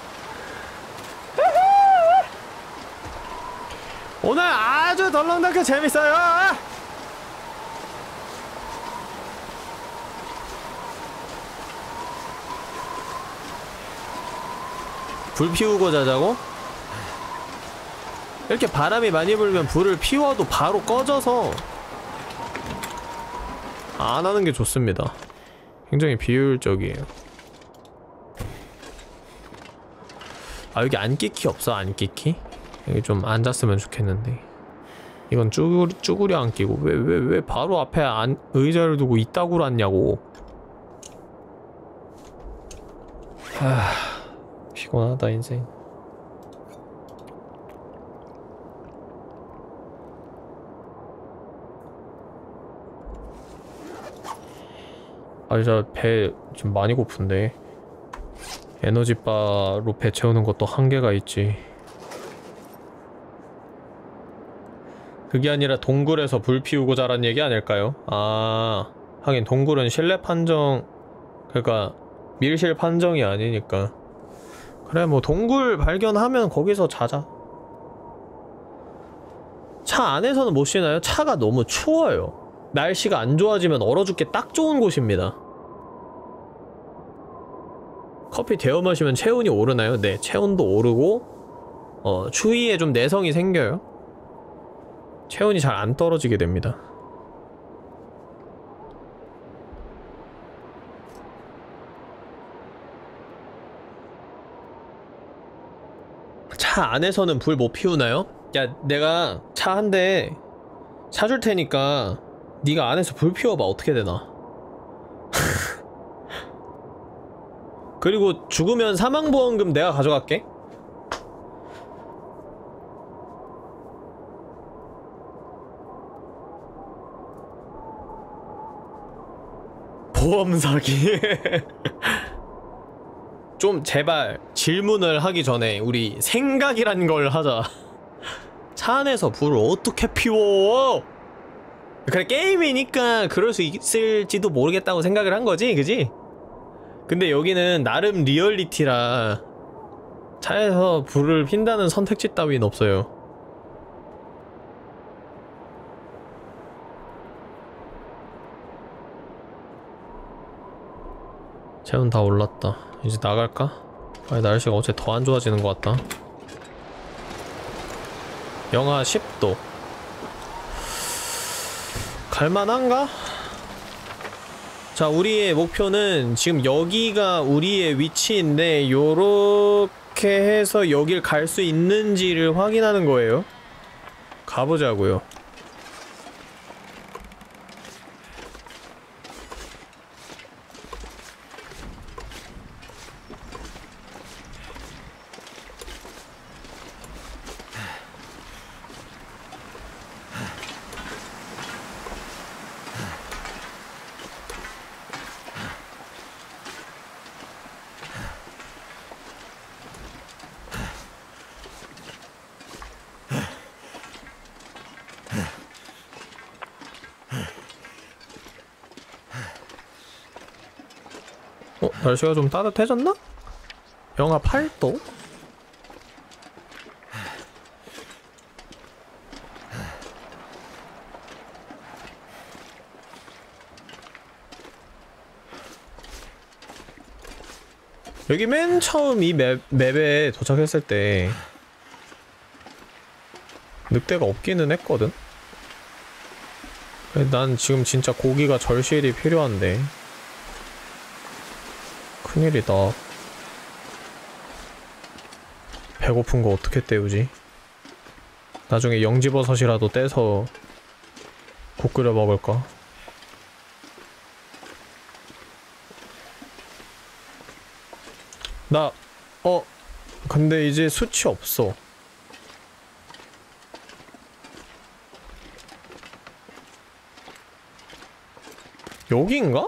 오늘 아주 덜렁덜렁 재밌어요! 불 피우고 자자고? 이렇게 바람이 많이 불면 불을 피워도 바로 꺼져서 안 하는 게 좋습니다. 굉장히 비효율적이에요. 아, 여기 앉기키 없어? 앉기키? 여기 좀 앉았으면 좋겠는데. 이건 쭈구려 앉기고 왜 바로 앞에 의자를 두고 이따구로 앉냐고. 피곤하다 인생. 아, 진짜 배 좀 많이 고픈데. 에너지바로 배 채우는 것도 한계가 있지. 그게 아니라 동굴에서 불 피우고 자란 얘기 아닐까요? 아, 하긴 동굴은 실내 판정, 그러니까 밀실 판정이 아니니까. 그래, 뭐 동굴 발견하면 거기서 자자. 차 안에서는 못 쉬나요? 차가 너무 추워요. 날씨가 안 좋아지면 얼어 죽기 딱 좋은 곳입니다. 커피 데워 마시면 체온이 오르나요? 네, 체온도 오르고 추위에 좀 내성이 생겨요. 체온이 잘 안 떨어지게 됩니다. 차 안에서는 불 못 피우나요? 야, 내가 차 한 대 사줄 테니까 네가 안에서 불 피워봐. 어떻게 되나? 그리고 죽으면 사망보험금 내가 가져갈게. 보험 사기. 좀 제발 질문을 하기 전에 우리 생각이란 걸 하자. 차 안에서 불을 어떻게 피워? 그래, 게임이니까 그럴 수 있을지도 모르겠다고 생각을 한 거지, 그지? 근데 여기는 나름 리얼리티라 차에서 불을 핀다는 선택지 따윈 없어요. 체온 다 올랐다. 이제 나갈까? 아니, 날씨가 어째 더 안 좋아지는 것 같다. 영하 10도. 갈만한가? 자, 우리의 목표는 지금 여기가 우리의 위치인데 요렇게 해서 여길 갈 수 있는지를 확인하는 거예요. 가보자고요. 날씨가 좀 따뜻해졌나? 영하 8도? 여기 맨 처음 이 맵에 도착했을 때 늑대가 없기는 했거든? 난 지금 진짜 고기가 절실히 필요한데. 큰일이다. 배고픈 거 어떻게 때우지? 나중에 영지버섯이라도 떼서 국 끓여 먹을까? 근데 이제 숯이 없어. 여기인가?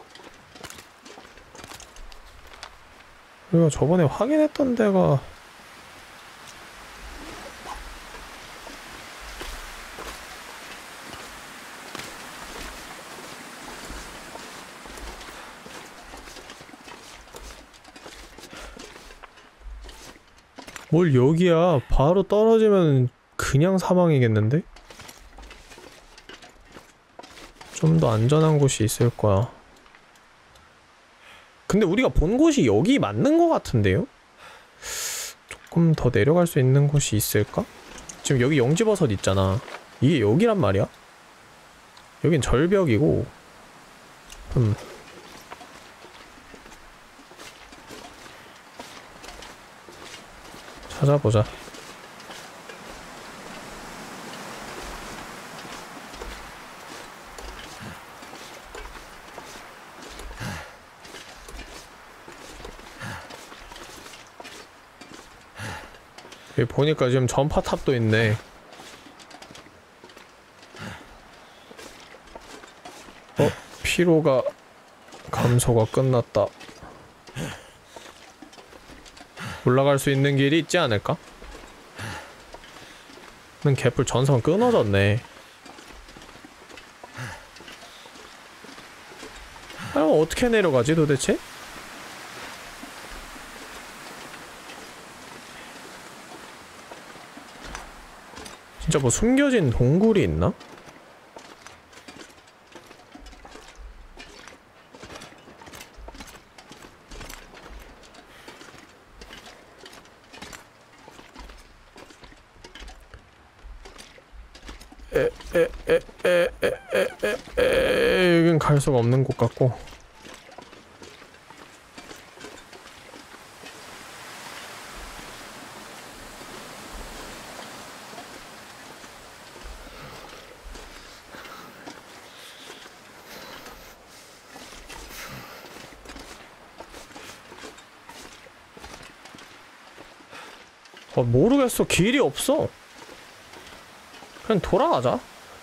우리가 저번에 확인했던 데가 뭘 여기야. 바로 떨어지면 그냥 사망이겠는데? 좀 더 안전한 곳이 있을 거야. 근데 우리가 본 곳이 여기 맞는 것 같은데요? 조금 더 내려갈 수 있는 곳이 있을까? 지금 여기 영지버섯 있잖아. 이게 여기란 말이야? 여긴 절벽이고. 찾아보자. 여기 보니까 지금 전파탑도 있네. 피로가 감소가 끝났다. 올라갈 수 있는 길이 있지 않을까? 개뿔 전선 끊어졌네. 그럼 어떻게 내려가지 도대체? 진짜 뭐 숨겨진 동굴이 있나? 여긴 갈 수가 없는 곳 같고. 모르겠어. 길이 없어. 그냥 돌아가자.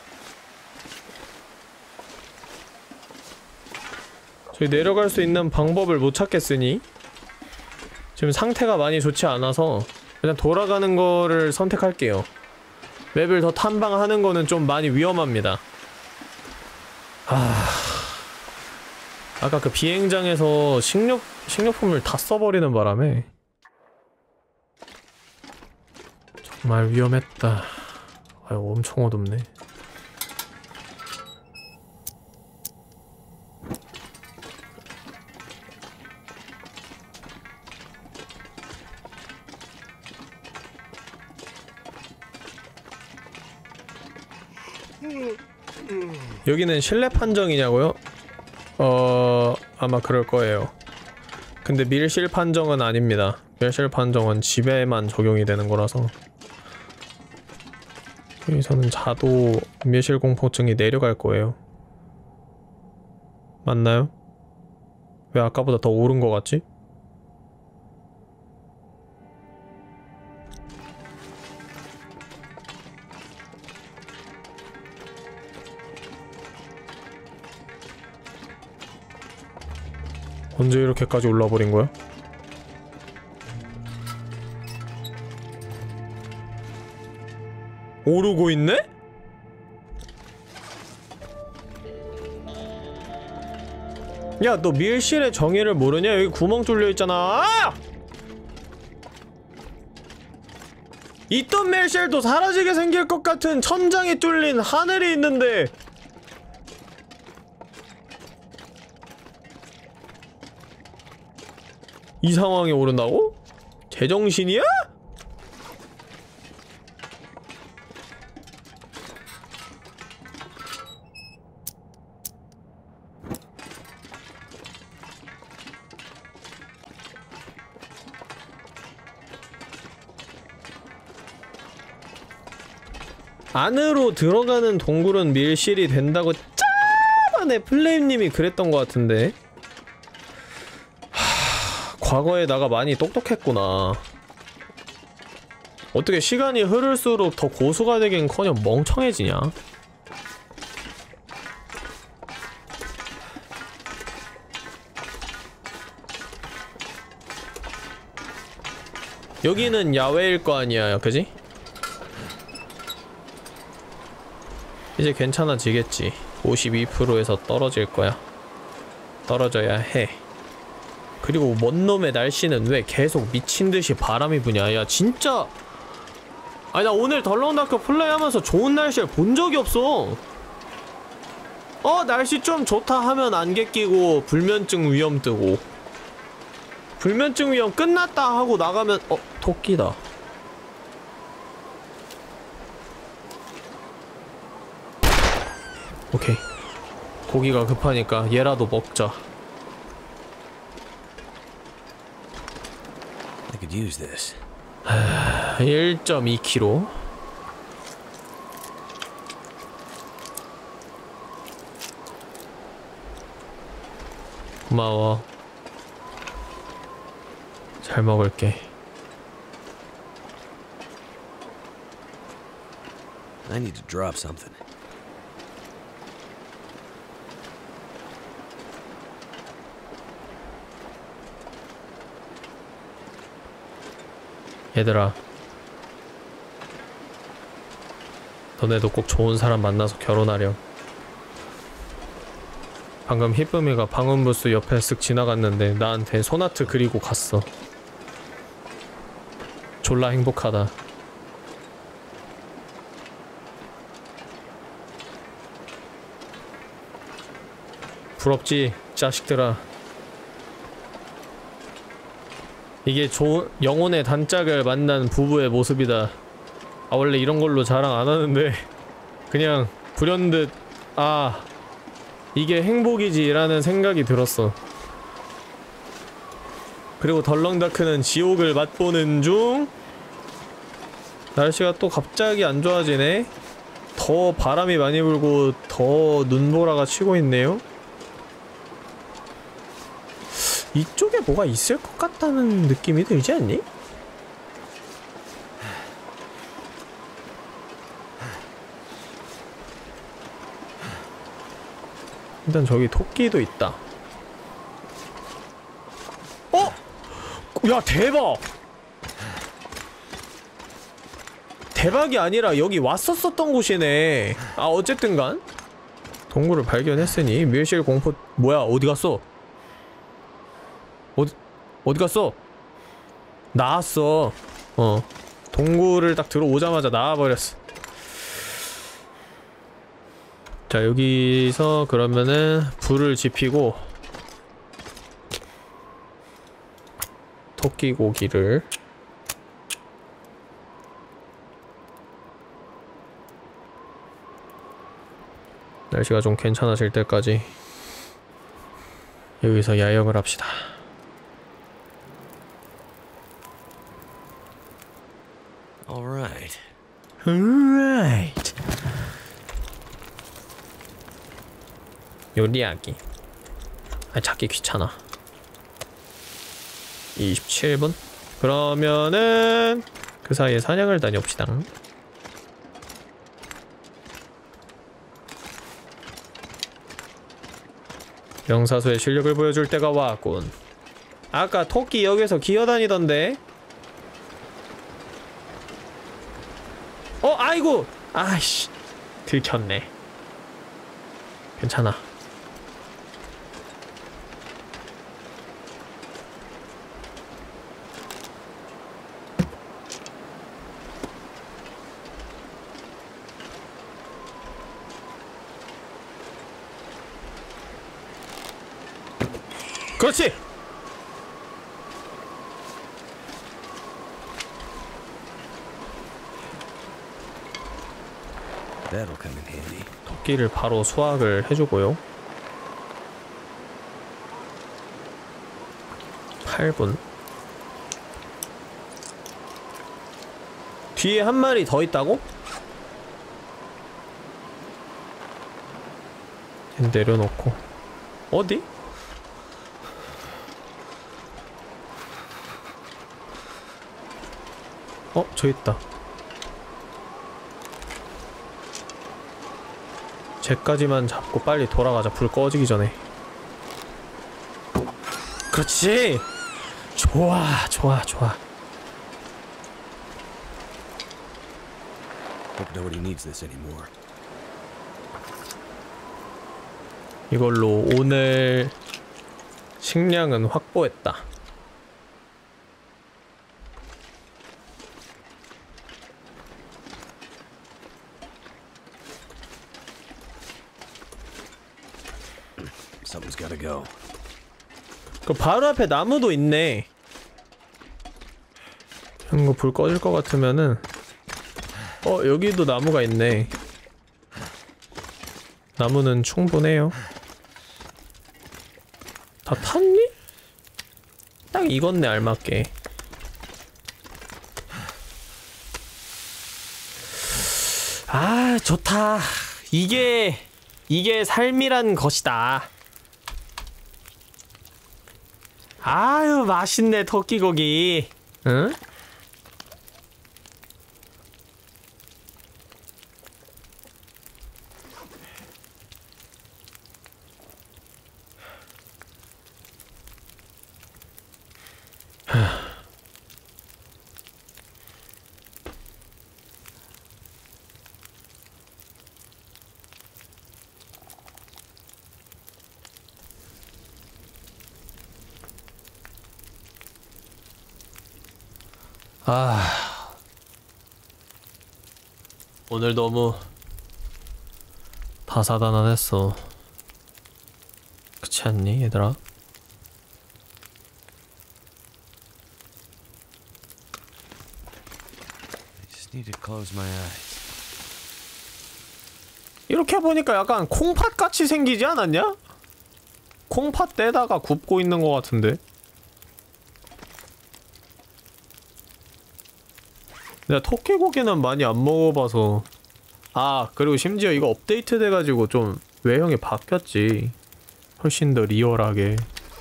저기 내려갈 수 있는 방법을 못 찾겠으니 지금 상태가 많이 좋지 않아서 그냥 돌아가는 거를 선택할게요. 맵을 더 탐방하는 거는 좀 많이 위험합니다. 아까 그 비행장에서 식료품을 다 써버리는 바람에 정말 위험했다. 아유, 엄청 어둡네. 여기는 실내 판정이냐고요? 아마 그럴 거예요. 근데 밀실 판정은 아닙니다. 밀실 판정은 집에만 적용이 되는 거라서. 여기서는 자도 밀실 공포증이 내려갈 거예요. 맞나요? 왜 아까보다 더 오른 거 같지? 언제 이렇게까지 올라버린 거야? 오르고 있네? 야, 너 밀실의 정의를 모르냐? 여기 구멍 뚫려 있잖아. 있던 밀실도 사라지게 생길 것 같은 천장이 뚫린 하늘이 있는데 이 상황에 오른다고? 제정신이야? 안으로 들어가는 동굴은 밀실이 된다고 짜만에 플레임님이 그랬던 것 같은데. 과거에 나가 많이 똑똑했구나. 어떻게 시간이 흐를수록 더 고수가 되긴커녕 멍청해지냐? 여기는 야외일 거 아니야, 그지? 이제 괜찮아지겠지. 52%에서 떨어질 거야. 떨어져야 해. 그리고 뭔 놈의 날씨는 왜 계속 미친듯이 바람이 부냐. 야 진짜, 아니 나 오늘 덜렁다크 플레이하면서 좋은 날씨를 본 적이 없어. 날씨 좀 좋다 하면 안개 끼고 불면증 위험 뜨고, 불면증 위험 끝났다 하고 나가면 토끼다. 오케이, 고기가 급하니까 얘라도 먹자. I could use this. 1.2kg. 고마워. 잘 먹을게. I need to drop something. 얘들아, 너네도 꼭 좋은 사람 만나서 결혼하렴. 방금 히쁨이가 방음부스 옆에 쓱 지나갔는데 나한테 손아트 그리고 갔어. 졸라 행복하다. 부럽지, 자식들아. 이게 영혼의 단짝을 만난 부부의 모습이다. 아 원래 이런 걸로 자랑 안 하는데 그냥 불현듯 이게 행복이지 라는 생각이 들었어. 그리고 덜렁다크는 지옥을 맛보는 중. 날씨가 또 갑자기 안 좋아지네. 더 바람이 많이 불고 더 눈보라가 치고 있네요. 이쪽에 뭐가 있을 것 같다는 느낌이 들지 않니? 일단 저기 토끼도 있다. 야 대박! 대박이 아니라 여기 왔었었던 곳이네. 어쨌든간 동굴을 발견했으니 밀실 공포. 뭐야, 어디 갔어? 어디 갔어? 나왔어. 동굴을 딱 들어오자마자 나와버렸어. 자, 여기서 그러면은 불을 지피고 토끼 고기를 날씨가 좀 괜찮아질 때까지 여기서 야영을 합시다. Alright. Alright. 요리하기. 찾기 귀찮아. 27분? 그러면은 그 사이에 사냥을 다녀봅시다. 명사수의 실력을 보여줄 때가 왔군. 아까 토끼 여기서 기어다니던데? 아이고! 아이씨, 들켰네. 괜찮아. 그렇지! That'll come in handy. 토끼를 바로 수확을 해주고요. 8분. 뒤에 한 마리 더 있다고? 내려놓고. 어디? 저 있다. 쟤까지만 잡고 빨리 돌아가자. 불 꺼지기 전에. 그렇지! 좋아, 좋아, 좋아. Hope nobody needs this anymore. 이걸로 오늘 식량은 확보했다. Something's gotta go. 그 바로 앞에 나무도 있네. 이거 불 꺼질 것 같으면은 여기도 나무가 있네. 나무는 충분해요. 다 탔니? 딱 익었네, 알맞게. 아, 좋다. 이게 삶이란 것이다. 아유, 맛있네, 토끼고기. 응? 오늘 너무 다사다난했어. 그렇지 않니, 얘들아? I just need to close my eyes. 이렇게 보니까 약간 콩팥같이 생기지 않았냐? 콩팥 떼다가 굽고 있는 것 같은데. 내가 토끼고기는 많이 안 먹어봐서. 아, 그리고 심지어 이거 업데이트 돼가지고 좀 외형이 바뀌었지. 훨씬 더 리얼하게.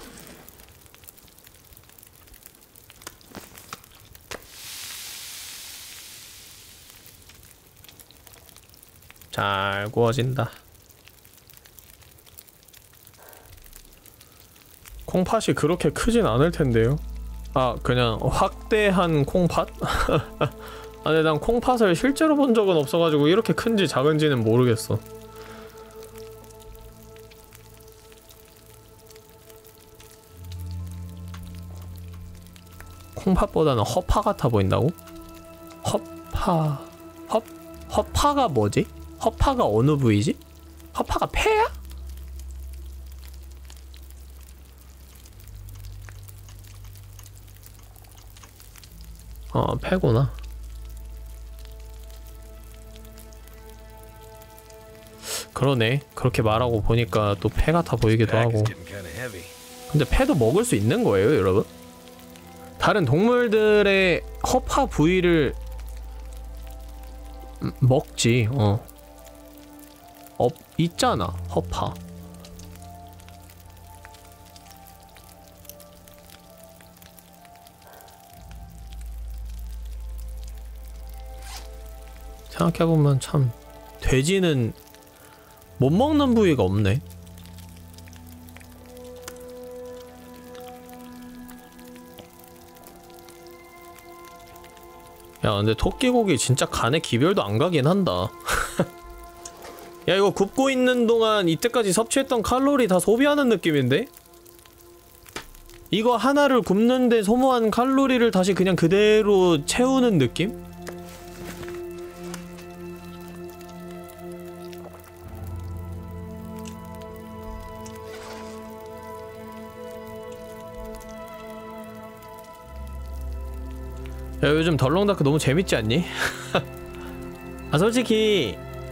잘 구워진다. 콩팥이 그렇게 크진 않을 텐데요. 아, 그냥 확대한 콩팥? 아, 근데 난 콩팥을 실제로 본 적은 없어가지고 이렇게 큰지 작은지는 모르겠어. 콩팥보다는 허파 같아 보인다고? 허파가 뭐지? 허파가 어느 부위지? 허파가 폐야? 폐구나. 그러네. 그렇게 말하고 보니까 또 폐 같아 보이기도 하고. 근데 폐도 먹을 수 있는 거예요, 여러분? 다른 동물들의 허파 부위를 먹지. 있잖아, 허파. 생각해보면 참 돼지는 못 먹는 부위가 없네. 야, 근데 토끼고기 진짜 간에 기별도 안 가긴 한다. 야, 이거 굽고 있는 동안 이때까지 섭취했던 칼로리 다 소비하는 느낌인데? 이거 하나를 굽는데 소모한 칼로리를 다시 그냥 그대로 채우는 느낌? 야, 요즘 덜렁다크 너무 재밌지 않니? 아, 솔직히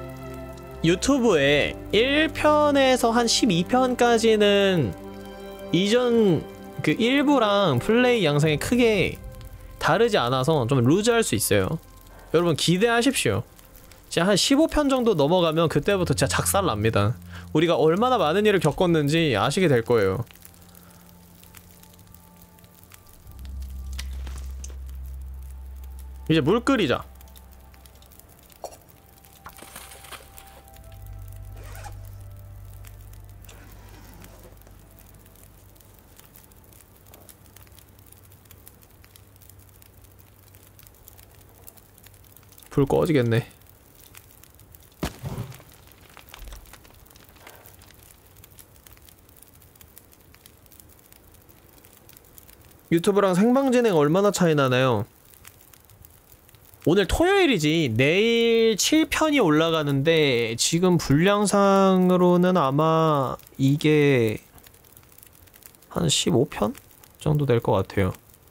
유튜브에 1편에서 한 12편까지는 이전 그 1부랑 플레이 양상이 크게 다르지 않아서 좀 루즈할 수 있어요. 여러분 기대하십시오. 진짜 한 15편 정도 넘어가면 그때부터 진짜 작살납니다. 우리가 얼마나 많은 일을 겪었는지 아시게 될 거예요. 이제 물 끓이자. 불 꺼지겠네. 유튜브랑 생방진행 얼마나 차이 나나요? 오늘 토요일이지. 내일 7편이 올라가는데 지금 분량상으로는 아마 이게 한 15편 정도 될 것 같아요.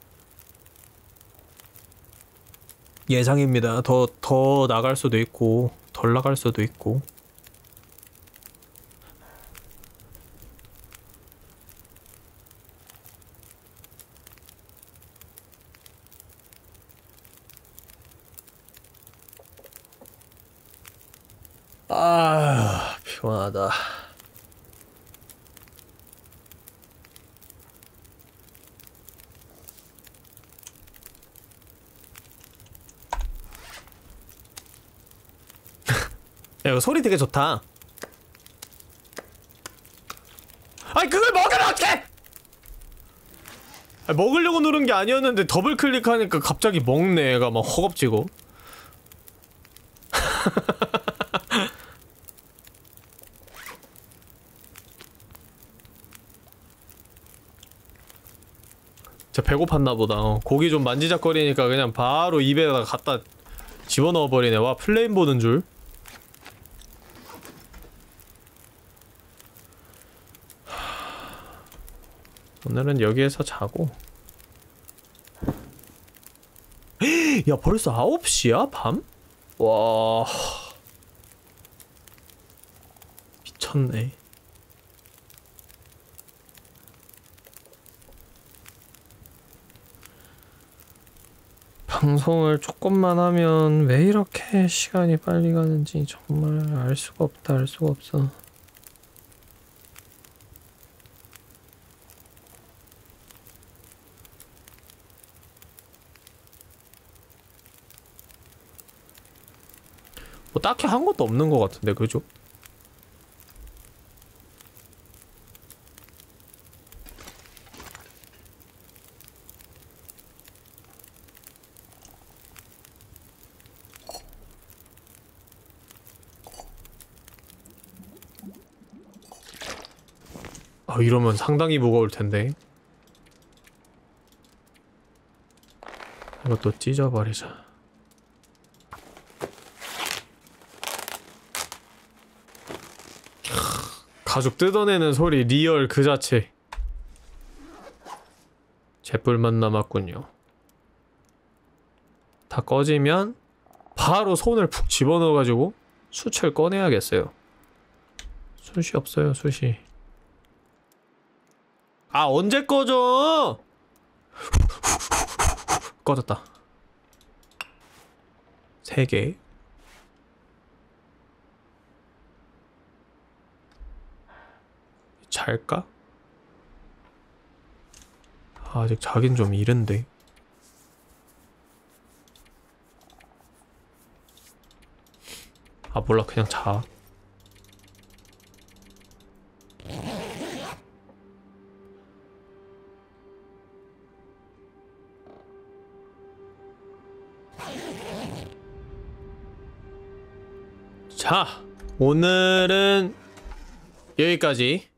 예상입니다. 더 나갈 수도 있고 덜 나갈 수도 있고. 아, 피곤하다. 야, 이거 소리 되게 좋다. 아니 그걸 먹으면 어떡해! 아니, 먹으려고 누른 게 아니었는데 더블 클릭하니까 갑자기 먹네. 애가 막 허겁지겁. 진짜 배고팠나 보다. 고기 좀 만지작거리니까 그냥 바로 입에다가 갖다 집어넣어 버리네. 와, 플레임 보는 줄. 오늘은 여기에서 자고. 야, 벌써 9시야? 밤? 와, 미쳤네. 방송을 조금만 하면 왜 이렇게 시간이 빨리 가는지 정말 알 수가 없다, 알 수가 없어. 뭐 딱히 한 것도 없는 것 같은데, 그죠? 아, 이러면 상당히 무거울 텐데. 이것도 찢어버리자. 가죽 뜯어내는 소리 리얼 그 자체. 잿불만 남았군요. 다 꺼지면 바로 손을 푹 집어넣어가지고 숯을 꺼내야겠어요. 숯이 없어요, 숯이. 아, 언제 꺼져? 꺼졌다. 3개. 잘까? 아직 자긴 좀 이른데. 아, 몰라, 그냥 자. 자, 오늘은 여기까지.